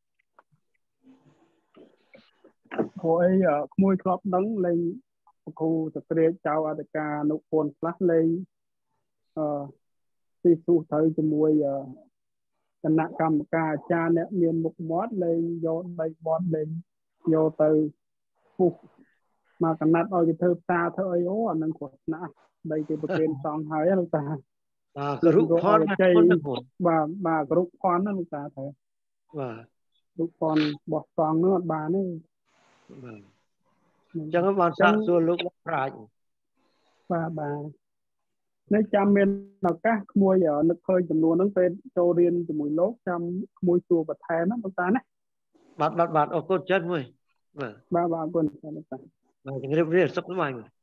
ព្រោះអីក្មួយធ្លាប់ដឹងលេងគ្រូសក្រាចចៅអធិការអនុពន្ធខ្លះលេងអឺទីសុត្រូវជាមួយគណៈកម្មការអាចារ្យអ្នកមានមុខមាត់លេងយកដីបត់លេងយកទៅពុះមកកណាត់ឲ្យគេធ្វើផ្សារធ្វើអីអូអានឹងគ្រោះថ្នាក់ដីគេប្រគេនសង់ហើយលោកតាបាទគរុផនបាទបាទគរុផនណាលោកតាត្រូវបាទគរុផនបោះសង់នោះអត់បានទេបាទអញ្ចឹងបានសាកសួរលោកប្រាជ្ញបាទបាទនេះចាំមានឱកាសក្មួយនឹកឃើញចំនួនហ្នឹងពេលចូលរៀនជាមួយលោកចាំក្មួយសួរបន្ថែមណាលោកតាណាបាទបាទបាទអរគុណចិត្តមួយបាទបាទអរគុណលោកតាបាទជំរាបលាសុខសប្បាយមួយ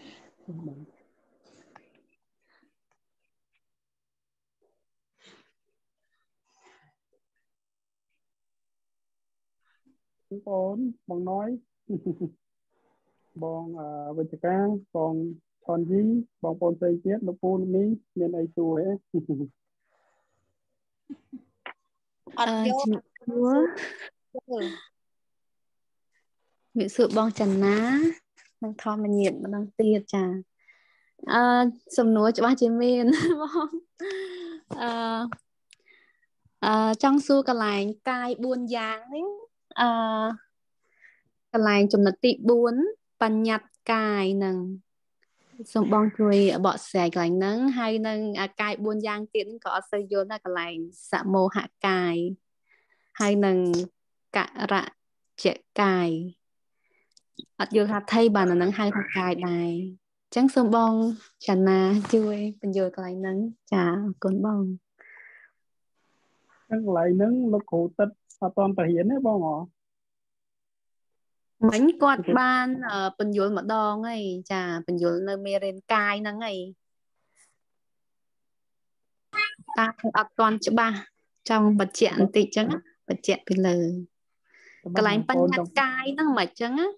បងបងណយបងវិជ្ជការបងថនជីបងប្អូនផ្សេងទៀតលោកពូលោកនេះមានអីសួរទេអត់យកសួរវាសួរបងចនានិងធម្មញាតម្ដងទៀតចាអឺសំណួរច្បាស់ជាមានបងអឺអឺចង់សួរកន្លែងកាយបួនយ៉ាងនេះអឺកន្លែងចំណុចទីបួនបញ្ញត្តិកាយនឹងសូមបងជួយបកស្រាយកន្លែងហ្នឹងហើយនឹងកាយបួនយ៉ាងទៀតក៏អត់សូវយល់ដែរកន្លែងសមោហកាយហើយនឹងករៈជាកាយអត់យល់ថាថៃបានអានឹងហៅថាកាយដែរអញ្ចឹងសូមបងចាណាជួយបញ្យល់កន្លែងហ្នឹងចាអរគុណបងហ្នឹងកន្លែងហ្នឹងលោកគ្រូទឹកអត់តន់ទៅរៀនទេបងហ៎មិញគាត់បានបញ្យល់ម្ដងហើយចាបញ្យល់នៅមេរៀនកាយហ្នឹងហើយតាអត់តន់ច្បាស់ចង់បញ្ជាក់បន្តិចចឹងបញ្ជាក់ពីលើកន្លែងបញ្ញត្តិកាយហ្នឹងមិនអញ្ចឹងណា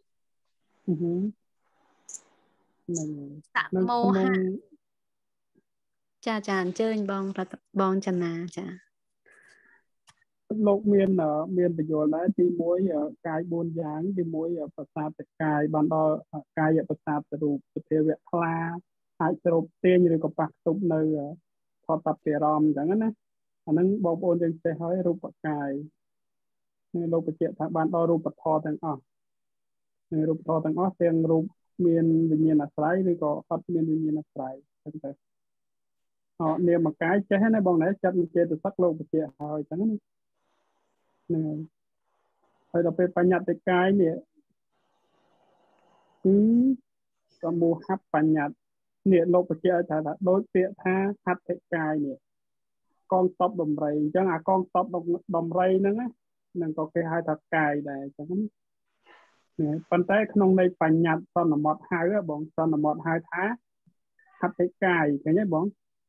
ហ្នឹងសមោហៈចាចាអញ្ជើញបងបងចនាចាលោកមានមានបញ្យល់ដែរទីមួយកាយបួនយ៉ាងទីមួយប្រសាទកាយបានដល់កាយប្រសាទរូបសភាវៈខ្លាអាចស្រូបទាញឬក៏ប៉ះទប់នៅផតពីអារម្មណ៍អញ្ចឹងណាអាហ្នឹងបងប្អូនយើងចេះហើយរូបកាយនេះលោកបញ្ជាក់ថាបានដល់រូបធម៌ទាំងអស់នេះរូបធម៌ទាំងអស់ទាំងរូបមានវិញ្ញាណអាស្រ័យឬក៏អត់មានវិញ្ញាណអាស្រ័យអញ្ចឹងទៅអត់នាមកាយចេះណាបងណាចិត្តវិចេតសិកលោកបញ្ជាក់ហើយអញ្ចឹងណាហ្នឹងហើយដល់ពេលបញ្ញត្តិកាយនេះគឺសមូហបញ្ញត្តិនេះលោកបញ្ជាក់ថាដូចពាក្យថាហត្ថិកាយនេះកងតបដំរីអញ្ចឹងអាកងតបដំរីហ្នឹងណានឹងក៏គេហៅថាកាយដែរអញ្ចឹងនេះប៉ុន្តែក្នុងន័យបញ្ញត្តិសន្មតហៅបងសន្មតហៅថាហត្ថិកាយឃើញទេបង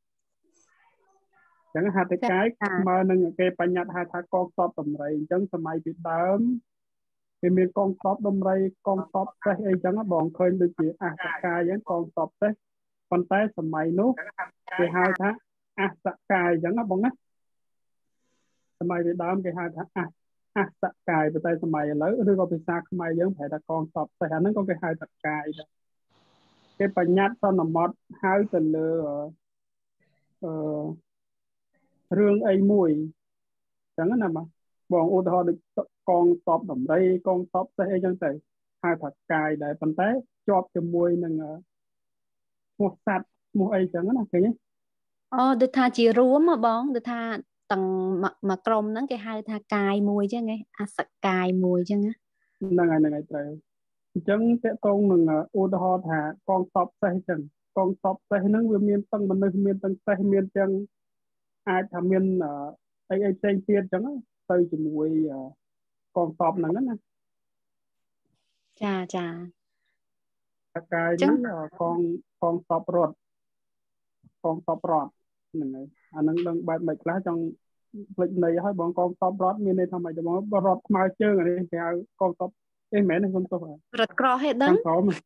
អញ្ចឹងហត្ថិកាយស្មើនឹងគេបញ្ញត្តិហៅថាកងតបដំរីអញ្ចឹងសម័យពីដើមគេមានកងតបដំរីកងតបសេះអីចឹងបងឃើញដូចជាអសកាយអញ្ចឹងកងតបសេះប៉ុន្តែសម័យនោះគេហៅថាអសកាយអញ្ចឹងណាបងណាសម័យពីដើមគេហៅថាអអសកាយប៉ុន្តែសម័យឥឡូវឬក៏ភាសាខ្មែរយើងប្រែថាកងតបសេះអាហ្នឹងក៏គេហៅថាកាយដែរគេបញ្ញត្តិសន្មតហៅទៅលើអឺរឿងអីមួយអញ្ចឹងណាបងឧទាហរណ៍ដូចកងតបដំរីកងតបសេះអីចឹងទៅហៅថាកាយដែរប៉ុន្តែជាប់ជាមួយនឹងឈ្មោះសត្វឈ្មោះអីចឹងណាឃើញទេអូដូចថាជារួមហ៎បងដូចថាទាំងមួយក្រុមហ្នឹងគេហៅថាកាយមួយចឹងឯងអសកាយមួយចឹងណាហ្នឹងហើយហ្នឹងហើយត្រូវអញ្ចឹងតកតងនឹងឧទាហរណ៍ថាកងតបសេះចឹងកងតបសេះហ្នឹងវាមានទាំងមនុស្សមានទាំងសេះមានចឹងអាចថាមានអីអីផ្សេងទៀតចឹងទៅជាមួយកងតបហ្នឹងណាចាចាកាយនេះកងកងតបរត់កងតបរត់ហ្នឹងហើយអាហ្នឹងដឹងបែបមិនខ្លះចង់ផ្លេចន័យឲ្យបងកងតបរត់មានន័យថាម៉េចបងរត់ស្មើជើងអានេះគេហៅកងតបអេមែនទេខ្ញុំទោះរត់ក្រហេដឹង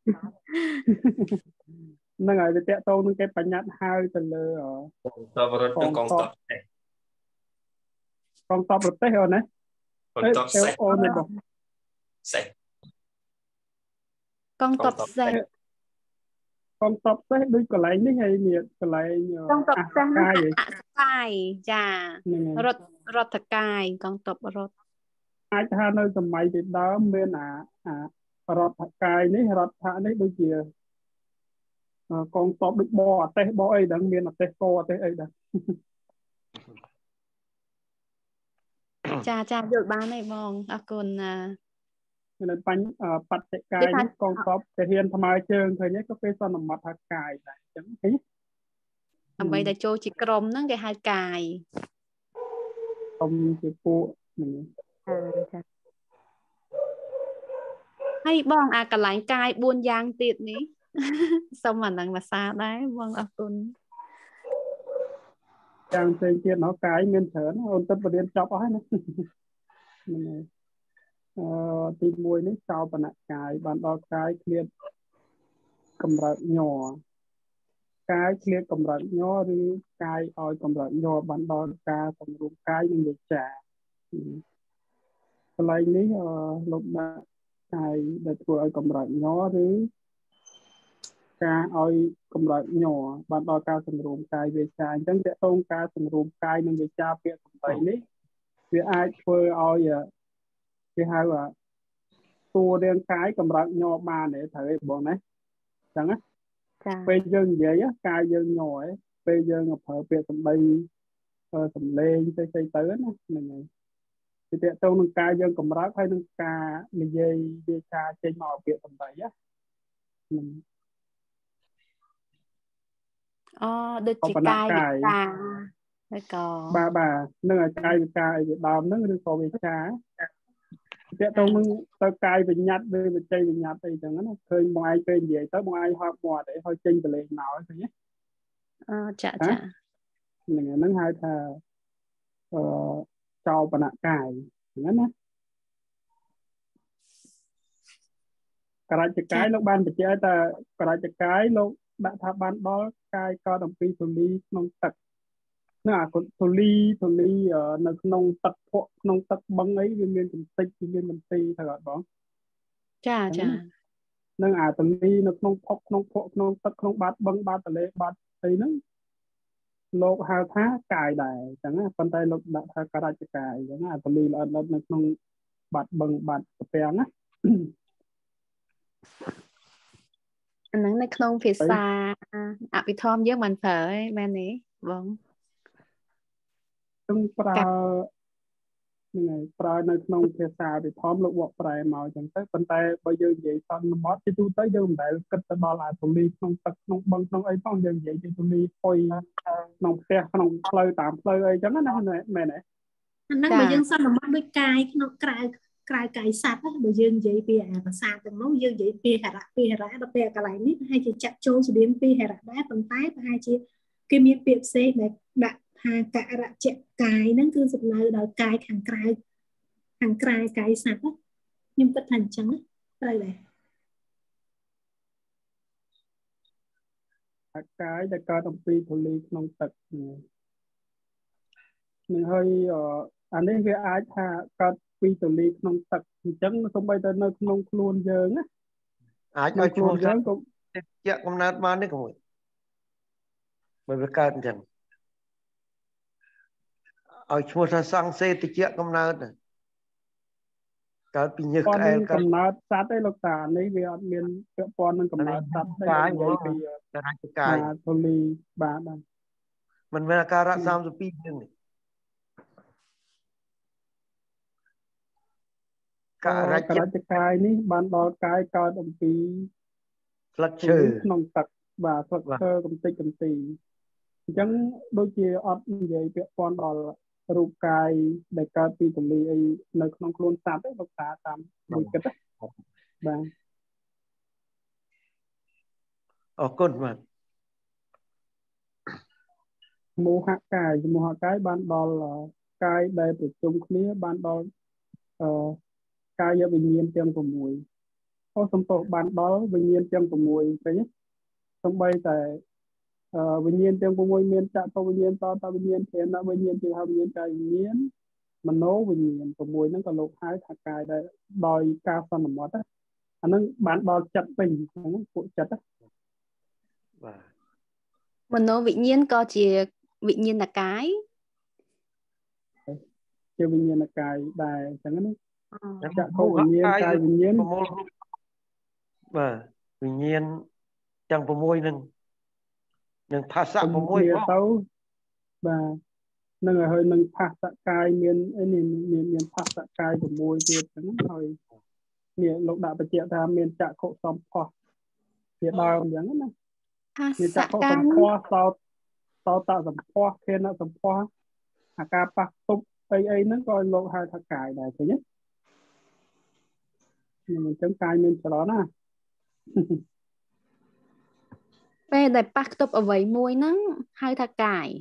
ហ្នឹងហើយវាតកតងនឹងគេបញ្ញត្តិហៅទៅលើកងតបរត់និងកងតបសេះកងតបប្រទេសអូនណាកងតបសេះអូននេះបងសេះកងតបសេះកងតបសេះដូចកន្លែងនេះហើយមានកន្លែងកងតបសេះកាយកាយចារត់រដ្ឋកាយកងតបរត់អាចថានៅសម័យពីដើមមានអាអារដ្ឋកាយនេះរដ្ឋនេះដូចជាកងតបដូចបអទេសបអីដឹងមានអទេសកអទេសអីដឹងចាចាយល់បានហើយបងអរគុណណានៅបញ្ញបច្ចកាយនេះកងតបគេហ៊ានថ្មើរជើងឃើញទេក៏គេសន្មតថាកាយដែរអញ្ចឹងឃើញដើម្បីតែចូលជាក្រុមហ្នឹងគេហៅកាយក្រុមជាពួកហ្នឹងចាហើយបងអាកន្លែងកាយបួនយ៉ាងទៀតនេះសូមអានឹងភាសាដែរបងអរគុណយ៉ាងផ្សេងទៀតនោះកាយមានច្រើនអូនទៅបរៀនចប់អស់ហើយណាហ្នឹងហើយអឺទីមួយនេះចោបនកាយបានដល់កាយឃ្លាតកម្រើកញ័រកាយឃ្លាតកម្រើកញ័រឬកាយឲ្យកម្រើកញ័របានដល់ការសម្រួមកាយនិងវាចាកន្លែងនេះអឺលោកដាក់កាយដែលធ្វើឲ្យកម្រើកញ័រឬការឲ្យកម្រើកញ័របានដល់ការសម្រួមកាយវាចាអញ្ចឹងតកតងការសម្រួមកាយនិងវាចាពាក្យសម្ដីនេះវាអាចធ្វើឲ្យគេហៅថាតួរាងកាយកម្រើកញ័របានទេត្រូវទេបងណាអញ្ចឹងណាពេលយើងនិយាយកាយយើងញ័រឯងពេលយើងប្រើពាក្យសម្ដីសំឡេងផ្សេងៗទៅណាហ្នឹងហើយ thì tiện tông nâng ca dân cầm rác hay nâng ca như dây dây cha trên màu việc tầm đấy á ờ được có chỉ phần cài bị cài cà rồi có ba bà nâng là cài bị cài bị đòn nâng được có bị cha tiện tông nâng tao cài bị nhát với bị chơi bị nhát thì chẳng nó khơi ngoài trên gì tới ngoài hoa mùa để thôi chân từ lên nào thôi nhé ờ chả chả mình nâng hai thà ờ cho phần càiงั้นนะกระจายกายโลกบ้านไปเจอแต่กระจายกายโลกดัชบ้านบอลกายก็ต้องปีทุลีนงตักเนื้อคนทุลีทุลีเอ่อในนงตักพวกนงตักบังไอ้เรียนเรียนกันติเรียนกันตีเถอะบ้องจ้าจ้าเนื้ออาทุลีในนงพกนงพกนงตักนงบาดบังบาดทะเลบาดตีนั้นโลกหาท้ากายได้จังนะคนไทยโลกดัชกระจายกายจังนะทุลีแล้วแล้วในนงบาดบังบาดเปียงนะอันนั้นในขนมพิซซ่าอ่ะพี่ทอมเยอะมันเผยแม่นี้บ้องต้องปลายังไงปลาในขนมพิซซ่าพี่ทอมลูกบอกปลาเมาจังแต่คนไทยไปยืนใหญ่ตอนมอสที่ดูtớiยืนได้ก็จะบอลาตุลีขนมตักขนมบังขนมไอ้ป้องยืนใหญ่ที่ตุลีคอยขนมเปียขนมเพลย์ตามเพลย์ไอ้จังนั้นนะแม่ไหนอันนั้นไปยืนซ้ำมอสด้วยกายขนมกลายกลายกายสัตว์นะไปยืนใหญ่เปียภาษาแต่น้องยืนใหญ่เปียหระเปียหระเราเปียกระไรนี่ให้จะจับโจสุดเด่นเปียหระได้ปังใต้ให้จะกิมีเปียเซ่แบบดักหากะระเจ็บกายนั่นคือสุดเลยเรากายขังกลายขังกลายกายสัตว์นะnhưng có thành trắng đây này cái đã có đồng pi thủ lý nông tật mình hơi ở anh ấy cái ai tha có pi thủ lý nông tật chẳng không bay tới nơi nông luôn dơn á ai ai luôn dơn cũng dạ cũng nát bán đấy cũng bởi vì cái chẳng ở chùa sa sang xe thì chuyện cũng nát này cái pin nhật cái cầm nát sát đấy lộc tà này về miền cái con nó cầm nát sát đấy vậy thì cái thủ lý ba đây mình về cái ra sao rồi pin này cả ra cái này ban đầu cái coi đồng pi structure nông tật và structure công ty công ty chẳng đôi khi ở vậy việc con đóรูปกายในการปีตุลีในขนมคลุนสามได้รักษาตามดูกันนะบ้างอ๋อก้นมันโมหะกายโมหะกายบานดอลกายได้ประชุมนี้บานดอลเอ่อกายวิญญาณเตรียมประมวยเพราะสมโตบานดอลวิญญาณเตรียมประมวยไปเนี่ยต้องไปแต่วิญญาณเต็มประมวลเมียนจะตัววิญญาณต่อต่อวิญญาณเทียนนะวิญญาณที่ทำวิญญาณใจวิญญาณมันโน้วิญญาณประมวลนั่นก็โลกหายถักกายได้ดอยกาสนมอดอันนั้นบ้านดอยจัดเป็นอันนั้นปวดจัดมันโน้วิญญาณก็จะวิญญาณละกายจะวิญญาณละกายได้จังนั้นจะเข้าวิญญาณกายวิญญาณว่าวิญญาณจังประมวลนั่นยังภาษาผมไม่รู้เขาบ่านั่งhơiนั่งภาษากายเมียนไอ้นี่เมียนเมียนภาษากายผมมวยเจ็บทั้งนั้นเลยเนี่ยโลกดาบเจียทำเมียนจะโคสมพอเสียดาวอย่างนั้นนะเมียนจะโคสมพอสาวสาวตาสมพอเคนสมพออาการปักตุบไอ้ไอ้นั่นก็โลกหายทักกายได้ใช่ไหมมันจังกายเมียนตลอดนะពេលដែលប៉ះខ្ទប់អ្វីមួយហ្នឹងហៅថាកាយ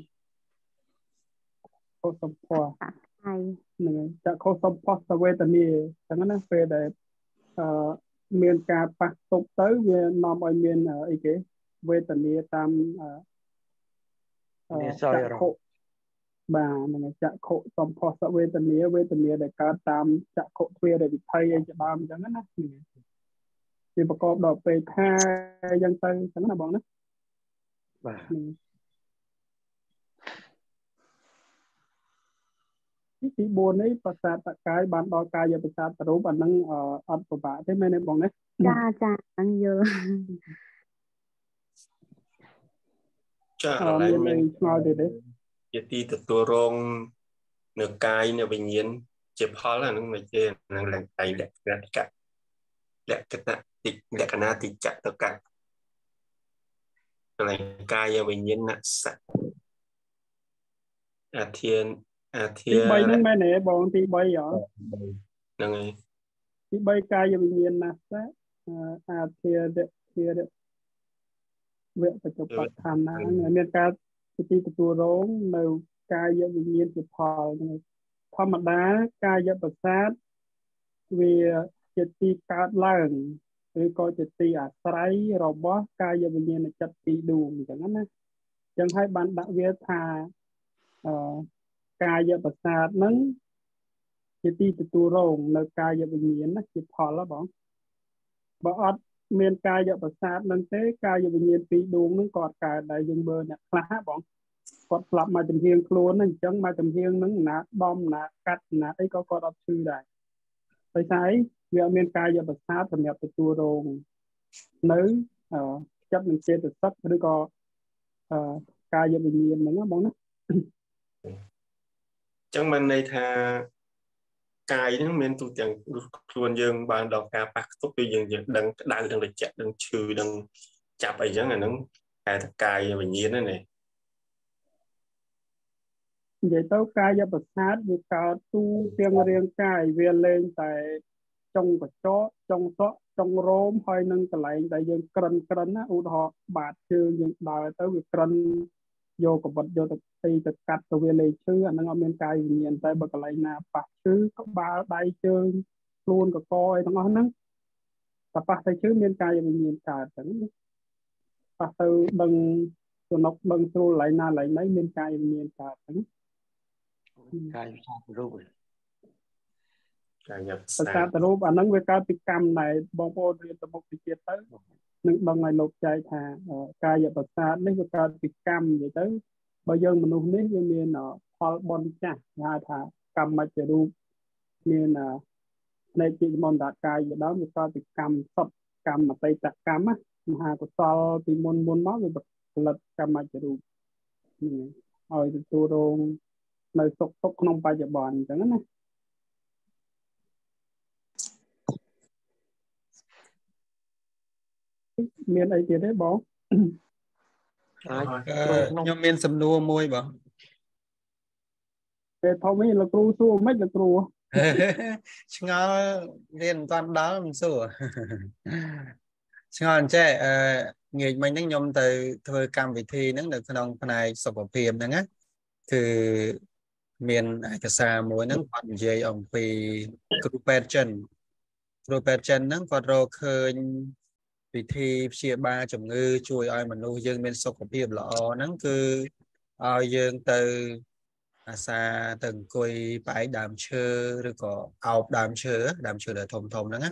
ខុសសម្ផស្សហើយហ្នឹងចាក់ខុសសម្ផស្សទៅវេទនាចឹងណាពេលដែលអឺមានការប៉ះខ្ទប់ទៅវានាំឲ្យមានអីគេវេទនាតាមអឺចាក់ខុបាទហ្នឹងចាក់ខុសម្ផស្សវេទនាវេទនាដែលកើតតាមចាក់ខុទ្វារវិថីអីជាដើមចឹងណាវាប្រកបដោយពេលថាយ៉ាងទៅចឹងណាបងណាបាទទីបួននេះប្រសាទកាយបានដល់កាយប្រសាទរូបអានឹងអត់ពិបាកទេមែនទេបងណាចាចាអញ្ញល់ចាឥឡូវមានឆ្ងល់ទៀតទេជាទីទទួលរងនៅកាយនៅវិញ្ញាណជាផលអានឹងមិនជានឹងលក្ខណៈលក្ខណៈកលក្ខណៈទីលក្ខណៈទីចតកៈនៃកាយវិញ្ញាណសៈអាធានអាធាទី3ហ្នឹងមែនទេបងទី3ហ៎ហ្នឹងហើយទី3កាយវិញ្ញាណសៈអាធារធារវៈបច្ចុប្បន្នឋានៈមានការទីទទួលរងនៅកាយវិញ្ញាណជាផលធម្មតាកាយប្រសាទវាជាទីកើតឡើងឬក៏ជាទីអាស្រ័យរបស់កាយវិញ្ញាណចិត្តពីរដួងអញ្ចឹងណាអញ្ចឹងហើយបានដាក់វាថាអឺកាយប្រសាទហ្នឹងជាទីទទួលរងនៅកាយវិញ្ញាណណាជាផលហ៎បងបើអត់មានកាយប្រសាទហ្នឹងទេកាយវិញ្ញាណពីរដួងហ្នឹងក៏អត់កើតដែរយើងមើលអ្នកខ្លះបងគាត់ស្លាប់មកចំហៀងខ្លួនហ្នឹងអញ្ចឹងមកចំហៀងហ្នឹងណាដំណាកាត់ណាអីក៏គាត់អត់ឈឺដែរដោយសារអីវាអត់មានកាយប្រសាទសម្រាប់ទទួលរងនៅចិត្តនិងចេតសិកឬក៏កាយវិញ្ញាណហ្នឹងបងណាចឹងមិនន័យថាកាយហ្នឹងមានទូទាំងខ្លួនយើងបានដល់ការប៉ះទប់គឺយើងយើងដឹងក្តៅដឹងត្រជាក់ដឹងឈឺដឹងចាប់អីចឹងអាហ្នឹងតែកាយវិញ្ញាណហ្នឹងណានិយាយទៅកាយប្រសាទវាកើតទូទាំងរាងកាយវាលែងតែចុងកញ្ចក់ចុងសក់ចុងរោមហើយនឹងកន្លែងដែលយើងក្រិនក្រិនណាឧទាហរណ៍បាតជើងយើងដើរទៅវាក្រិនយកកបិតយកទៅទីទៅកាត់ទៅវាលែងឈឺអាហ្នឹងអត់មានកាយវិញ្ញាណតែបើកន្លែងណាប៉ះឈឺក្បាលដៃជើងខ្លួនកកអីទាំងអស់ហ្នឹងតែប៉ះទៅឈឺមានកាយវិញ្ញាណកើតហ្នឹងប៉ះទៅដឹងសំណុកដឹងស្រួលកន្លែងណាកន្លែងណីមានកាយវិញ្ញាណកើតហ្នឹងកាយវិសាទរូបកាយវិសាទរូបអាហ្នឹងវាកើតពីកម្មដែរបងប្អូនរៀនទៅមុខវិជ្ជាទៅនឹងដឹងឲ្យលោកចែកថាកាយប្រសាទនេះវាកើតពីកម្មនិយាយទៅបើយើងមនុស្សនេះវាមានផលបុណ្យចាស់ហៅថាកម្មច្ចរូបមានផ្នែកជាមន្តកាយវាដើមវាកើតពីកម្មសុទ្ធកម្មអតីតកម្មមហាកុសលពីមុនមុនមកវាផលិតកម្មច្ចរូបឲ្យទទួលរងនៅសុខទុក្ខក្នុងបច្ចុប្បន្នអញ្ចឹងណាមានអីទៀតទេបងខ្ញុំមានសំណួរមួយបងពេលធំនេះលោកគ្រូសួរមិនលោកគ្រូឆ្ងល់រៀនមិនតាន់ដល់មិនសួរឆ្ងល់អញ្ចេះអឺងាកមិញហ្នឹងខ្ញុំទៅធ្វើកម្មវិធីហ្នឹងនៅក្នុងផ្នែកសុខភាពហ្នឹងណាគឺមានឯកសារមួយហ្នឹងគាត់និយាយអំពីគ្រូពេទ្យចិនគ្រូពេទ្យចិនហ្នឹងគាត់រកឃើញវិធីព្យាបាលជំងឺជួយឲ្យមនុស្សយើងមានសុខភាពល្អហ្នឹងគឺឲ្យយើងទៅអាសាទៅអង្គុយផ្អែកដើមឈើឬក៏អោបដើមឈើដើមឈើដែលធំធំហ្នឹងណា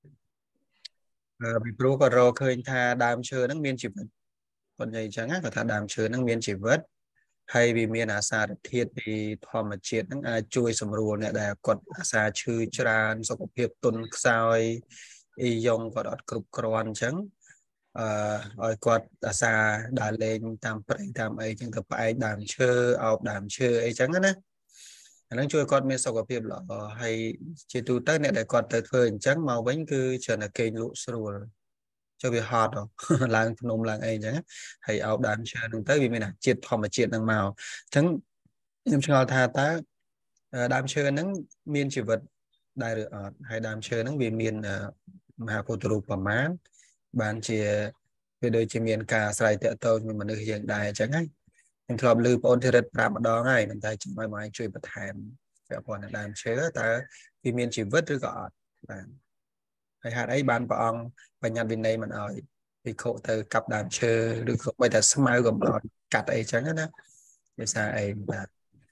ពីព្រោះគាត់រកឃើញថាដើមឈើហ្នឹងមានជីវិតគាត់និយាយអញ្ចឹងគាត់ថាដើមឈើហ្នឹងមានជីវិតហើយវាមានអាសារធាតុពីធម្មជាតិហ្នឹងអាចជួយសម្រួលអ្នកដែលគាត់អាសាឈឺច្រើនសុខភាពទន់ខ្សោយអ៊ីយ៉ុងគាត់អត់គ្រប់គ្រាន់អញ្ចឹងអឺឲ្យគាត់អាសាដើរលេងតាមព្រៃតាមអីចឹងទៅផ្អែកដើមឈើអោបដើមឈើអីចឹងណាអាហ្នឹងជួយគាត់មានសុខភាពល្អហើយជាទូទៅអ្នកដែលគាត់ទៅធ្វើអញ្ចឹងមកវិញគឺច្រើនតែគេងលក់ស្រួលចុះវាហត់ឡើងភ្នំឡើងអីអញ្ចឹងហើយអោបដើមឈើហ្នឹងទៅវាមានជាតិធម្មជាតិហ្នឹងមកអញ្ចឹងខ្ញុំឆ្ងល់ថាតើដើមឈើហ្នឹងមានជីវិតដែរឬអត់ហើយដើមឈើហ្នឹងវាមានមហាពុទ្ធរូបប្រមាណបានជាវាដូចជាមានការអាស្រ័យតាក់ទងជាមួយមនុស្សយើងដែរអញ្ចឹងហើយខ្ញុំធ្លាប់ឮបងអូនធីរិតប្រាប់ម្ដងហើយមិនតែចាំឲ្យមកជួយបន្ថែមពាក់ព័ន្ធនឹងដើមឈើតើវាមានជីវិតឬក៏អត់បាទហើយហេតុអីបានព្រះអង្គបញ្ញត្តិវិន័យមិនឲ្យភិក្ខុទៅកាប់ដើមឈើឬក៏បីតែស្មៅក៏មិនឲ្យកាត់អីចឹងណាដោយសារអីបាទ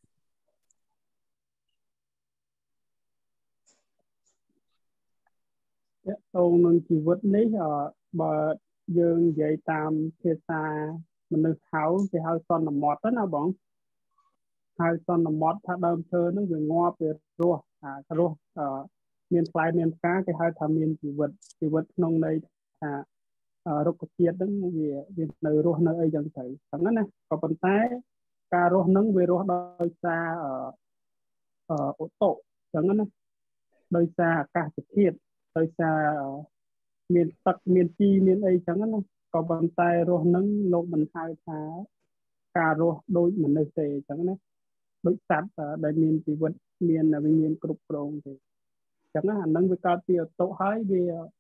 តើតោងនឹងជីវិតនេះបើយើងនិយាយតាមភាសាមនុស្សហៅគេហៅសន្មតណាបងហៅសន្មតថាដើមឈើនឹងវាងាប់វារស់អារស់មានផ្លែមានផ្កាគេហៅថាមានជីវិតជីវិតក្នុងន័យថារុក្ខជាតិហ្នឹងវាវានៅរស់នៅអីចឹងទៅហ្នឹងណាក៏ប៉ុន្តែការរស់ហ្នឹងវារស់ដោយសារអឺអូតូចឹងណាដោយសារអាកាសធាតុដោយសារមានទឹកមានជីមានអីចឹងណាក៏ប៉ុន្តែរស់នឹងលោកមិនហៅថាការរស់ដូចមនុស្សទេចឹងណាដូចសត្វដែលមានជីវិតមានវិញ្ញាណគ្រប់គ្រងទេចឹងណាអានឹងវាកើតពីអតុហើយវា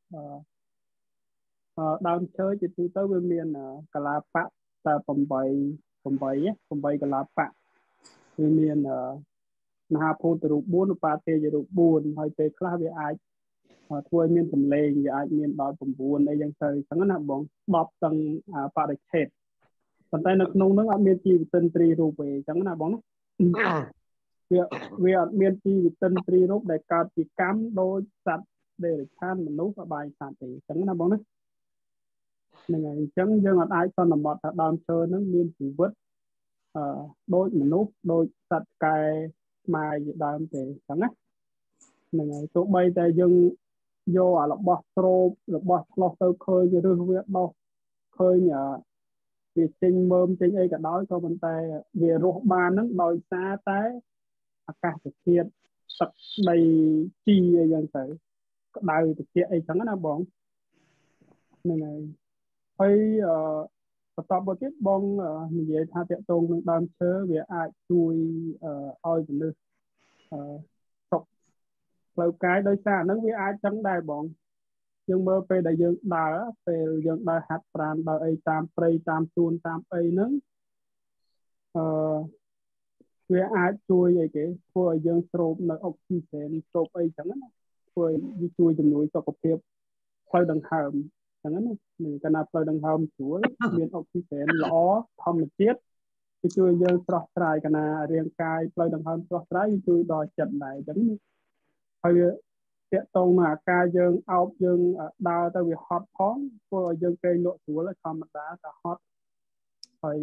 ដើមឈើជាទូទៅវាមានកលាបៈតែ8 8 8កលាបៈវាមានមហាភូតរូបbốnឧបាទេយរូបbốnហើយពេលខ្លះវាអាចធ្វើឲ្យមានសម្លេងវាអាចមានដល់9អីយ៉ាងទៅអញ្ចឹងណាបងដប់ទាំងបរិច្ឆេទប៉ុន្តែនៅក្នុងនោះអត់មានជីវតិន្ទ្រីរូបទេអញ្ចឹងណាបងណាវាវាអត់មានជីវតិន្ទ្រីរូបដែលកើតពីកម្មដោយសត្វដេរឆានមនុស្សអបាយសត្វទេអញ្ចឹងណាបងណាហ្នឹងហើយអញ្ចឹងយើងអត់អាចសន្មត់ថាដើមឈើហ្នឹងមានជីវិតអឺដូចមនុស្សដូចសត្វកែស្មាជាដើមទេអញ្ចឹងណាហ្នឹងហើយទោះបីតែយើងយកអារបស់ស្រោបរបស់ឆ្លោះទៅឃើញឬវាដោះឃើញវាចេញមើមចេញអីក៏ដោយក៏ប៉ុន្តែវារស់បានហ្នឹងដោយសារតែអាកាសធាតុទឹកដីជីអីយ៉ាងទៅក្តៅត្រជាក់អីចឹងណាបងហ្នឹងហើយហើយបន្តមកទៀតបងនិយាយថាតាក់ទងនឹងដើមឈើវាអាចជួយឲ្យមនុស្សសុខផ្លូវកាយដោយសារហ្នឹងវាអាចចឹងដែរបងយើងមើលពេលដែលយើងដើរពេលយើងដើរហាត់ប្រាណដើរអីតាមព្រៃតាមសួនតាមអីហ្នឹងអឺវាអាចជួយអីគេធ្វើឲ្យយើងស្រូបនៅអុកស៊ីហ្សែនស្រូបអីចឹងណាធ្វើឲ្យវាជួយជំនួយសុខភាពផ្លូវដង្ហើមចឹងណានឹងកាលណាផ្លូវដង្ហើមស្រួលមានអុកស៊ីហ្សែនល្អធម្មជាតិវាជួយយើងស្រស់ស្រាយកាលណារាងកាយផ្លូវដង្ហើមស្រស់ស្រាយវាជួយដល់ចិត្តដែរចឹងហើយតាក់ទងនឹងអាការយើងអោបយើងដើរទៅវាហត់ផងធ្វើឲ្យយើងគេងលក់ស្រួលធម្មតាតែហត់ហើយ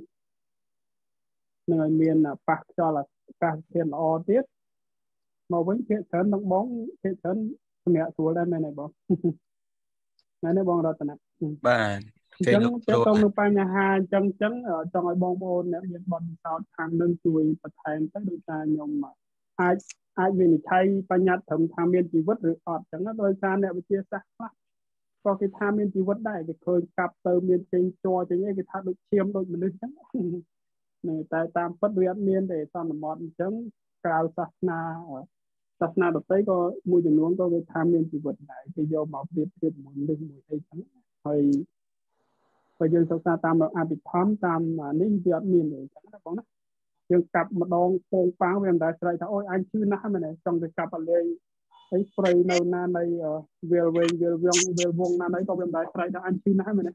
នឹងឲ្យមានប៉ះខ្យល់អាកាសធាតុល្អទៀតមកវិញភាគច្រើននឹងបងភាគច្រើនសម្រាប់ស្រួលដែរមែនទេបងមែនទេបងរតនៈបាទអញ្ចឹងតាក់ទងនឹងបញ្ហាអញ្ចឹងអញ្ចឹងចង់ឲ្យបងប្អូនអ្នកមានបទពិសោធន៍ខាងនឹងជួយបន្ថែមទៅដោយសារខ្ញុំអាចអាចវិនិច្ឆ័យបញ្ញត្តិត្រឹមថាមានជីវិតឬអត់ចឹងណាដោយសារអ្នកវិទ្យាសាស្ត្រខ្លះក៏គេថាមានជីវិតដែរគេឃើញកាប់ទៅមានចេញជ័រចេញអីគេថាដូចឈាមដូចមនុស្សចឹងតែតាមពិតវាអត់មានទេសន្មត់អញ្ចឹងក្រៅសាសនាសាសនាដទៃក៏មួយចំនួនក៏គេថាមានជីវិតដែរគេយកមកប្រៀបធៀបមួយនឹងមួយអីចឹងហើយបើយើងសិក្សាតាមអភិធម្មតាមនេះវាអត់មានទេចឹងណាបងណាយើងកាប់ម្ដងពងប៉ាងវាមិនដែលស្រែកថាអូយអញឈឺណាស់មែនទេចង់ទៅកាប់អលេងអីព្រៃនៅណានៃវាលវែងវាលវងវាលវងណានៃក៏វាមិនដែលស្រែកថាអញឈឺណាស់មែនទេ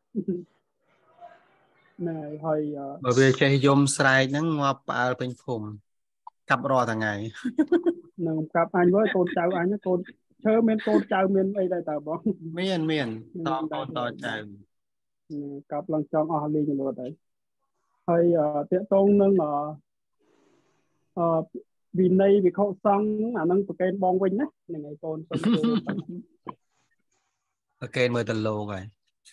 ណែហើយបើវាចេះយំស្រែកហ្នឹងងាប់ផ្អើលពេញភូមិកាប់រាល់ថ្ងៃនឹងកាប់អញវើកូនចៅអញកូនឈើមានកូនចៅមានអីដែរតើបងមានមានតកូនតចៅកាប់ឡើងចង់អស់លេងរត់ហើយហើយតាក់ទងនឹងអឺវិន័យវិខុសង្ឃអានឹងប្រកេនបងវិញណាហ្នឹងហើយកូនសុំចូលប្រកេនមើលទៅលោកហើយ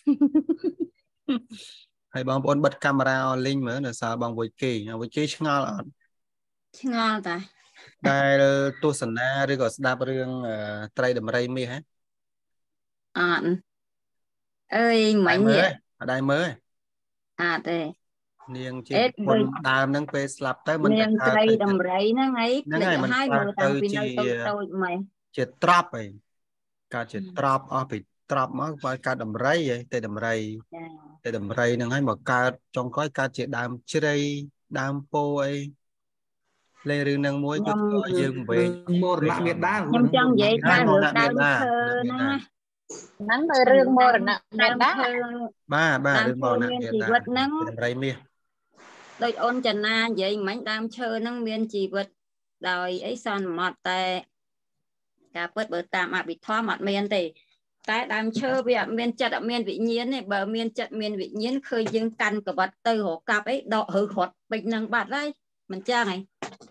ហើយបងប្អូនបិទកាមេរ៉ាអនលីងមើលនៅសាលបងវុយគេវុយគេឆ្ងល់អត់ឆ្ងល់តាដែលទស្សនាឬក៏ស្ដាប់រឿងត្រីដំរីមាសហ៎អត់អើយមិញអត់ដែរមើលអត់ទេនាងជាបុនដើមហ្នឹងពេលស្លាប់ទៅមិននាងត្រីដំរីហ្នឹងអីភ្លេចឲ្យមើលតាំងពីនៅតូចតូចម៉េះជាត្រប់អីកើតជាត្រប់អស់ពីត្រប់មកបើកើតដំរីឯងតែដំរីតែដំរីហ្នឹងហើយមកកើតចុងក្រោយកើតជាដើមជ្រៃដើមពោអីលេងរឿងហ្នឹងមួយគឺយើងវែងមរណៈមេដាខ្ញុំចង់និយាយថារឿងដើមឈើហ្នឹងហ្នឹងទៅរឿងមរណៈមេដាបាទបាទរឿងមរណៈមេដាជីវិតហ្នឹងដំរីមាសដូចអូនចនានិយាយមិញដើមឈើហ្នឹងមានជីវិតដោយអីសន្មត់តែការពិតបើតាមអភិធម្មអត់មានទេតែដើមឈើវាអត់មានចិត្តអត់មានវិញ្ញាណទេបើមានចិត្តមានវិញ្ញាណឃើញយើងកាន់កបិតទៅរកកាប់អីដកឬខាត់ពេជ្រនឹងបាត់ហើយមិនចឹងហី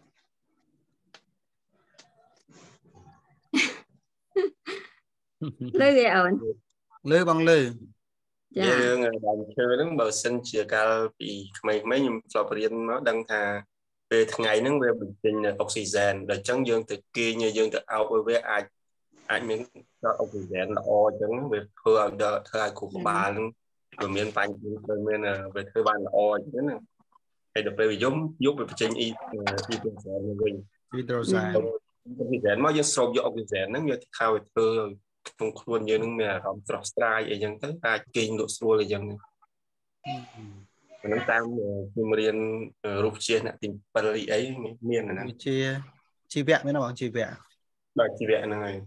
លឺទេអូនលឺបងលឺចារឿងដើមឈើហ្នឹងបើសិនជាកាលពីក្មេងៗខ្ញុំធ្លាប់រៀនមកដឹងថា về ngày nó về bình trình oxygen để chẳng dương từ kia như dương từ ao với ai ai miếng cho oxygen là o chẳng về thừa đợt thời của bà rồi miền Tây rồi miền về thời ban là o chứ nè hay được về giống giúp về trình y y tế như vậy hydrogen oxygen mà dương sâu vô oxygen nó như thao về thừa trong khuôn như nó mẹ làm trostrai vậy chẳng tới ai kinh độ xua là chẳng nó tam nhưng mà riêng rụp chia nè tìm bali ấy miền này nè chia chi vẹn mới là bằng chi vẹn đòi chi vẹn này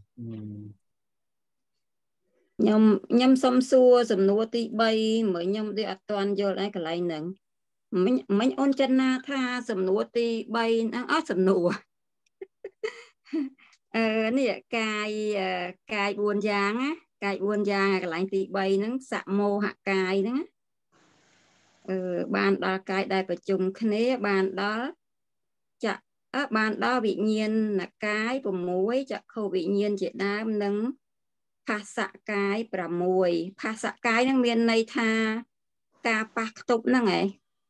nhom nhom xóm xua sầm nua ti bay mới nhom đi ăn toàn vô lại cái này nè mấy mấy ôn chân na tha sầm nua ti bay ăn ớt sầm nua ờ này cài cài buồn giang á cài buồn giang cái này ti bay nó sạ mô hạ cài đó ờ ban đó cài đạiประชุม khné ban đó chả ở ban đó bị nhiên là cái của muối chả khâu bị nhiên chỉ đam nâng ภาษากายประมวยภาษากายนั่งเรียนในทาการปักตบนั่งไง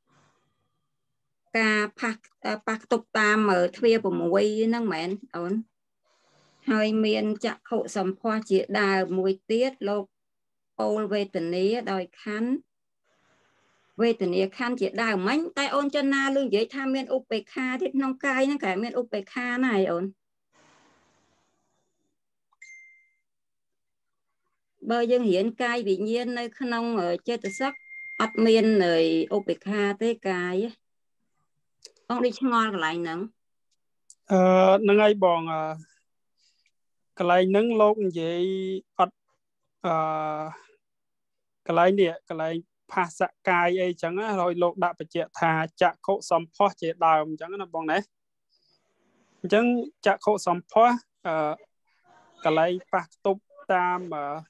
การปักปักตบตามเหมือเทียประมวยนั่งเหมือนเอาให้เมียนจะเข้าสัมพอจีดามวยเตี้ยโลกโอเวตเนียโดยคันเวตเนียคันจีดามันแต่โอนจนาลืมเยอะทำเมียนอุปเปคาที่น้องกายนั่งแก่เมียนอุปเปคาไหนโอนbây giờ hiện cai bị nhiên nơi không ở chơi tự sắc ắt miên nơi ô bê kha tới cai ông đi ngon lại nắng ờ nâng ai bọn cái này nâng lốc vậy ắt cái này nè cái nàyภาษากาย ấy chẳng á rồi lốc đã bị chết thà chạ khổ sắm phó chết đào chẳng là bọn này chẳng chạ khổ sắm phó cái này bắt tục tam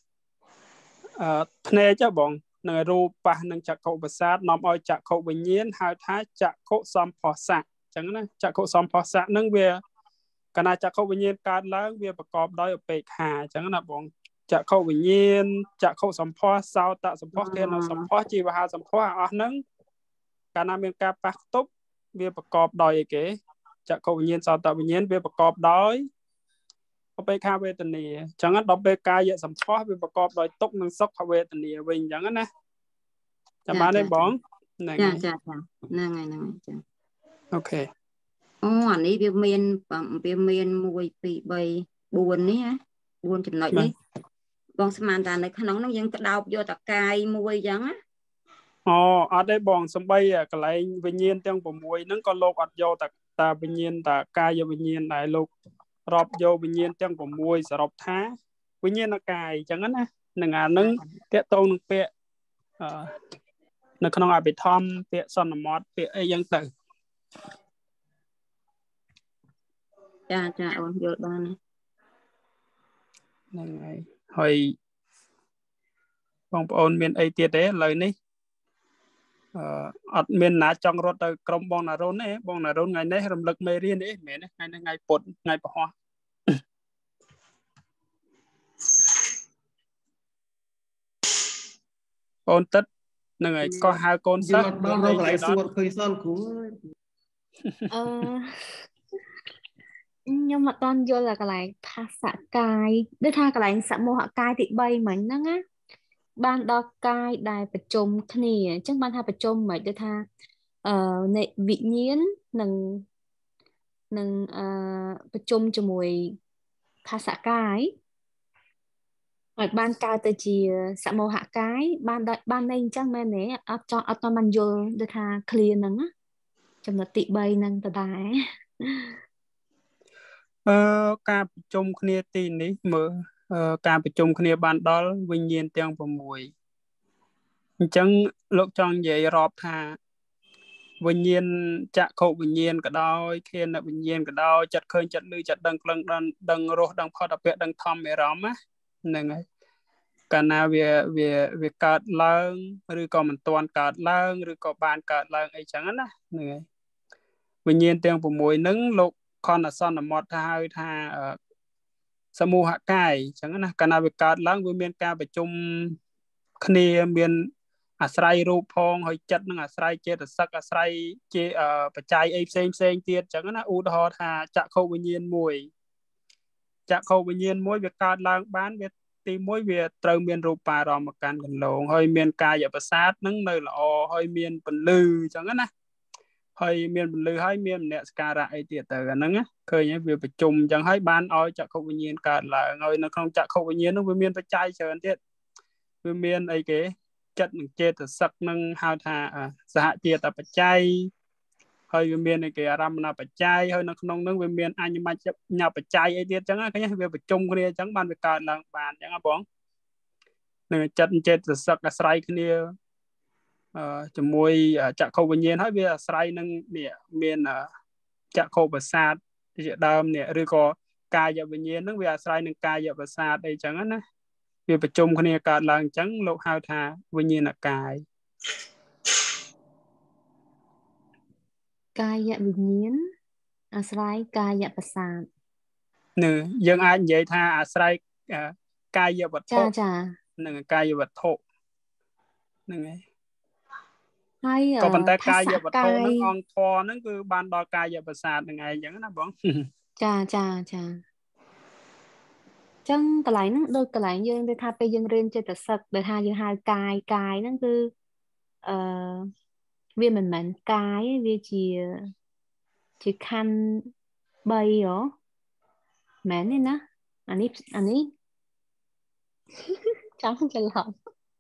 เพนจะบอกในรูปปะหนึ่งจักรประสาทน้อมเอาจักรวิญญาณหาท้ายจักรสัมพอสะจังนะจักรสัมพอสะนั่งเวียขณะจักรวิญญาณการล้างเวียประกอบโดยอุเบกขาจังนะบอกจักรวิญญาณจักรสัมพอสาวตะสัมพอเกณฑ์สัมพอจีวหาสัมพออ่ะนั่งการนำเป็นการปักตุบเวียประกอบโดยเก๋จักรวิญญาณสาวตะวิญญาณเวียประกอบโดยอุเบกขาเวทนีจังนั้นดอกเบกายสัมพอเป็นประกอบโดยตกหนึ่งซกเวทนีวิ่งจังนั้นนะจะมาได้บ้องนั่นไงจ้าจ้านั่นไงนั่นไงจ้าโอเคอ๋ออันนี้เบียเมียนเบียเมียนมวยปีใบบุญนี่ฮะบุญจุดหน่อยนี่บ้องสมานตาในขนมน้องยังกระดาบโยตะกายมวยจังอ่ะอ๋ออันได้บ้องสมัยอ่ะก็เลยวิญญาณเตียงผมมวยนั่นก็โลกอัดโยตะตาวิญญาณตากายวิญญาณไหนโลกรอบโยวิญญาณเตียงผมมวยสรบท้าวิญญาณกายจังนั้นนะหนึ่งอันนึงเตะตรงหนึ่งเปะในขนมอาบิทอมเปะซอนมอดเปะไอ้ยังตื่นจ้าจ้าโอ้ยบ้านนั่นไงหอยบองปอนเมียนไอเตียเด้เลยนี่อัดเมียนหนาจังรถแต่กรมบองนาโรนนี่บองนาโรนไงนี่รำลึกเมรีนี่เมียนไงไงปดไงปะฮะโอนตัดนั่นไงก็หาโกนซักเราเราไหลสวดเคยซ่อนคุ้งเออnhưng mà toàn vô là cái nàyภาษากายด้วยท่าcái nàyสมโมหกายติใบเหมือนนั่งอะบ้านดอกกายได้ประจมขณีจังบ้านท่าประจมเหมือนด้วยท่าเอ่อในวิญญาณหนึ่งหนึ่งเอ่อประจมจมวยภาษากายở ban cao tới chỉ sạ màu hạ cái ban đợi ban này chắc mẹ nè ở cho ở toàn ban vô được thà clear nắng á trong là tị bay nắng tờ đài ờการประชุมគ្នាទីនេះមើលការប្រជុំគ្នាបានដល់វិញ្ញាណទាំង6អញ្ចឹងលោកចង់និយាយរាប់ថាវិញ្ញាណចក្ខុវិញ្ញាណក៏ដោយឃានវិញ្ញាណក៏ដោយចិត្តឃើញចិត្តឮចិត្តដឹងក្លិនដឹងដឹងរសដឹងផុតអពៈដឹងធម្មអារម្មណ៍ហ្នឹងហើយកាលណាវាវាវាកើតឡើងឬក៏មិនទាន់កើតឡើងឬក៏បានកើតឡើងអីចឹងណាហ្នឹងហើយវិញ្ញាណទាំង6ហ្នឹងលោកខនអសន្មតថាហៅថាសមូហកាយចឹងណាកាលណាវាកើតឡើងវាមានការប្រជុំគ្នាមានអាស្រ័យរូបផងហើយចិត្តនឹងអាស្រ័យចេតសិកអាស្រ័យជាបច្ច័យអីផ្សេងផ្សេងទៀតអញ្ចឹងណាឧទាហរណ៍ថាចក្ខុវិញ្ញាណមួយចក្ខុវិញ្ញាណមួយវាកើតឡើងបានវាទីមួយវាត្រូវមានរូបារម្មណ៍កាន់កន្លងហើយមានកាយប្រសាទនឹងនៅល្អហើយមានពន្លឺអញ្ចឹងណាហើយមានពន្លឺហើយមានមនសិការៈអីទៀតទៅអាហ្នឹងឃើញវាប្រជុំអញ្ចឹងហើយបានឲ្យចក្ខុវិញ្ញាណកើតឡើងហើយនៅក្នុងចក្ខុវិញ្ញាណនោះវាមានបច្ច័យច្រើនទៀតវាមានអីគេចិត្តនឹងចេតសិកនឹងហៅថាសហចេតបច្ច័យហើយវាមានអីគេអារម្មណបច្ច័យហើយនៅក្នុងនោះវាមានអញ្ញមញ្ញបច្ច័យអីទៀតអញ្ចឹងឃើញវាប្រជុំគ្នាអញ្ចឹងបានវាកើតឡើងបានអញ្ចឹងបងនឹងចិត្តចេតសិកអាស្រ័យគ្នាអឺជាមួយចក្ខុវិញ្ញាណហើយវាអាស្រ័យនឹងនេះមានចក្ខុប្រសាទជាដើមនេះឬក៏កាយវិញ្ញាណនឹងវាអាស្រ័យនឹងកាយប្រសាទអីចឹងណាវាប្រជុំគ្នាកើតឡើងអញ្ចឹងលោកហៅថាវិញ្ញាណកាយកាយវិញ្ញាណអាស្រ័យកាយប្រសាទនឹងយើងអាចនិយាយថាអាស្រ័យកាយវត្ថុចាចានឹងកាយវត្ថុហ្នឹងហើយហើយក៏ប៉ុន្តែកាយវត្ថុហ្នឹងអង្គធរហ្នឹងគឺបានដល់កាយប្រសាទហ្នឹងឯងអញ្ចឹងណាបងចាចាចាចឹងកន្លែងហ្នឹងដូចកន្លែងយើងដូចថាពេលយើងរៀនចេតសិកដែលថាយើងហៅកាយកាយហ្នឹងគឺអឺវាមិនមែនកាយវាជាជាខណ្ឌបីហ៎មែនទេណាអានេះអានេះចាំច្រឡំ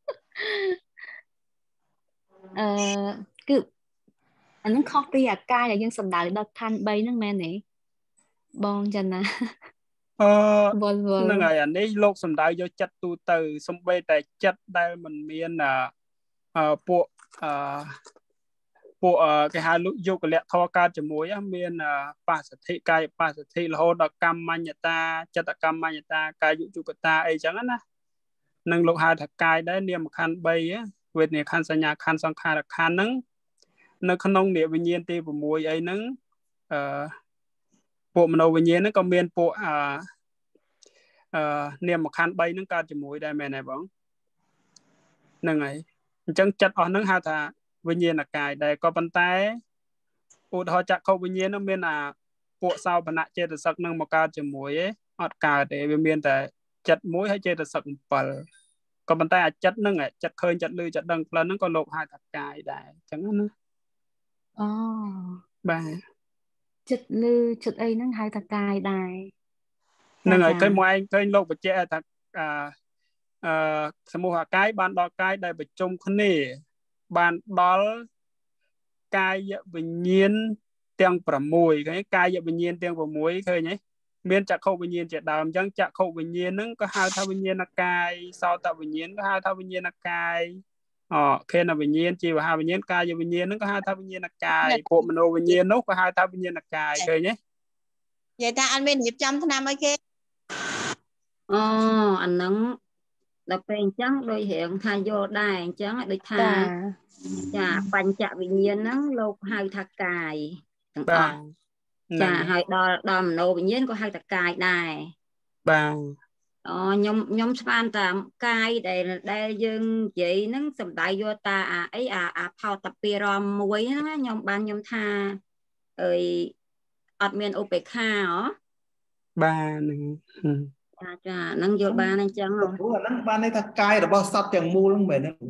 អឺគឺអានឹងខុសពីអាកាយដែលយើងសំដៅដល់ខណ្ឌបីហ្នឹងមែនទេបងចឹងណាអឺហ្នឹងហើយអានេះលោកសំដៅយកចិត្តទូទៅសំបីតែចិត្តដែលមិនមានអឺពួកអឺពួកគេហៅយកលៈធរកើតជាមួយមានបស្សទ្ធិកាយបស្សទ្ធិរហូតដល់កម្មញ្ញតាចិត្តកម្មញ្ញតាកាយយុគតាអីចឹងណានឹងលោកហៅថាកាយដែរនាមខណ្ឌបីវេទនាខណ្ឌសញ្ញាខណ្ឌសង្ខារខណ្ឌហ្នឹងនៅក្នុងនាវិញ្ញាណទី6អីហ្នឹងអឺពួកមโนវិញ្ញាណហ្នឹងក៏មានពួកអឺអឺនាមខណ្ឌបីហ្នឹងកើតជាមួយដែរមែនទេបងហ្នឹងហើយអញ្ចឹងចិត្តអស់ហ្នឹងហៅថាវិញ្ញាណកាយដែរក៏ប៉ុន្តែឧទាហរណ៍ចក្ខុវិញ្ញាណហ្នឹងមានអាពួកសោបនៈចេតសិកហ្នឹងមកកើតជាមួយឯងអត់កើតទេវាមានតែចិត្តមួយហើយចេតសិក7ក៏ប៉ុន្តែអាចិត្តហ្នឹងចិត្តឃើញចិត្តឮចិត្តដឹងផ្លិនហ្នឹងក៏លោកហៅថាកាយដែរអញ្ចឹងណាអូបាទចិត្តឮចិត្តអីហ្នឹងហៅថាកាយដែរហ្នឹងហើយឃើញមកឯងឃើញលោកបញ្ជាក់ថាអឺអឺសមូហកាយបានដល់កាយដែលប្រជុំគ្នាបានដល់កាយវិញ្ញាណទាំង6ឃើញកាយវិញ្ញាណទាំង6ឃើញទេមានចក្ខុវិញ្ញាណជាដើមអញ្ចឹងចក្ខុវិញ្ញាណហ្នឹងក៏ហៅថាវិញ្ញាណកាយសោតវិញ្ញាណក៏ហៅថាវិញ្ញាណកាយអខេនវិញ្ញាណជីវហវិញ្ញាណកាយវិញ្ញាណហ្នឹងក៏ហៅថាវិញ្ញាណកាយពួកមโนវិញ្ញាណនោះក៏ហៅថាវិញ្ញាណកាយឃើញទេនិយាយថាអត់មានរៀបចំឆ្នាំអីគេអូអាហ្នឹងដល់ពេលអញ្ចឹងដូចរៀងថាយល់ដែរអញ្ចឹងដូចថាចាបញ្ចវិញ្ញាណហ្នឹងលោកហៅថាកាយទាំងអស់ចាហើយដល់ដល់មโนវិញ្ញាណក៏ហៅថាកាយដែរបាទអូខ្ញុំខ្ញុំស្មានតាកាយដែលដែលយើងនិយាយហ្នឹងសំដៅយកតាអាអីអាអាផោតពីរមមួយហ្នឹងខ្ញុំបានខ្ញុំថាអើយអត់មានឧបេក្ខាហ៎បាទហ្នឹងចាចាហ្នឹងយល់បានអញ្ចឹងហ៎ព្រោះអាហ្នឹងបានន័យថាកាយរបស់សត្វទាំងមូលហ្នឹងមែនទេ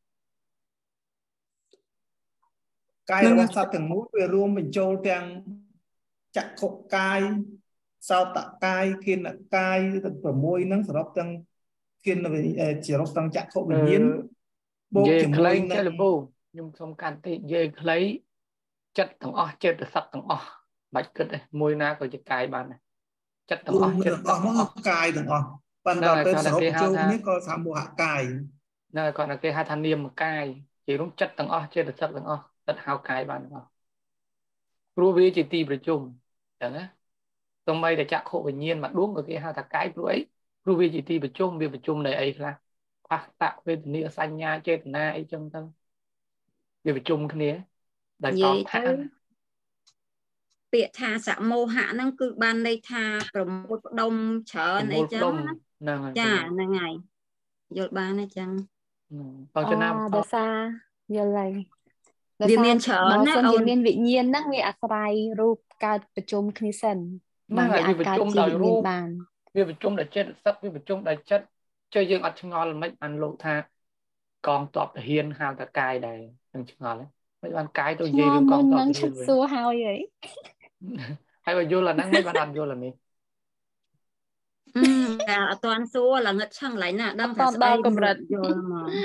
កាយរបស់សត្វទាំងមូលវារួមបញ្ចូលទាំងចក្ខុកាយសោតកាយគិនកាយទាំង6ហ្នឹងសរុបទាំងគិនសរុបទាំងចក្ខុវិញ្ញាណបូកជាមួយនឹងលពូខ្ញុំសុំកាន់តិនិយាយខ្លីចិត្តទាំងអស់ចិត្តសត្វទាំងអស់បាច់គិតទេមួយណាក៏ជាកាយបានដែរចិត្តទាំងអស់ចិត្តទាំងអស់មកកាយទាំងអស់ប៉ុន្តែពេលសរុបចូលនេះក៏ថាមោហកាយនៅគាត់គេហៅថានាមកាយជារួមចិត្តទាំងអស់ចិត្តសត្វទាំងអស់ចិត្តហៅកាយបានទាំងអស់ព្រោះវាជាទីប្រជុំចឹងណាទោះបីតែចក្ខុវិញ្ញាណមកដួងក៏គេហៅថាកាយព្រោះអីព្រោះវាជាទីប្រជុំវាប្រជុំនៃអីខ្លះផាសតវេទនាសញ្ញាចេតនាអីចឹងទៅវាប្រជុំគ្នាដែលកោតថាពាក្យថាសមោហៈហ្នឹងគឺបានន័យថាប្រមូលផ្ដុំច្រើនអីចឹងចាហ្នឹងហើយយល់បានអញ្ចឹង còn cho nam Đời xa giờ này đời វា xa មានច្រើនបើណាសិនអូជានមានវិញ្ញាណហ្នឹងវាអាស្រ័យរូបកើតប្រជុំគ្នាសិនហ្នឹងបាទហើយវាអាចវាប្រកើតជុំជាដោយវិរូញ្ញាណបបានវាប្រជុំដោយចិត្តសឹកវាប្រជុំដោយចិត្តចុះយើងអត់ឆ្ងល់មិនបានលោកថាកងទ័ពទាហានហៅថាកាយដែរខ្ញុំឆ្ងល់ហ្នឹងមិនបានកាយទៅនិឆ្ងយាយល់រឿងកមុងនទ័ពហ្នឹងទាឈហានប់វិញសួរហើយហីហើយបើយល់អាហ្នឹងមិនបានអត់យល់អានេះអឺតែអត់ទាន់សួរល្ងិតឆឹងឡៃណាដឹងអត់ថាទាន់ស្អីដល់កម្រិតយល់ហ្មង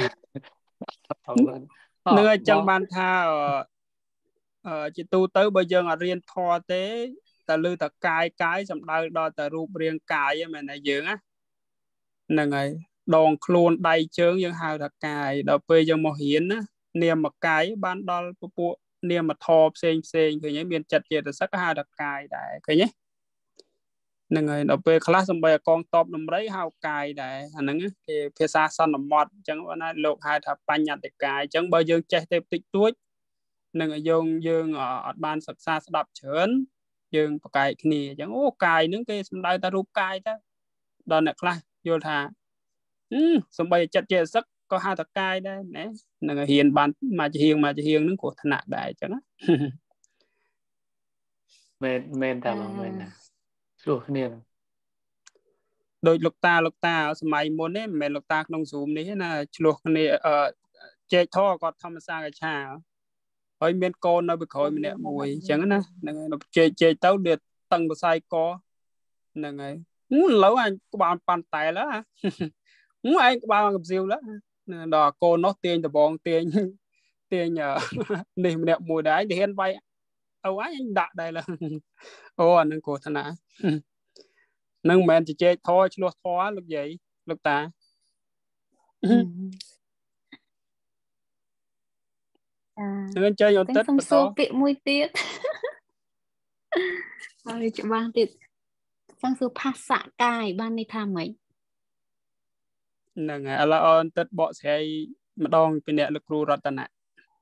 នឹងឲ្យចឹងបានថាអឺជាទូទៅបើយើងអត់រៀនធម៌ទេតែលើតែកាយកាយសំដៅដល់តែរូបរាងកាយហ្នឹងមែនទេយើងណាហ្នឹងហើយដងខ្លួនដៃជើងយើងហៅថាកាយដល់ពេលយើងមករៀនណានាមកាយបានដល់ពពួកនាមធម៌ផ្សេងផ្សេងឃើញទេមានចិត្តចេតសិកហៅថាកាយដែរឃើញទេហ្នឹងហើយដល់ពេលខ្លះសំបីកងតបដំរីហៅកាយដែរអាហ្នឹងគេភាសាសន្មតអញ្ចឹងណាលោកហៅថាបញ្ញត្តិកាយអញ្ចឹងបើយើងចេះទេតិចតួចនឹងយើងយើងអត់បានសិក្សាស្ដាប់ច្រើនយើងប្រកែកគ្នាអញ្ចឹងអូកាយហ្នឹងគេសំដៅតែរូបកាយទៅដល់អ្នកខ្លះយល់ថាសំបីចិត្តចេតសិកក៏ហៅថាកាយដែរណានឹងរៀនបានមកជាហៀងមកជាហៀងហ្នឹងគ្រោះថ្នាក់ដែរអញ្ចឹងណាមែនមែនតាបងមែនណាឆ្លោះគ្នាដោយលោកតាលោកតាសម័យមុននេះមិនមែនលោកតាក្នុង Zoom នេះណាឆ្លោះគ្នាអឺជែកធរគាត់ធម្មសាកឆាហើយមានកូននៅពីក្រោយម្នាក់មួយអញ្ចឹងណាហ្នឹងហើយជែកជែកទៅវាតឹងបសាយកហ្នឹងហើយឡូវអញក្បាលប៉ាន់តែលហ៎ឯងក្បាលកំសៀវឡើដល់កូននោះទាញដបងទាញទាញនេះម្នាក់មួយដែរទៅហ៊ានវាយអូអញដាក់ដែរឡើអូអានឹងគ្រោះថ្នាក់នឹងមិនមែនជជែកធរឆ្លោះធរលោកយាយលោកតាអឺអញ្ចឹងអូនទឹកបន្តពាក្យមួយទៀតហើយច្បាស់ទៀតចង់សួរភាសាកាយបានន័យថាម៉េចហ្នឹងហើយឥឡូវអូនទឹកបកស្រាយម្ដងពីអ្នកលោកគ្រូរតនៈ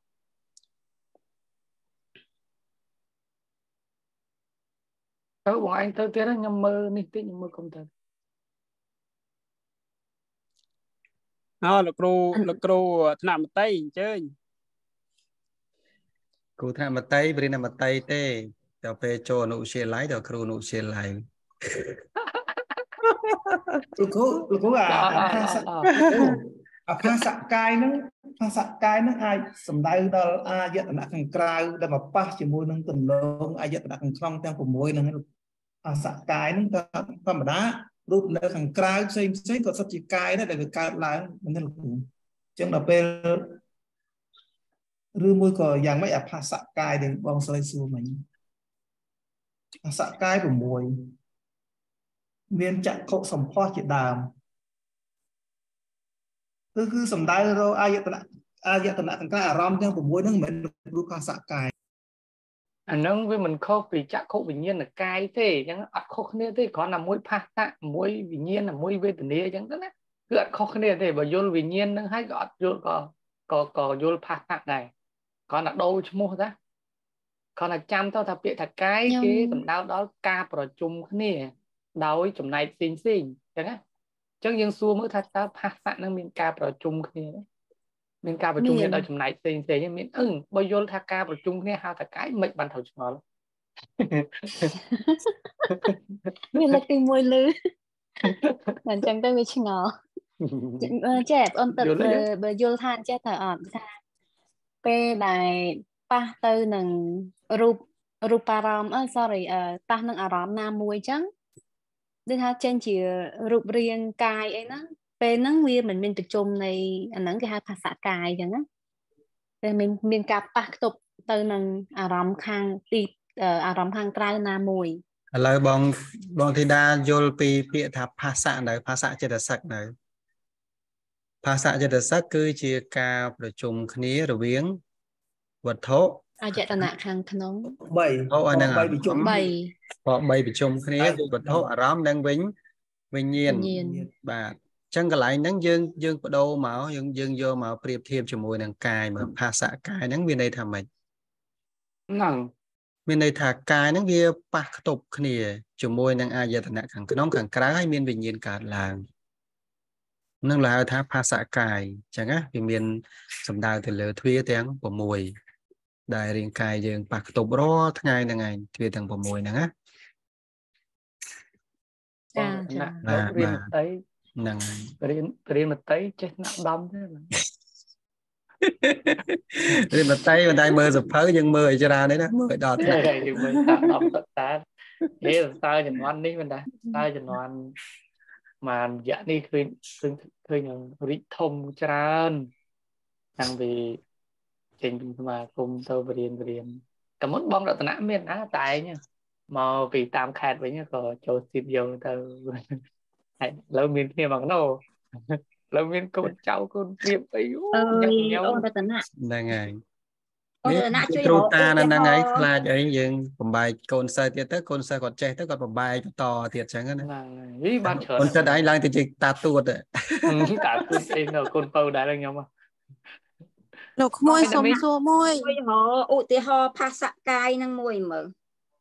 ទៅបងឯងទៅទៀតខ្ញុំមើលនេះតិចខ្ញុំមើលកុំទៅអូលោកគ្រូលោកគ្រូថ្នាក់មត្តេយ្យអញ្ជើញគ្រូថ្នាក់មត្តេយ្យបរិញ្ញាមត្តេយ្យទេដល់ពេលចូលអនុវិទ្យាល័យដល់គ្រូអនុវិទ្យាល័យលោកគ្រូលោកគ្រូអាភាសាអាភាសាកាយហ្នឹងភាសាកាយហ្នឹងអាចសំដៅដល់អាយតនៈខាងក្រៅដែលមកប៉ះជាមួយនឹងទម្រង់អាយតនៈខាងក្នុងទាំង៦ហ្នឹងភាសាកាយហ្នឹងធម្មតារូបនៅខាងក្រៅផ្សេងផ្សេងក៏សុទ្ធជាកាយដែរដែលវាកើតឡើងមិនទេលោកគ្រូអញ្ចឹងដល់ពេលឬមួយក៏យ៉ាងម៉េចអាភាសាកាយដែលបងស្រីសួរមិញភាសាកាយ6មានចក្ខុសម្ផស្សជាដើមគឺគឺសំដៅរកអាយតនៈអាយតនៈទាំងក្រៅអារម្មណ៍ទាំង6ហ្នឹងមិនមែនរូបភាសាកាយអាហ្នឹងវាមិនខុសពីចក្ខុវិញ្ញាណកាយទេអញ្ចឹងអត់ខុសគ្នាទេគ្រាន់តែមួយភាសៈមួយវិញ្ញាណមួយវេទនាអញ្ចឹងទៅណាគឺអត់ខុសគ្នាទេបើយល់វិញ្ញាណហ្នឹងហើយក៏អត់យល់ក៏ក៏ក៏យល់ភាសៈដែរគ្រាន់តែដូរឈ្មោះតាគ្រាន់តែចាំទៅថាពាក្យថាកាយគេសំដៅដល់ការប្រជុំគ្នាដោយចំណែកផ្សេងផ្សេងអញ្ចឹងណាអញ្ចឹងយើងសួរមើលថាតើភាសៈហ្នឹងមានការប្រជុំគ្នាទេមានការប្រជុំគ្នាដោយចំណែកផ្សេងផ្សេងមានអឹងបើយល់ថាការប្រជុំគ្នាហៅថាកាយមិនបានត្រូវឆ្ងល់មានលើកទីមួយលឺអញ្ចឹងទៅវាឆ្ងល់ចេះអូនទៅបើយល់ថាចេះទៅអត់ថាពេលដែលប៉ះទៅនឹងរូបរូបអារម្មណ៍អឺ sorry អឺប៉ះនឹងអារម្មណ៍ណាមួយអញ្ចឹងដូចថាចេញជារូបរាងកាយអីហ្នឹងពេលហ្នឹងវាមិនមានប្រជុំនៃអាហ្នឹងគេហៅភាសាកាយអញ្ចឹងណាតែមានមានការប៉ះខ្ទប់ទៅនឹងអារម្មណ៍ខាងទីអារម្មណ៍ខាងក្រៅណាមួយឥឡូវបងបងធីតាយល់ពីពាក្យថាភាសានៅភាសាចេតសិកនៅភាសាចេតសិកគឺជាការប្រជុំគ្នារវាងវត្ថុអាយតនៈខាងក្នុង 3 អូអាហ្នឹង 3ប្រជុំ 3 ក៏3ប្រជុំគ្នាគឺវត្ថុអារម្មណ៍និងវិញវិញ្ញាណបាទអញ្ចឹងកន្លែងហ្នឹងយើងយើងបដូរមកយើងយើងយកមកប្រៀបធៀបជាមួយនឹងកាយមើលភាសាកាយហ្នឹងមានន័យថាម៉េចហ្នឹងមានន័យថាកាយហ្នឹងវាប៉ះខ្ទប់គ្នាជាមួយនឹងអាយតនៈខាងក្នុងខាងក្រៅហើយមានវិញ្ញាណកើតឡើង nâng là tháp phá xạ cài chẳng á vì miền sầm đào thì lỡ thuê tiếng của mùi đại riêng cài dương bạc tục đó ngày là ngày thuê tiếng của mùi nè á Chà, chà. nặng bà đâu riêng bà một tay nâng riêng riêng một tay chết nặng đâm thế mà riêng một tay mà tay mơ dập phớ nhưng mơ cho ra đấy đó mơ đọt nhưng mà ta đâm tất ta thế là ta cho nó ăn đi mình đã ta cho nó ăn mà dạ đi khơi khơi khơi những rít thông tràn đang vì trên mà cùng tôi bền bền cảm ơn bông đã tận nãy miền á tại nha mà vì tạm khát với nha có chỗ xịp vô tao lâu miền kia bằng nó lâu miền con cháu con tiệm ấy nhắc ơi nhau ôn ta tận ạ đang ngày ôn nếu ta tận ạ chơi trâu họ ta ôn nên đang ngày họ là ấy nhưng còn bài con sai tiệt tới con sai còn trẻ tới còn bài to thiệt chẳng nữa ý ban trở con sai đấy lang thì chỉ ta tuột đấy cả tuột trên rồi con phâu đá lên nhau mà Lục môi sống xua môi họ ụ thì họ phá xạ cài năng mùi mở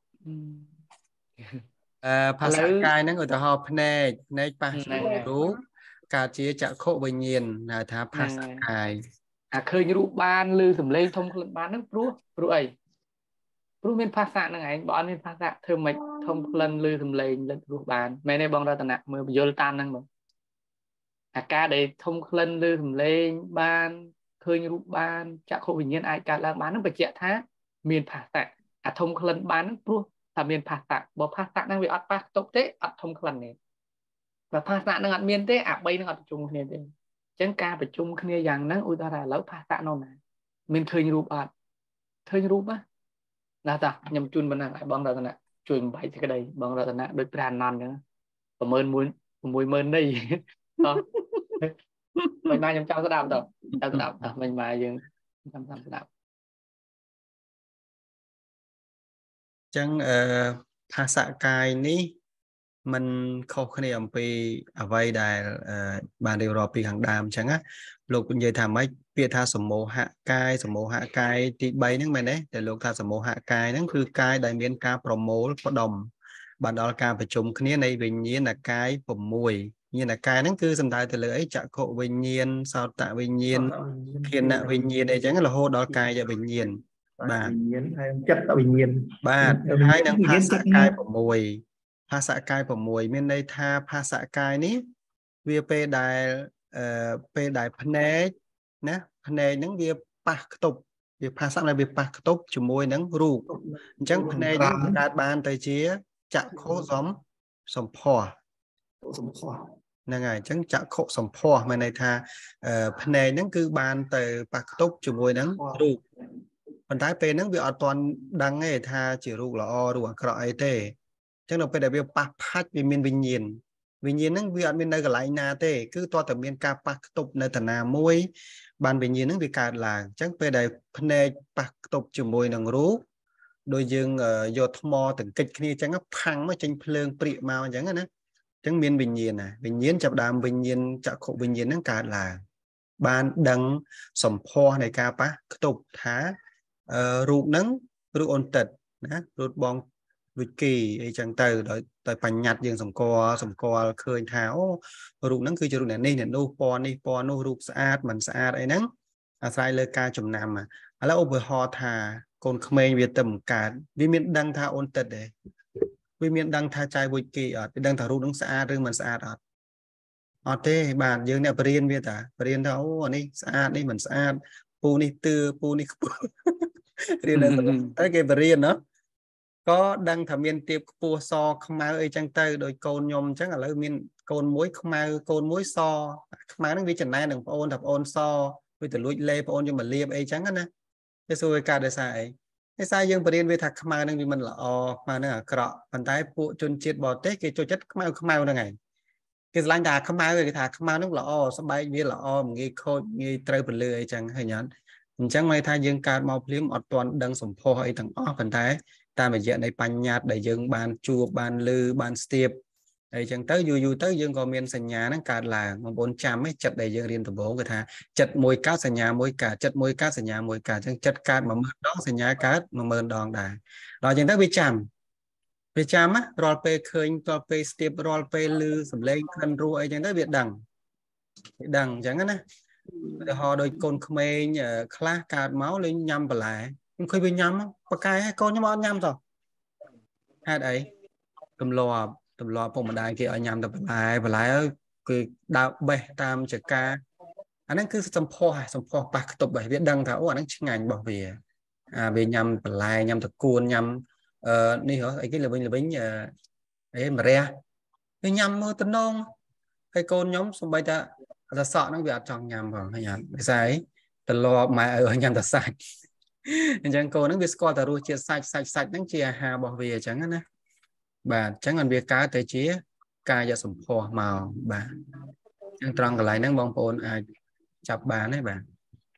ภาษากายนั้นก็จะหอบแนกในปะรู้การที่จะโควิญญาณนะครับภาษากาย à khơi như rụp ban lư thầm lên thông lên ban nước rúa rúa ấy rúa bên phá xạ năng ấy bọn bên phá xạ thơm mạch thông lên lư thầm lên lên rụp ban mấy này bong ra tận nặng mưa vô tan năng mà à ca để thông lên lư thầm lên ban khơi như rụp ban chả khô bình nhiên ai cả là bán nó phải chạy thá miền phá xạ à thông lên ban nước rúa là miền phá xạ bỏ phá xạ năng bị ắt phá tốt thế ắt thông lên này và phá xạ năng ắt miền thế à bay năng ắt chung này thế chẳng ca phải chung kia rằng năng ui ta là lỡ phá xạ nó này mình khơi như rụp ắt khơi như rụp á là ta nhầm chun bên này bong ra tận nè chun bảy cái đây bong ra tận nè đôi tràn nan nữa và mơn muốn mùi mơn đây mình mai nhầm trao sẽ đạp rồi trao sẽ đạp mình mai dừng chăm chăm sẽ đạp ចឹងអឺភាសាកាយនេះมันខុសគ្នាអំពីអ្វីដែលបានរៀបរាប់ពីខាងដើមអញ្ចឹងណាលោកនិយាយថាម៉េចពាក្យថាសមោហកាយសមោហកាយទី 3 ហ្នឹងមែនទេតែលោកថាសមោហកាយហ្នឹងគឺកាយដែលមានការប្រមូលផ្ដុំបានដល់ការប្រជុំគ្នានៃវិញ្ញាណកាយ 6 វិញ្ញាណកាយហ្នឹងគឺសំដៅទៅលើអីចក្ខុវិញ្ញាណសោតវិញ្ញាណឃានវិញ្ញាណអីចឹងរហូតដល់កាយវិញ្ញាណបាទវិញ្ញាណហើយចិត្តវិញ្ញាណបាទហើយនឹងភាសាកាយ 6 ភាសាកាយ 6 មានន័យថាភាសាកាយនេះវាពេលដែលអឺពេលដែលភ្នែកណាភ្នែកហ្នឹងវាប៉ះខ្ទប់វាភាសាដែលវាប៉ះខ្ទប់ជាមួយនឹងរូបអញ្ចឹងភ្នែកហ្នឹងបង្កើតបានទៅជាចក្ខុសំសម្ផស្សសម្ផស្សហ្នឹងហើយអញ្ចឹងចក្ខុសម្ផស្សមានន័យថាភ្នែកហ្នឹងគឺបានទៅប៉ះខ្ទប់ជាមួយនឹងរូបប៉ុន្តែពេលហ្នឹងវាអត់ទាន់ដឹងទេថាជារូបល្អរូបអាក្រក់អីទេចឹងនៅពេលដែលវាប៉ះផាច់វាមានវិញ្ញាណវិញ្ញាណហ្នឹងវាអត់មាននៅកន្លែងណាទេគឺតើតើមានការប៉ះខ្ទប់នៅតាណាមួយបានវិញ្ញាណហ្នឹងវាកើតឡើងអញ្ចឹងពេលដែលភ្នែកប៉ះខ្ទប់ជាមួយនឹងរូបដោយយើងយកថ្មទៅកិច្ចគ្នាអញ្ចឹងផាំងមកចេញភ្លើងព្រាកមកអញ្ចឹងណាអញ្ចឹងមានវិញ្ញាណណាវិញ្ញាណចាប់ដើមវិញ្ញាណចក្ខុវិញ្ញាណហ្នឹងកើតឡើងបានដឹងសម្ផស្សនៃការប៉ះខ្ទប់ថារូបហ្នឹងរូបអន្តិតណារូបបងវិគីអីចឹងទៅដោយតែបញ្ញត្តិយើងសម្គាល់សម្គាល់ឃើញថាអូរូបហ្នឹងគឺជារូបអ្នកនេះអ្នកនោះពណ៌នេះពណ៌នោះរូបស្អាតមិនស្អាតអីហ្នឹងអាស្រ័យលើការចំណាំឥឡូវឧទាហរណ៍ថាកូនក្មេងវាទៅបង្កើតវាមានដឹងថាអូនទឹកទេវាមានដឹងថាចៅវិគីអត់វាដឹងថារូបហ្នឹងស្អាតឬមិនស្អាតអត់អត់ទេបាទយើងអ្នកបរៀនវាតាបរៀនថាអូអានេះស្អាតនេះមិនស្អាតពូនេះទឿពូនេះខ្ពស់រៀនតែគេបរៀនណាក៏ដឹងថាមានទៀបខ្ពស់សខ្មៅអីចឹងទៅដោយកូនខ្ញុំអញ្ចឹងឥឡូវមានកូនមួយខ្មៅកូនមួយសខ្មៅហ្នឹងវាចំណែននឹងប្អូនថាប្អូនសវាទៅលួចលេប្អូនយកមកលាបអីចឹងណាគេសួរវាកើតដោយសារអីដោយសារយើងបរៀនវាថាខ្មៅហ្នឹងវាមិនល្អខ្មៅហ្នឹងអាក្រក់ប៉ុន្តែពួកជនជាតិបរទេសគេចូលចិត្តខ្មៅខ្មៅហ្នឹងឯងគេឆ្លាញ់ថាខ្មៅគេថាខ្មៅហ្នឹងល្អស្បែកវាល្អមិនងាយខូចងាយត្រូវពលឺអីចឹងឃើញអត់អញ្ចឹងន័យថាយើងកើតមកភ្លាមអត់ទាន់ដឹងសម្ផស្សអីទាំងអស់ប៉ុន្តែតាមរយៈនៃបញ្ញត្តិដែលយើងបានជួបបានលឺបានស្ទាបអីចឹងទៅយូរយូរទៅយើងក៏មានសញ្ញាហ្នឹងកើតឡើងបងប្អូនចាំឯចិត្តដែលយើងរៀនដំបូងគឺថាចិត្តមួយកើតសញ្ញាមួយកើតចិត្តមួយកើតសញ្ញាមួយកើតអញ្ចឹងចិត្តកើតមួយម៉ឺនដងសញ្ញាកើតមួយម៉ឺនដងដែរដល់អញ្ចឹងទៅវាចាំវាចាំណារាល់ពេលឃើញរាល់ពេលស្ទាបរាល់ពេលឮសំឡេងក្លិនរសអីចឹងទៅវាដឹង đằng chẳng á họ đôi con khmer class card máu lên nhâm và lại không khơi bên nhâm và cái hai con nhâm nhâm rồi hai đấy tầm lò tầm lò phòng đại kia ở nhâm tập lại và lại cái đạo bè tam chợ ca anh ấy cứ sắm pho sắm pho bạc tập bảy viết đăng thảo anh ấy ngành bảo về à về nhâm và lại nhâm thật cuốn nhâm ờ đi hả cái là bên là bánh ấy mà re cái nhâm mơ tân nông cái con nhóm xong bây ta ta sợ nó bị trong nhầm vào hay nhầm cái sai từ lo mà ở nhầm ta sai chẳng cô nó biết score ta rồi chia sạch sạch sạch nó chia hà bỏ về chẳng hạn bà chẳng cần việc cá tới chế ca giờ sủng phò màu bà chẳng trăng lại nó bong phồn à chập bàn đấy bà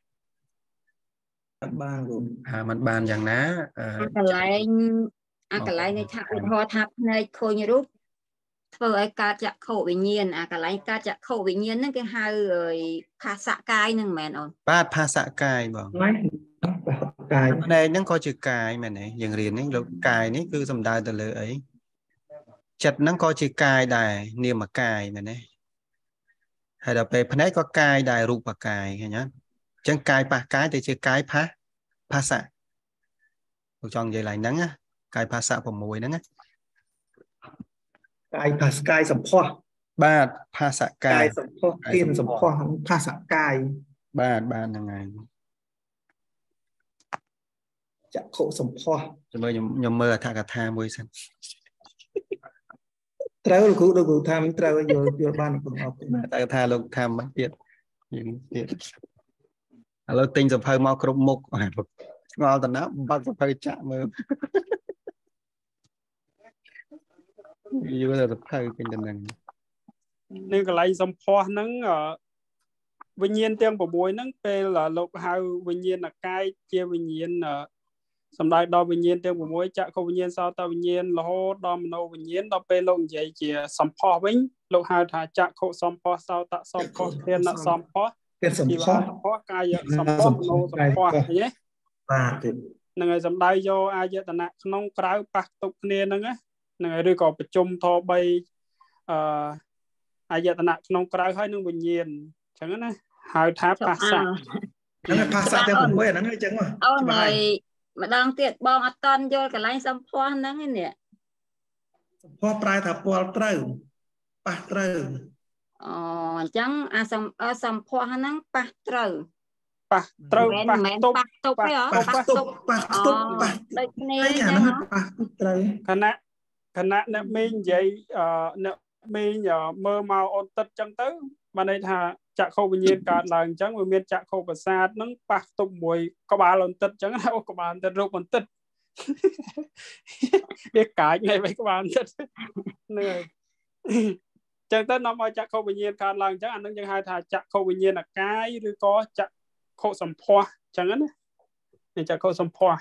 bàn rồi à mình bàn chẳng ná cái lại à cái lại này tháp hoa tháp này khôi như lúc vừa ấy cá chặt khẩu tự nhiên à cái lại cá chặt khẩu tự nhiên nó cái hai rồi phá xạ cai nâng mẹ nó ba phá xạ cai bảo cai này nó coi chữ cai mẹ này dừng liền ấy lúc cai này cứ dòng đai từ lưỡi ấy chặt nó coi chữ cai đài niềm mà cai mẹ này hay là về phần ấy có cai đài rụp và cai hay nhá chẳng cai pa cái thì chữ cái phá phá xạ chọn vậy lại nắng á cai phá xạ vào mùi nắng á cai phá cai sầm pho ba phá xạ cai sầm pho kiên sầm pho phá xạ cai ba ba là ngày chặt khổ sầm pho cho bây nhom mơ thà cả tha mùi sân trao được cũng được cũng tham trao vô vô ban cũng học thà tha luôn tham mấy tiết những tiết alo tinh dập hơi mau cột mục ngon tận đó bắt dập hơi chạm mơ yêu là dập hơi cái đần đần nên cái lại dòng pho nắng ở vinh nhiên tiếng của bùi nắng pe là lục hào vinh nhiên là cai chia vinh nhiên ở sầm đại đo vinh nhiên tiếng của bùi chạ không vinh nhiên sao tao vinh nhiên là hô đo nô vinh nhiên đo pe lông dậy chỉ sầm pho vinh lục hào thà chạ không sầm pho sao tạ sầm pho thiên là sầm pho thiên sầm pho cai sầm pho nô sầm pho nhé năng ngày sầm đại do ai vậy tận nè nông trái bạc tục nè năng á năng ngày rồi cóประชุม thọ bay ai vậy tận nè nông trái hơi nông vinh nhiên chẳng á hai tháp phá xạ nó là phá xạ theo mình mới nó hơi chẳng mà ông người mà đang tiệt bom ở tân vô cái lái sông pho nó cái nè pho prai tháp pho trâu pa trâu ờ chẳng à sông à sông pho nó pa trâu pa trâu pa tục pa tục phải hả pa tục pa tục pa đây nè nó pa trâu khả năng khả năng nè mình vậy nè mình nhờ mơ màu ôn tật chẳng tới mà đây thà chạ khâu bình nhiên cả lần chẳng mà miền chạ khâu và xa nó bạc tục mùi có ba lần tật chẳng nào có ba tật rụp bằng tật biết cả ngày vậy có ba tật này chẳng tới nó mà chạ khâu bình nhiên cả lần chẳng anh nó chẳng hai thà chạ khâu bình nhiên là cáiឬcó chạ khâu sầm pho chẳng á này chạ khâu sầm pho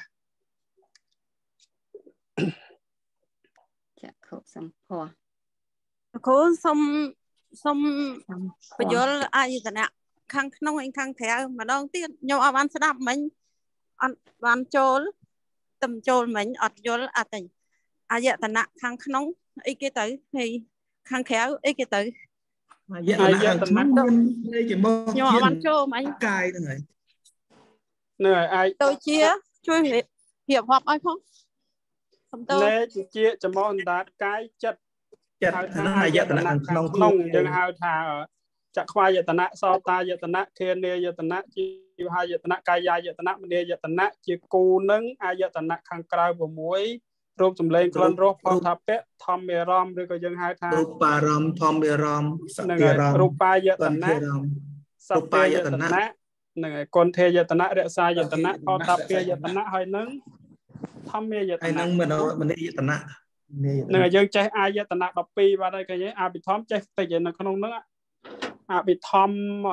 chạ khâu sầm pho khâu sầm xong bây giờ ai vậy nè khang nông anh khang theo mà đâu tiếc nhau ăn sẽ đáp mình ăn ăn trôi tầm trôi mình ở vô à tình ai vậy nè khang nông ấy cái tới thì khang khéo ấy cái tới mà vậy là nông đây chỉ mơ nhau ăn trôi mình cài nữa này ai tôi chia chui hiệp hiệp hợp ai không nè chia cho món đá cái chất chặt nó là vậy là nông nông đừng hao thà chặt khoai vậy tận sau ta vậy tận thiên nê vậy tận chi hai vậy tận cai dài vậy tận mình nê vậy tận chi cù nâng ai vậy tận khang cài của muối rôm chùm lên con rô phong tháp pet thom mê rom rồi có dân hai thà rupa rom thom mê rom rupa vậy tận rupa vậy tận này con thê vậy tận rẽ sai vậy tận phong tháp pet vậy tận hơi nâng thom mê vậy tận nâng mình nó mình đi vậy tận này dân chơi ai vậy tận đọc pi vào đây cái gì à bị thom chơi tại vì nó không nữa à bị thom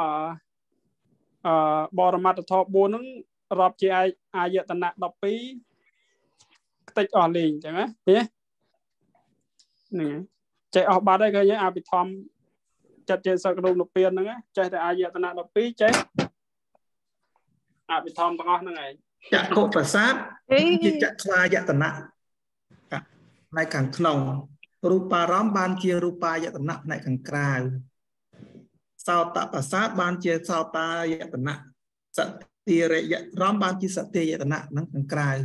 ờ bò ra mặt thọ buồn nó rập chơi ai ai vậy tận đọc pi tích ở liền chẳng á nhé này chơi ở vào đây cái gì à bị thom chặt trên sợi đồ nộp tiền nữa chơi tại ai vậy tận đọc pi chơi à bị thom bằng ngon này chặt cột và sát chặt xoa vậy tận này càng nông rupa rom ban chia rupa vậy tận này càng cài sao tạ bà sát ban chia sao ta yết nạ sạ tì rệ yết rõm ban chia sạ tì yết nạ nâng khẳng cài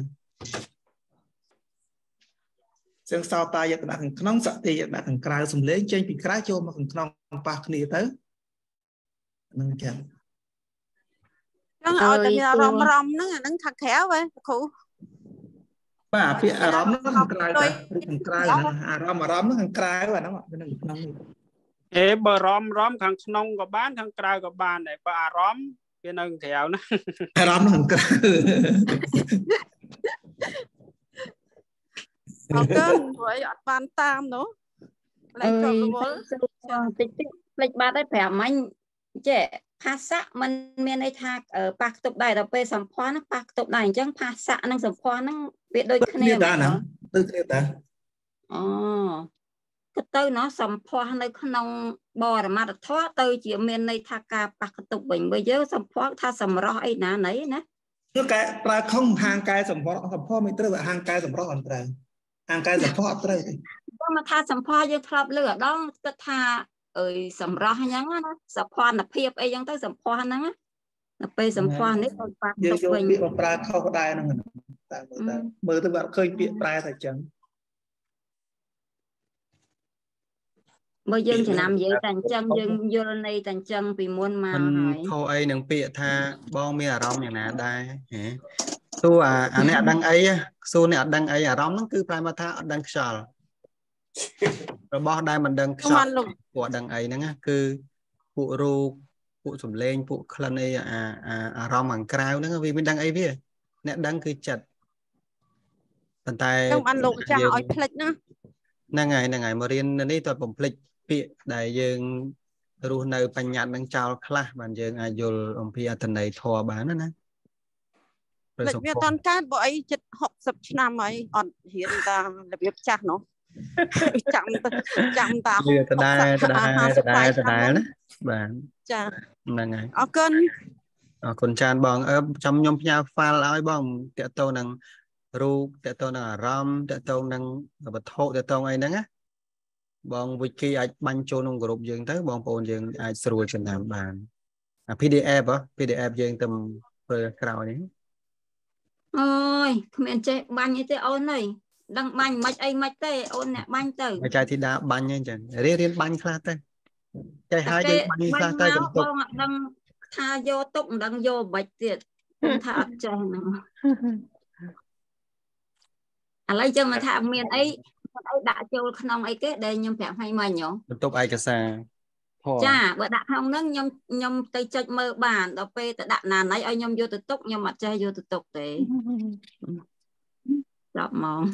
ซึ่งsao ta yết nạ khẳng nông sạ tì yết nạ khẳng cài xùm lên trên bị cài cho mà khẳng nông bạc nì tới nâng chẳng Nó ở tại nhà rом rom nó nó thật khéo vậy cụ. Bà phía à rõm nó khẳng cài ta khẳng cài à rõm mà rõm nó khẳng cài và nó nó nâng ê bờ róm róm khang nông có bán khang cài có bán này bà róm cái nâng theo nó à rõm nó khẳng cài Ở cơn với bán tam nữa. Lấy cho nó vô. Tích tích lịch ba tới phèo mình chếภาษามันមានន័យថាប៉ះតុបដែរដល់ពេលសម្ផស្សហ្នឹងប៉ះតុបដែរអញ្ចឹងភាសានិងសម្ផស្សហ្នឹងវាដូចគ្នាតាណាដូចគ្នាតាអូក៏ទៅណោះសម្ផស្សនៅក្នុងបរមត្ថធម៌ទៅជាមានន័យថាការប៉ះតុបវិញបើយើងសម្ផស្សថាសម្រស់អីណាណីណាគឺកែប្រើខុងហាងកែសម្ផស្សសម្ផស្សមិនត្រូវហាងកែសម្រស់អត់ត្រូវហាងកែសម្ផស្សអត់ត្រូវទេបើមកថាសម្ផស្សយើងធ្លាប់លើអដងគិតថាអើយសម្រស់អញ្ចឹងណាសភ័ណភាពអីចឹងទៅសម្ផស្សហ្នឹងណាដល់ពេលសម្ផស្សនេះទៅប៉ះទៅវិញយើងយកពាក្យមកប្រើខុសដែរហ្នឹងតែមើលទៅបាត់ឃើញពាក្យប្រែតែអញ្ចឹងបើយើងចំណាំនិយាយតែអញ្ចឹងយើងយល់ន័យតែអញ្ចឹងពីមុនមកហើយខុសអីនឹងពាក្យថាបងមានអារម្មណ៍យ៉ាងណាដែរហ៎ទោះអាអានេះអត់ដឹងអីសួរនេះអត់ដឹងអីអារម្មណ៍ហ្នឹងគឺប្រែមកថាអត់ដឹងខ្យល់របស់ដែលមិនដឹងខ្យល់ពួកដឹងអីហ្នឹងគឺពួករូបពួកសំឡេងពួកក្លិនអីអាអារម្មណ៍ខាងក្រៅហ្នឹងវាមិនដឹងអីវាអ្នកដឹងគឺចិត្តប៉ុន្តែខ្ញុំបានលោកចាស់ឲ្យផ្លិចណាហ្នឹងហើយហ្នឹងហើយមករៀននេះតើបំភ្លេចពាក្យដែលយើងរស់នៅបញ្ញត្តិនឹងចោលខ្លះបានយើងអាចយល់អំពីអត្ថន័យធម៌បានណាផ្លិចវាអត់កើតបើអីចិត្តហុកសិបឆ្នាំហើយអត់រៀនតារបៀបចាស់នោះចាំចាំតាវាដដែលដដែលដដែលដដែលណាបាទចាហ្នឹងហើយអរគុណអរគុណច្រើនបងអឺចាំខ្ញុំផ្ញើ file ឲ្យបងតាក់ទងនឹងរូបតាក់ទងនឹងអារម្មណ៍តាក់ទងនឹងវត្ថុតាក់ទងអីហ្នឹងណាបងវិគីអាចបាញ់ចូលក្នុងក្រុមយើងទៅបងប្អូនយើងអាចស្រួលចំណាំបានអា pê đê ép ហ៎ pê đê ép យើងទៅធ្វើក្រោយនេះអើយគ្មានចេះបាញ់អីទេអូនអើយដឹងបាញ់មិនអីមិនទេអូនអ្នកបាញ់ទៅមកចៅធីតាបាញ់អញ្ចឹងរៀនរៀនបាញ់ខ្លះទៅចេះហើយយើងបាញ់ខ្លះទៅកុំទុកបងអត់ដឹងថាយកទុកមិនដឹងយកបាច់ទៀតខ្ញុំថាអត់ចេះហ្នឹងឥឡូវចឹងមកថាមានអីអីដាក់ចូលក្នុងអីគេដែលខ្ញុំប្រាប់ឲ្យមិញហ៎បន្ទប់ឯកសារចាបើដាក់ក្នុងហ្នឹងខ្ញុំខ្ញុំទៅចុចមើលបានដល់ពេលទៅដាក់ណាណៃឲ្យខ្ញុំយកទៅទុកខ្ញុំអត់ចេះយកទៅទុកទេដល់ហ្មង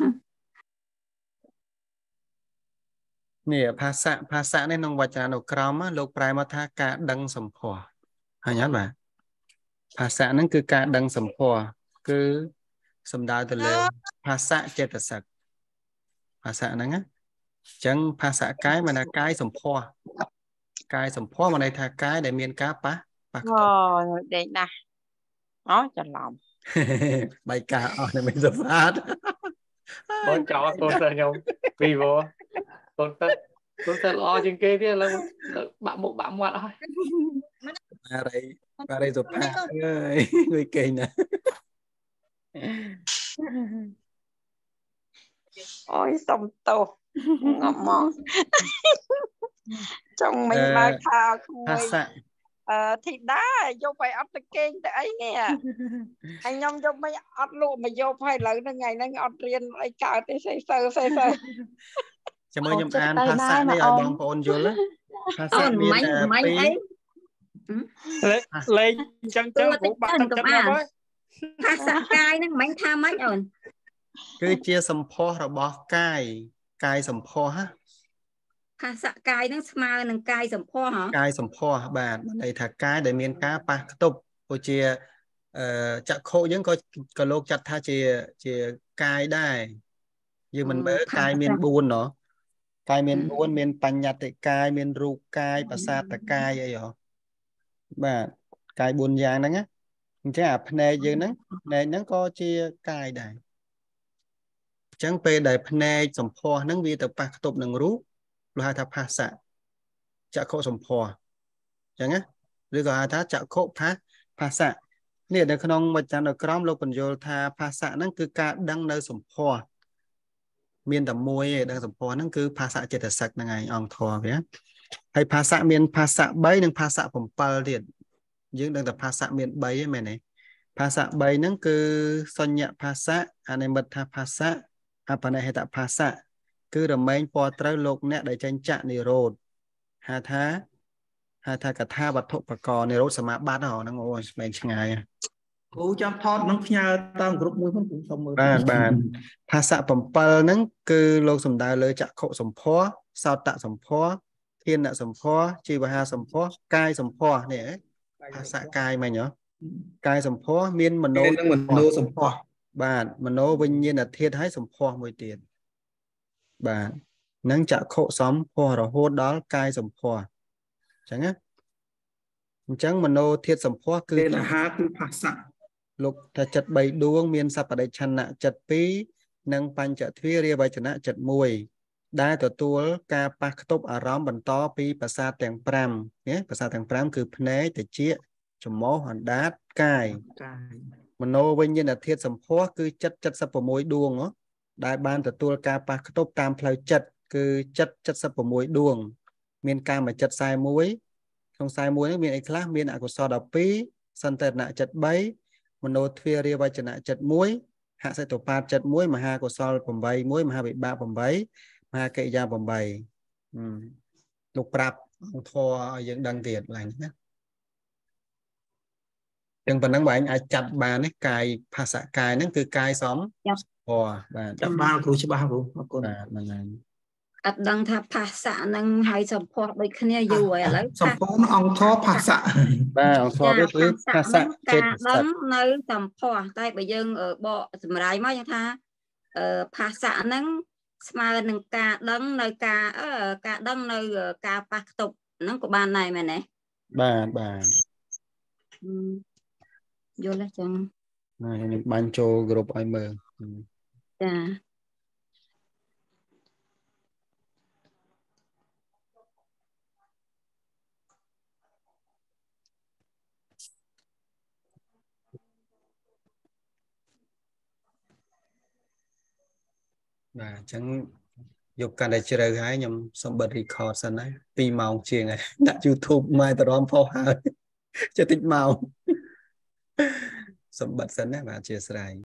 នេះភាសាភាសានេះក្នុងវចនានុក្រមលោកប្រែមកថាការដឹងសម្ផស្សហើយអត់បាទភាសាហ្នឹងគឺការដឹងសម្ផស្សគឺសំដៅទៅលើភាសាចេតសិកភាសាហ្នឹងណាអញ្ចឹងភាសាកាយមានថាកាយសម្ផស្សកាយសម្ផស្សមានន័យថាកាយដែលមានការប៉ះប៉ះអូដេកណាស់អូច្រឡំបាយកាអស់នៅមិនសុផាតបងចោលកូនទៅខ្ញុំពីវកូនទៅកូនទៅល្អជាងគេទៀតឥឡូវបាក់មុខបាក់មាត់អស់បារីបារីសុផាតអើយងុយគេណាអូយសុំទោសងប់មកចង់មិនបើថាក្មួយអឺធីតាយកไปអត់ទៅគេងទៅអីនេះហើយខ្ញុំយកមិនអត់លក់មកយកហើយឥឡូវហ្នឹងថ្ងៃហ្នឹងអត់រៀនអីកើតទេសេសើសេសើចាំមើលខ្ញុំអានភាសានេះឲ្យបងប្អូនយល់ភាសាមានតែពីរលេងអញ្ចឹងទៅព្រោះបាក់ទឹកចិត្តមកហើយភាសាកាយហ្នឹងមិនថាម៉េចអូនគឺជាសម្ផស្សរបស់កាយកាយសម្ផស្សហ៎ភាសាកាយហ្នឹងស្មើនឹងកាយសម្ផស្សហ៎កាយសម្ផស្សបាទន័យថាកាយដែលមានការប៉ះខ្ទប់ដូចជាអឺចក្ខុយើងក៏ក៏លោកចាត់ថាជាជាកាយដែរយើងមិនមើលកាយមានបួនណោះកាយមានបួនមានបញ្ញត្តិកាយមានរូបកាយប្រសាទកាយអីហ៎បាទកាយបួនយ៉ាងហ្នឹងណាអញ្ចឹងអាភ្នែកយើងហ្នឹងភ្នែកហ្នឹងក៏ជាកាយដែរអញ្ចឹងពេលដែលភ្នែកសម្ផស្សហ្នឹងវាទៅប៉ះខ្ទប់នឹងរូបគេហៅថាភាសៈចក្ខុសម្ផស្ស chẳng á rồi có ai thá chạo khổ phá phá xạ nè để không mà chẳng được crom lúc còn vô tha phá xạ nó cứ cả đăng nơi sủng phò miền tầm môi đang sủng phò nó cứ phá xạ chết sạch là ngày ông thò vậy hay phá xạ miền phá xạ bấy nhưng phá xạผมpal điện nhưng đang tập phá xạ miền bấy mày này phá xạ bấy nó cứ son nhẹ phá xạ anh em bật tha phá xạ à phần này hay tập phá xạ cứ đầm mấy po trái lục nè để tranh chạm này rồi hà thá hà thá cả tha bật thục bạc cò này rồi sớm bát họ nó ngồi mấy ngày cô chăm thọt nó nhà tam group mũi cũng không mơ bạn bạnภาษาผมเปิลนั้นคือโลกสมดาเลยจะโคสมพอสาวตะสมพอเทียนน่ะสมพอจีวหาสมพอกายสมพอเนี่ยภาษากายมั้ยเนาะกายสมพอមានមโนនឹងមโนสมพอបាទមโนវិញ្ញាណធាតុឲ្យสมพอមួយទៀតបាទនឹងจะโคសំพอរហូតដល់កាយสมพอអញ្ចឹងណាអញ្ចឹងមโนធាតុสมพอគឺអាហារគឺภาษาលោកថាចិត្តបីដួងមានសព្វដិឆន្ទៈចិត្តពីរនិងបញ្ចទ្វារាវចនៈចិត្តមួយដែលទទួលការប៉ះខ្ទប់អារម្មណ៍បន្តពីប្រសាទទាំងប្រាំណាប្រសាទទាំងប្រាំគឺភ្នែកត្រចៀកច្រមុះអណ្ដាតកាយមโนវិញ្ញាណធាតុសម្ផស្សគឺចិត្តเจ็ดสิบหกដួងដែលបានទទួលការប៉ះខ្ទប់តាមផ្លូវចិត្តគឺចិត្តเจ็ดสิบหกដួងមានកាមចិត្តสี่สิบเอ็ดក្នុងสี่สิบเอ็ดនេះមានអីខ្លះមានអកុសលสิบสองសន្តិរណចិត្តสามមโนទ្វារាវចនៈចិត្តមួយហសិតុបាទចិត្តមួយមហាកុសលแปดមួយមហាវិបាកแปดមហាកិរិយាแปดលោកប្រាប់ធម៌ឲ្យយើងដឹងទៀតឡើងណាចឹងប៉ុណ្ណឹងបងអញអាចចាត់បានទេកាយភាសាកាយហ្នឹងគឺកាយសំពណ៌បាទចាត់បានគ្រូច្បាស់គ្រូអរគុណបាទហ្នឹងហើយអត់ដឹងថាភាសាហ្នឹងហើយសម្ផស្សដូចគ្នាយូរហើយឥឡូវសម្ពោធអង្គធរភាសាបាទអង្គធរវាគឺភាសាការដឹងនៅសម្ផស្សតែបើយើងបកសម្រាយមកយើងថាភាសាហ្នឹងស្មើនឹងការដឹងនៅការការដឹងនៅការប៉ះខ្ទប់ហ្នឹងក៏បានដែរមែនទេបាទបាទយល់ទេចឹងហើយខ្ញុំបានចូលគ្រប់ឲ្យមើលចាបាទអញ្ចឹងយកកាន់តែជ្រៅហើយខ្ញុំសូមបិទ record សិនណាtwoម៉ោងជាងហើយដាក់ YouTube មកតរំផុសហើយចេះតិចម៉ោងសូមបិទសិនណាបាទអធិស្ឋាន